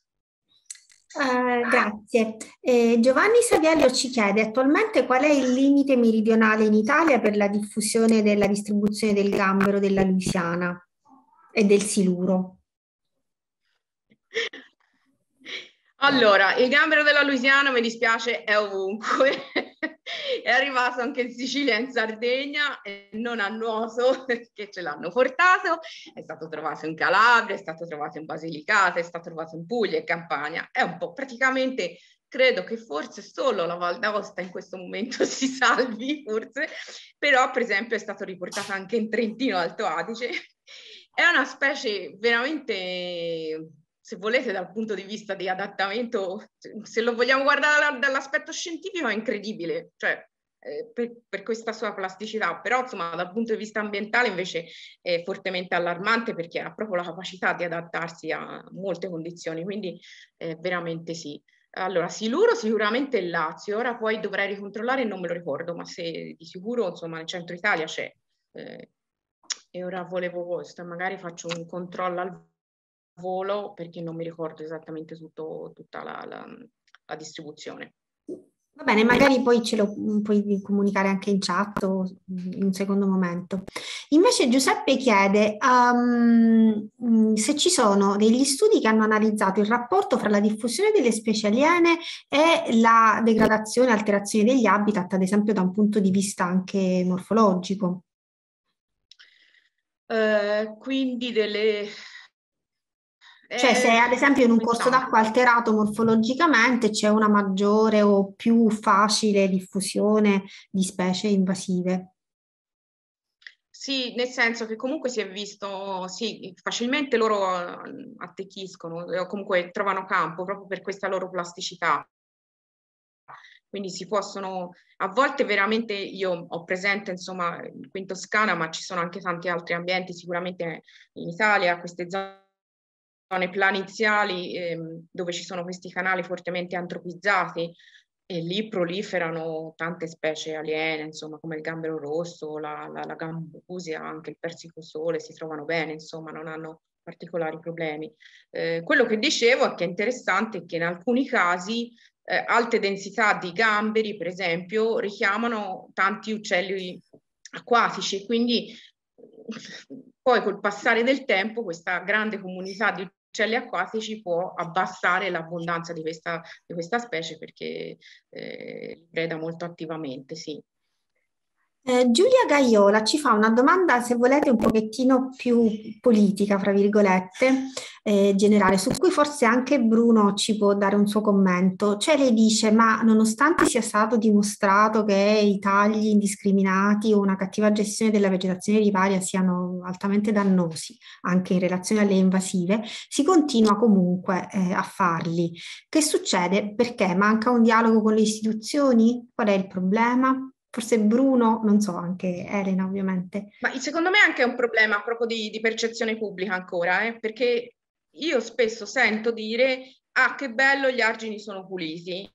A: Grazie. Giovanni Saviello ci chiede attualmente qual è il limite meridionale in Italia per la diffusione della distribuzione del gambero della Louisiana e del siluro.
D: Allora, il gambero della Louisiana, mi dispiace, è ovunque. È arrivato anche in Sicilia e in Sardegna, e non a nuoto perché ce l'hanno portato. È stato trovato in Calabria, è stato trovato in Basilicata, è stato trovato in Puglia e Campania. È un po' praticamente, credo che forse solo la Val d'Aosta in questo momento si salvi, forse, però per esempio è stato riportato anche in Trentino Alto Adige. È una specie veramente, se volete, dal punto di vista di adattamento, se lo vogliamo guardare dall'aspetto scientifico, è incredibile, cioè per questa sua plasticità, però insomma dal punto di vista ambientale invece è fortemente allarmante perché ha proprio la capacità di adattarsi a molte condizioni, quindi veramente sì. Allora, siluro sicuramente il Lazio, ora poi dovrei ricontrollare e non me lo ricordo, ma se di sicuro insomma nel centro Italia c'è. E ora volevo, magari faccio un controllo al volo perché non mi ricordo esattamente tutta la distribuzione.
A: Va bene, magari poi ce lo puoi comunicare anche in chat o in un secondo momento. Invece Giuseppe chiede se ci sono degli studi che hanno analizzato il rapporto fra la diffusione delle specie aliene e la degradazione e alterazione degli habitat, ad esempio da un punto di vista anche morfologico.
D: Quindi delle...
A: Cioè se ad esempio in un corso d'acqua alterato morfologicamente c'è una maggiore o più facile diffusione di specie invasive.
D: Sì, nel senso che comunque si è visto, sì, facilmente loro attecchiscono o comunque trovano campo proprio per questa loro plasticità. Quindi si possono, a volte veramente io ho presente insomma qui in Toscana, ma ci sono anche tanti altri ambienti, sicuramente in Italia, queste zone planiziali dove ci sono questi canali fortemente antropizzati e lì proliferano tante specie aliene, insomma come il gambero rosso, la gambusia, anche il persicosole, si trovano bene, insomma non hanno particolari problemi. Quello che dicevo è che è interessante che in alcuni casi alte densità di gamberi, per esempio, richiamano tanti uccelli acquatici, quindi poi col passare del tempo questa grande comunità di uccelli acquatici può abbassare l'abbondanza di questa specie perché preda molto attivamente, sì.
A: Giulia Gaiola ci fa una domanda, se volete, un pochettino più politica, fra virgolette, generale, su cui forse anche Bruno ci può dare un suo commento. Cioè lei dice, ma nonostante sia stato dimostrato che i tagli indiscriminati o una cattiva gestione della vegetazione riparia siano altamente dannosi, anche in relazione alle invasive, si continua comunque a farli. Che succede? Perché manca un dialogo con le istituzioni? Qual è il problema? Forse Bruno, non so, anche Elena ovviamente.
D: Ma secondo me è anche un problema proprio di percezione pubblica ancora, perché io spesso sento dire ah che bello gli argini sono puliti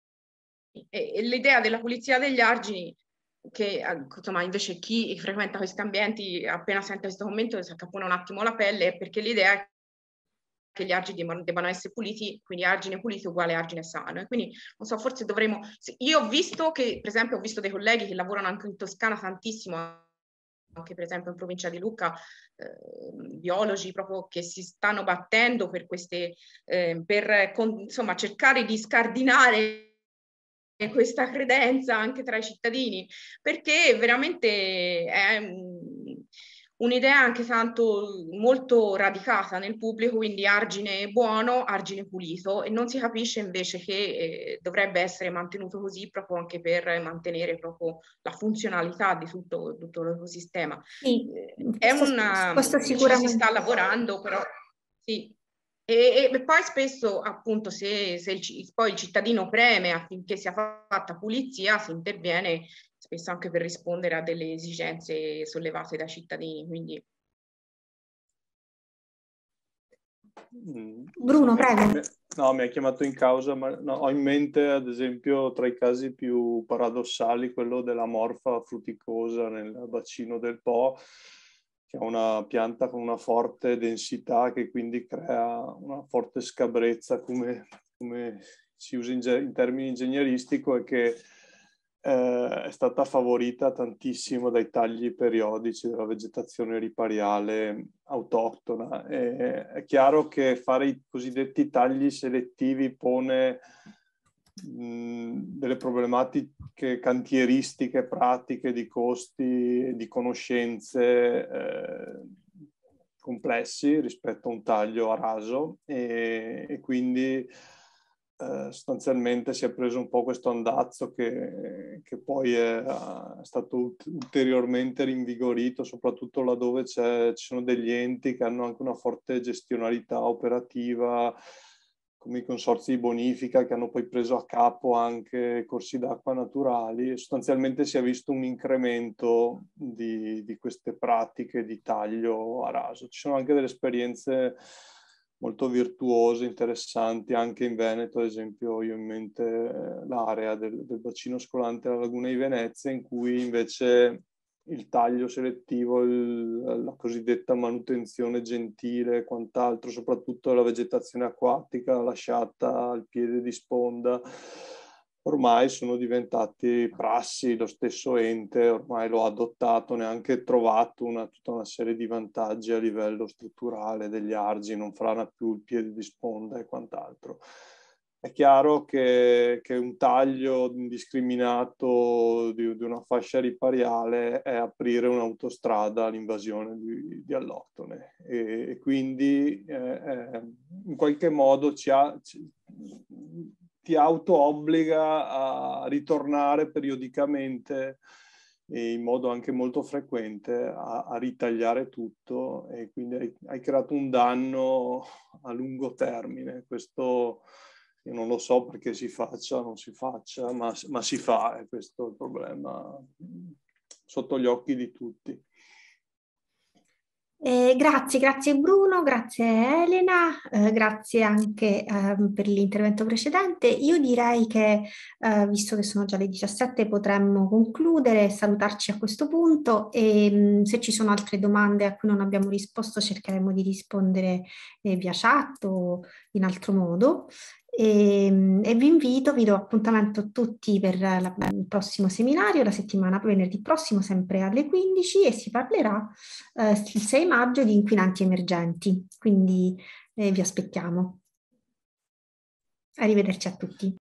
D: e l'idea della pulizia degli argini che insomma invece chi frequenta questi ambienti appena sente questo commento si accapona un attimo la pelle perché l'idea è che gli argini debbano essere puliti, quindi argine pulito uguale argine sano. E quindi, non so, forse dovremmo... Io ho visto che, per esempio, ho visto dei colleghi che lavorano anche in Toscana tantissimo, anche per esempio in provincia di Lucca, biologi proprio che si stanno battendo per queste, insomma, cercare di scardinare questa credenza anche tra i cittadini, perché veramente è un'idea anche tanto molto radicata nel pubblico, quindi argine buono, argine pulito, e non si capisce invece che dovrebbe essere mantenuto così proprio anche per mantenere proprio la funzionalità di tutto l'ecosistema.
A: Sì,
D: È
A: questo
D: ci
A: sicuramente.
D: si sta lavorando, però sì. E poi spesso, appunto, se poi il cittadino preme affinché sia fatta pulizia, si interviene spesso anche per rispondere a delle esigenze sollevate dai cittadini. Quindi...
A: Bruno, prego.
B: No, mi ha chiamato in causa, ma no, ho in mente ad esempio tra i casi più paradossali quello della morfa fruticosa nel bacino del Po, che è una pianta con una forte densità che quindi crea una forte scabrezza, come si usa in termini ingegneristico, e che è stata favorita tantissimo dai tagli periodici della vegetazione ripariale autoctona. È chiaro che fare i cosiddetti tagli selettivi pone delle problematiche cantieristiche, pratiche, di costi, di conoscenze complessi rispetto a un taglio a raso, e quindi sostanzialmente si è preso un po' questo andazzo che poi è stato ulteriormente rinvigorito, soprattutto laddove ci sono degli enti che hanno anche una forte gestionalità operativa, come i consorzi di bonifica, che hanno poi preso a capo anche corsi d'acqua naturali, e sostanzialmente si è visto un incremento di queste pratiche di taglio a raso. Ci sono anche delle esperienze molto virtuose, interessanti, anche in Veneto. Ad esempio, io ho in mente l'area del bacino scolante della Laguna di Venezia, in cui invece il taglio selettivo, la cosiddetta manutenzione gentile e quant'altro, soprattutto la vegetazione acquatica lasciata al piede di sponda, ormai sono diventati prassi. Lo stesso ente ormai lo ha adottato, ne ha anche trovato tutta una serie di vantaggi a livello strutturale degli argini, non frana più il piede di sponda e quant'altro. È chiaro che un taglio indiscriminato di una fascia ripariale è aprire un'autostrada all'invasione di alloctone, e quindi in qualche modo ti auto-obbliga a ritornare periodicamente, e in modo anche molto frequente, a ritagliare tutto, e quindi hai creato un danno a lungo termine. Questo io non lo so perché si faccia o non si faccia, ma si fa, e questo è il problema sotto gli occhi di tutti.
A: Grazie Bruno, grazie Elena, grazie anche per l'intervento precedente. Io direi che, visto che sono già le 17, potremmo concludere e salutarci a questo punto, e se ci sono altre domande a cui non abbiamo risposto cercheremo di rispondere via chat o in altro modo. E vi do appuntamento a tutti per il prossimo seminario, la settimana venerdì prossimo, sempre alle 15, e si parlerà il 6 maggio di inquinanti emergenti, quindi vi aspettiamo. Arrivederci a tutti.